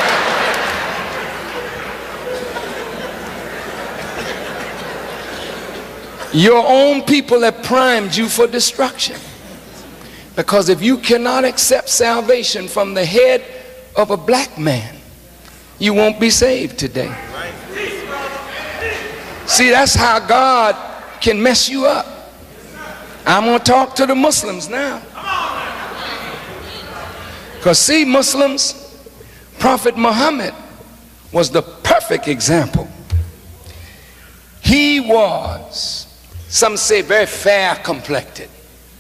Your own people have primed you for destruction. Because if you cannot accept salvation from the head of a black man, you won't be saved today. See, that's how God can mess you up. I'm going to talk to the Muslims now. Because see, Muslims, Prophet Muhammad was the perfect example. He was, some say, very fair complected,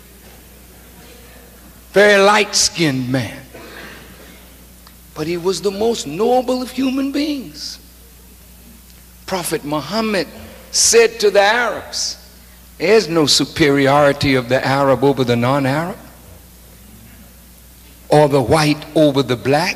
very light-skinned man. But he was the most noble of human beings. Prophet Muhammad said to the Arabs, there's no superiority of the Arab over the non-Arab, or the white over the black.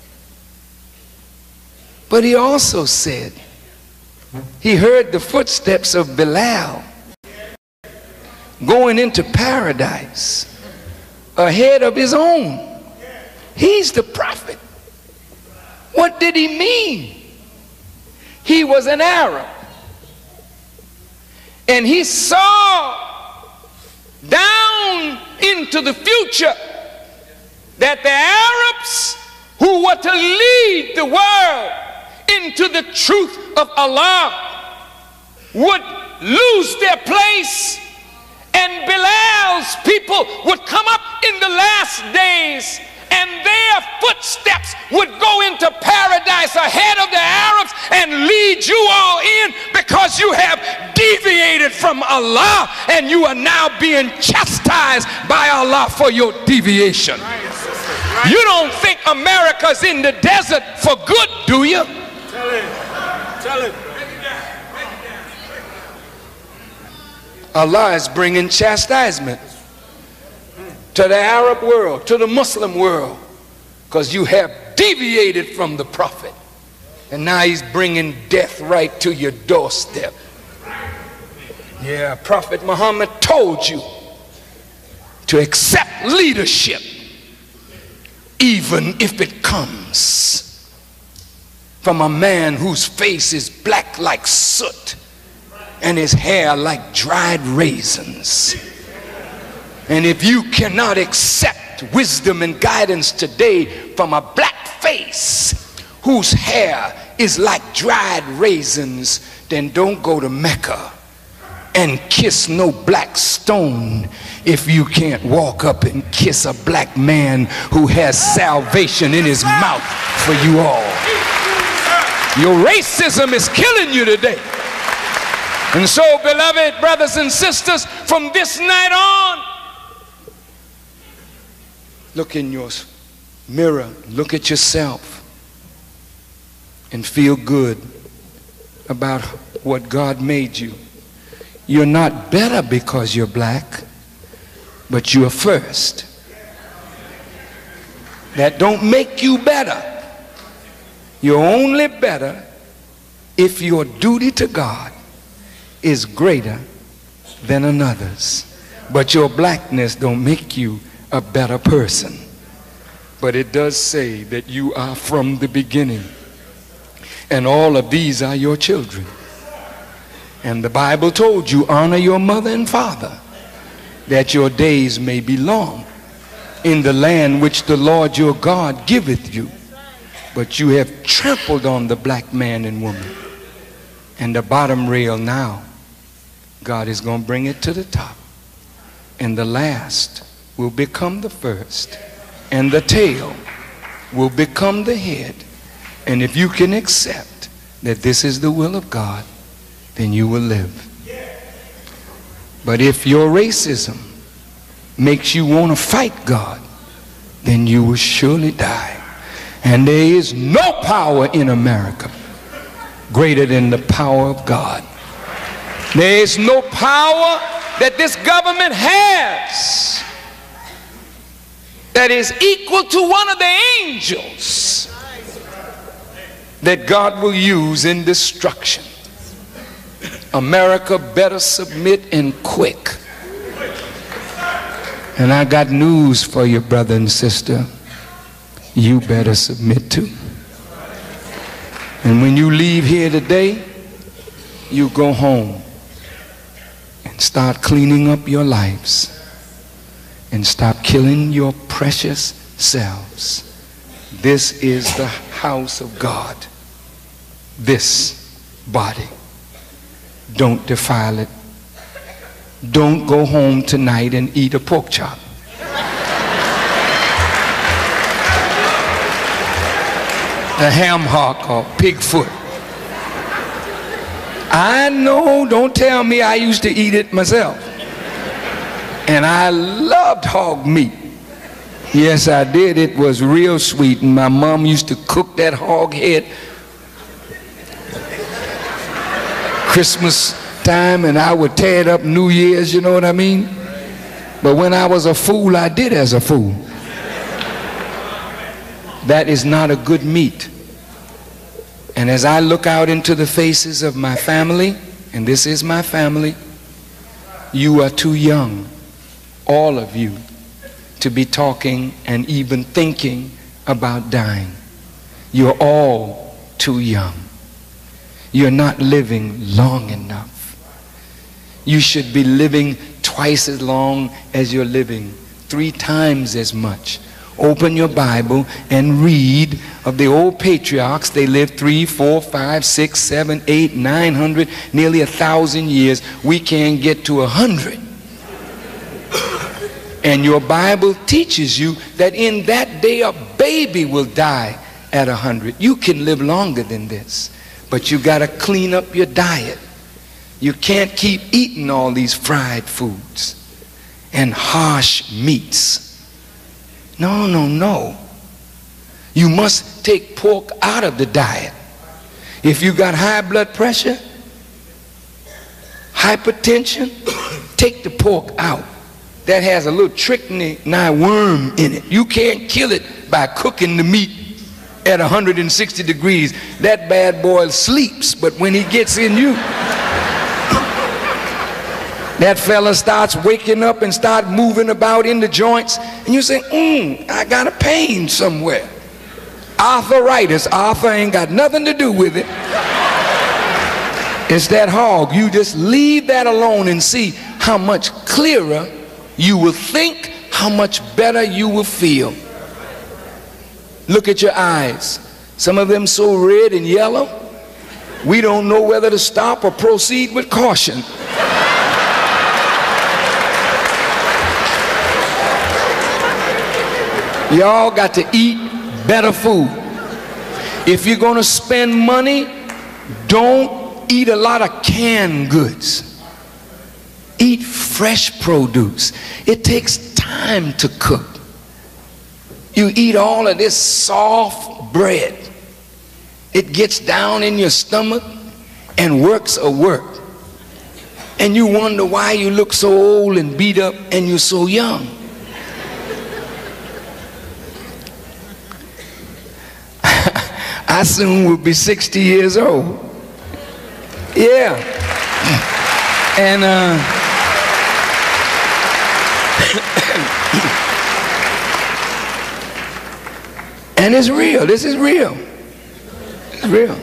But he also said, he heard the footsteps of Bilal going into paradise ahead of his own. He's the prophet. What did he mean? He was an Arab. And he saw down into the future that the Arabs who were to lead the world into the truth of Allah would lose their place, and Bilal's people would come up in the last days and their footsteps would go into paradise ahead of the Arabs and lead you all in, because you have deviated from Allah and you are now being chastised by Allah for your deviation. You don't think America's in the desert for good, do you? Tell it. Tell it. Allah is bringing chastisement to the Arab world, to the Muslim world, because you have deviated from the Prophet. And now he's bringing death right to your doorstep. Yeah, Prophet Muhammad told you to accept leadership, even if it comes from a man whose face is black like soot and his hair like dried raisins. And if you cannot accept wisdom and guidance today from a black face whose hair is like dried raisins, then don't go to Mecca and kiss no black stone if you can't walk up and kiss a black man who has salvation in his mouth for you all. Your racism is killing you today. And so, beloved brothers and sisters, from this night on, look in your mirror, look at yourself, and feel good about what God made you. You're not better because you're black, but you're first. That don't make you better. You're only better if your duty to God is greater than another's. But your blackness don't make you a better person. But it does say that you are from the beginning, and all of these are your children. And the Bible told you, honor your mother and father, that your days may be long in the land which the Lord your God giveth you. But you have trampled on the black man and woman. And the bottom rail now, God is going to bring it to the top. And the last will become the first. And the tail will become the head. And if you can accept that this is the will of God, then you will live. But if your racism makes you want to fight God, then you will surely die. And there is no power in America greater than the power of God. There is no power that this government has that is equal to one of the angels that God will use in destruction. America better submit, and quick. And I got news for you, brother and sister. You better submit too. And when you leave here today, you go home and start cleaning up your lives and stop killing your precious selves. This is the house of God. This body. Don't defile it. Don't go home tonight and eat a pork chop. A ham hock or pig foot. I know, don't tell me, I used to eat it myself. And I loved hog meat. Yes, I did. It was real sweet. And my mom used to cook that hog head Christmas time, and I would tear it up New Year's, you know what I mean? But when I was a fool, I did as a fool. That is not a good meat. And as I look out into the faces of my family, and this is my family, you are too young, all of you, to be talking and even thinking about dying. You're all too young. You're not living long enough. You should be living twice as long as you're living, three times as much. Open your Bible and read of the old patriarchs. They lived three, four, five, six, seven, eight, nine hundred, nearly a thousand years. We can't get to a hundred. And your Bible teaches you that in that day a baby will die at a hundred. You can live longer than this, but you got to clean up your diet. You can't keep eating all these fried foods and harsh meats. No, no, no. You must take pork out of the diet. If you got high blood pressure, hypertension, take the pork out. That has a little strychnine worm in it. You can't kill it by cooking the meat at one hundred sixty degrees. That bad boy sleeps, but when he gets in you, that fella starts waking up and start moving about in the joints, and you say, mm, I got a pain somewhere. Arthritis. Arthur ain't got nothing to do with it. It's that hog. You just leave that alone and see how much clearer you will think, how much better you will feel. Look at your eyes. Some of them so red and yellow, we don't know whether to stop or proceed with caution. Y'all got to eat better food. If you're going to spend money, don't eat a lot of canned goods. Eat fresh produce. It takes time to cook. You eat all of this soft bread. It gets down in your stomach and works a work. And you wonder why you look so old and beat up and you're so young. I soon will be sixty years old. Yeah. And uh and it's real. This is real. It's real.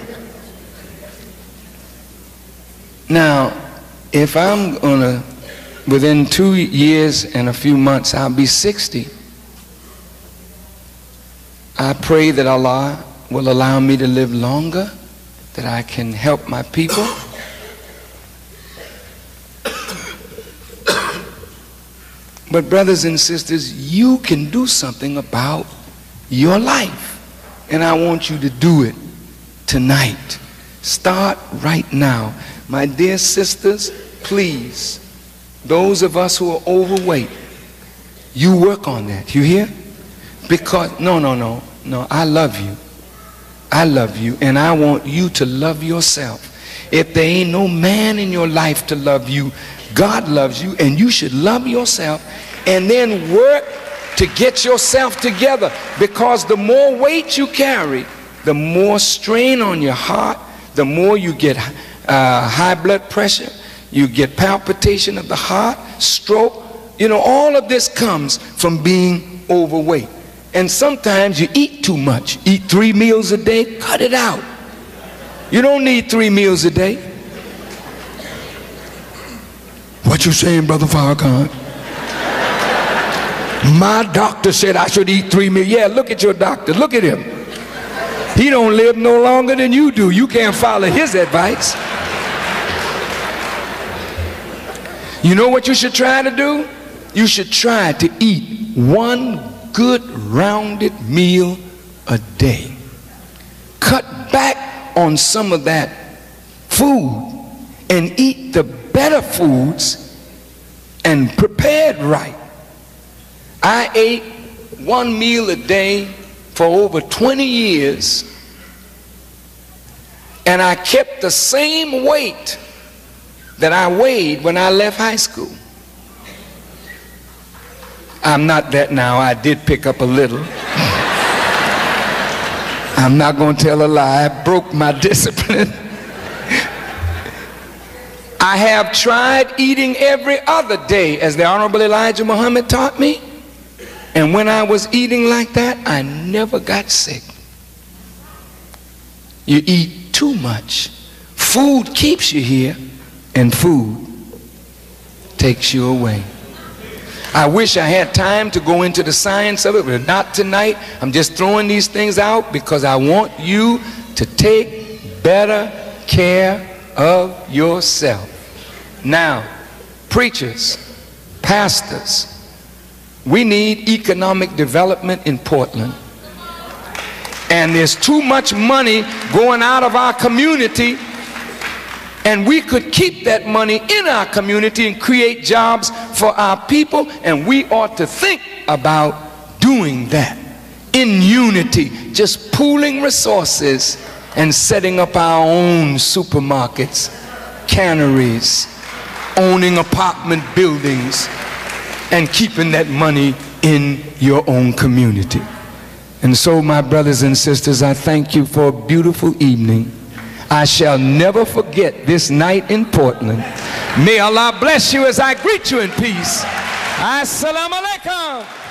Now, if I'm gonna, within two years and a few months, I'll be sixty. I pray that Allah will allow me to live longer, that I can help my people. But brothers and sisters, you can do something about your life. And I want you to do it tonight. Start right now. My dear sisters, please, those of us who are overweight, you work on that. You hear? Because, no, no, no, no, I love you. I love you, and I want you to love yourself. If there ain't no man in your life to love you, God loves you, and you should love yourself and then work to get yourself together, because the more weight you carry, the more strain on your heart, the more you get uh, high blood pressure, you get palpitation of the heart, stroke. You know, all of this comes from being overweight. And sometimes you eat too much. Eat three meals a day, cut it out. You don't need three meals a day. What you saying, Brother Farrakhan? My doctor said I should eat three meals. Yeah, look at your doctor. Look at him. He don't live no longer than you do. You can't follow his advice. You know what you should try to do? You should try to eat one good rounded meal a day. Cut back on some of that food and eat the better foods and prepared right. I ate one meal a day for over twenty years, and I kept the same weight that I weighed when I left high school. I'm not that now. I did pick up a little. I'm not going to tell a lie. I broke my discipline. I have tried eating every other day, as the Honorable Elijah Muhammad taught me. And when I was eating like that, I never got sick. You eat too much. Food keeps you here, and food takes you away. I wish I had time to go into the science of it, but not tonight. I'm just throwing these things out because I want you to take better care of yourself. Now, preachers, pastors, We need economic development in Portland. And there's too much money going out of our community, and we could keep that money in our community and create jobs for our people, and we ought to think about doing that in unity, just pooling resources and setting up our own supermarkets, canneries, owning apartment buildings, and keeping that money in your own community. And so, my brothers and sisters, I thank you for a beautiful evening. I shall never forget this night in Portland. May Allah bless you as I greet you in peace. Assalamu alaikum.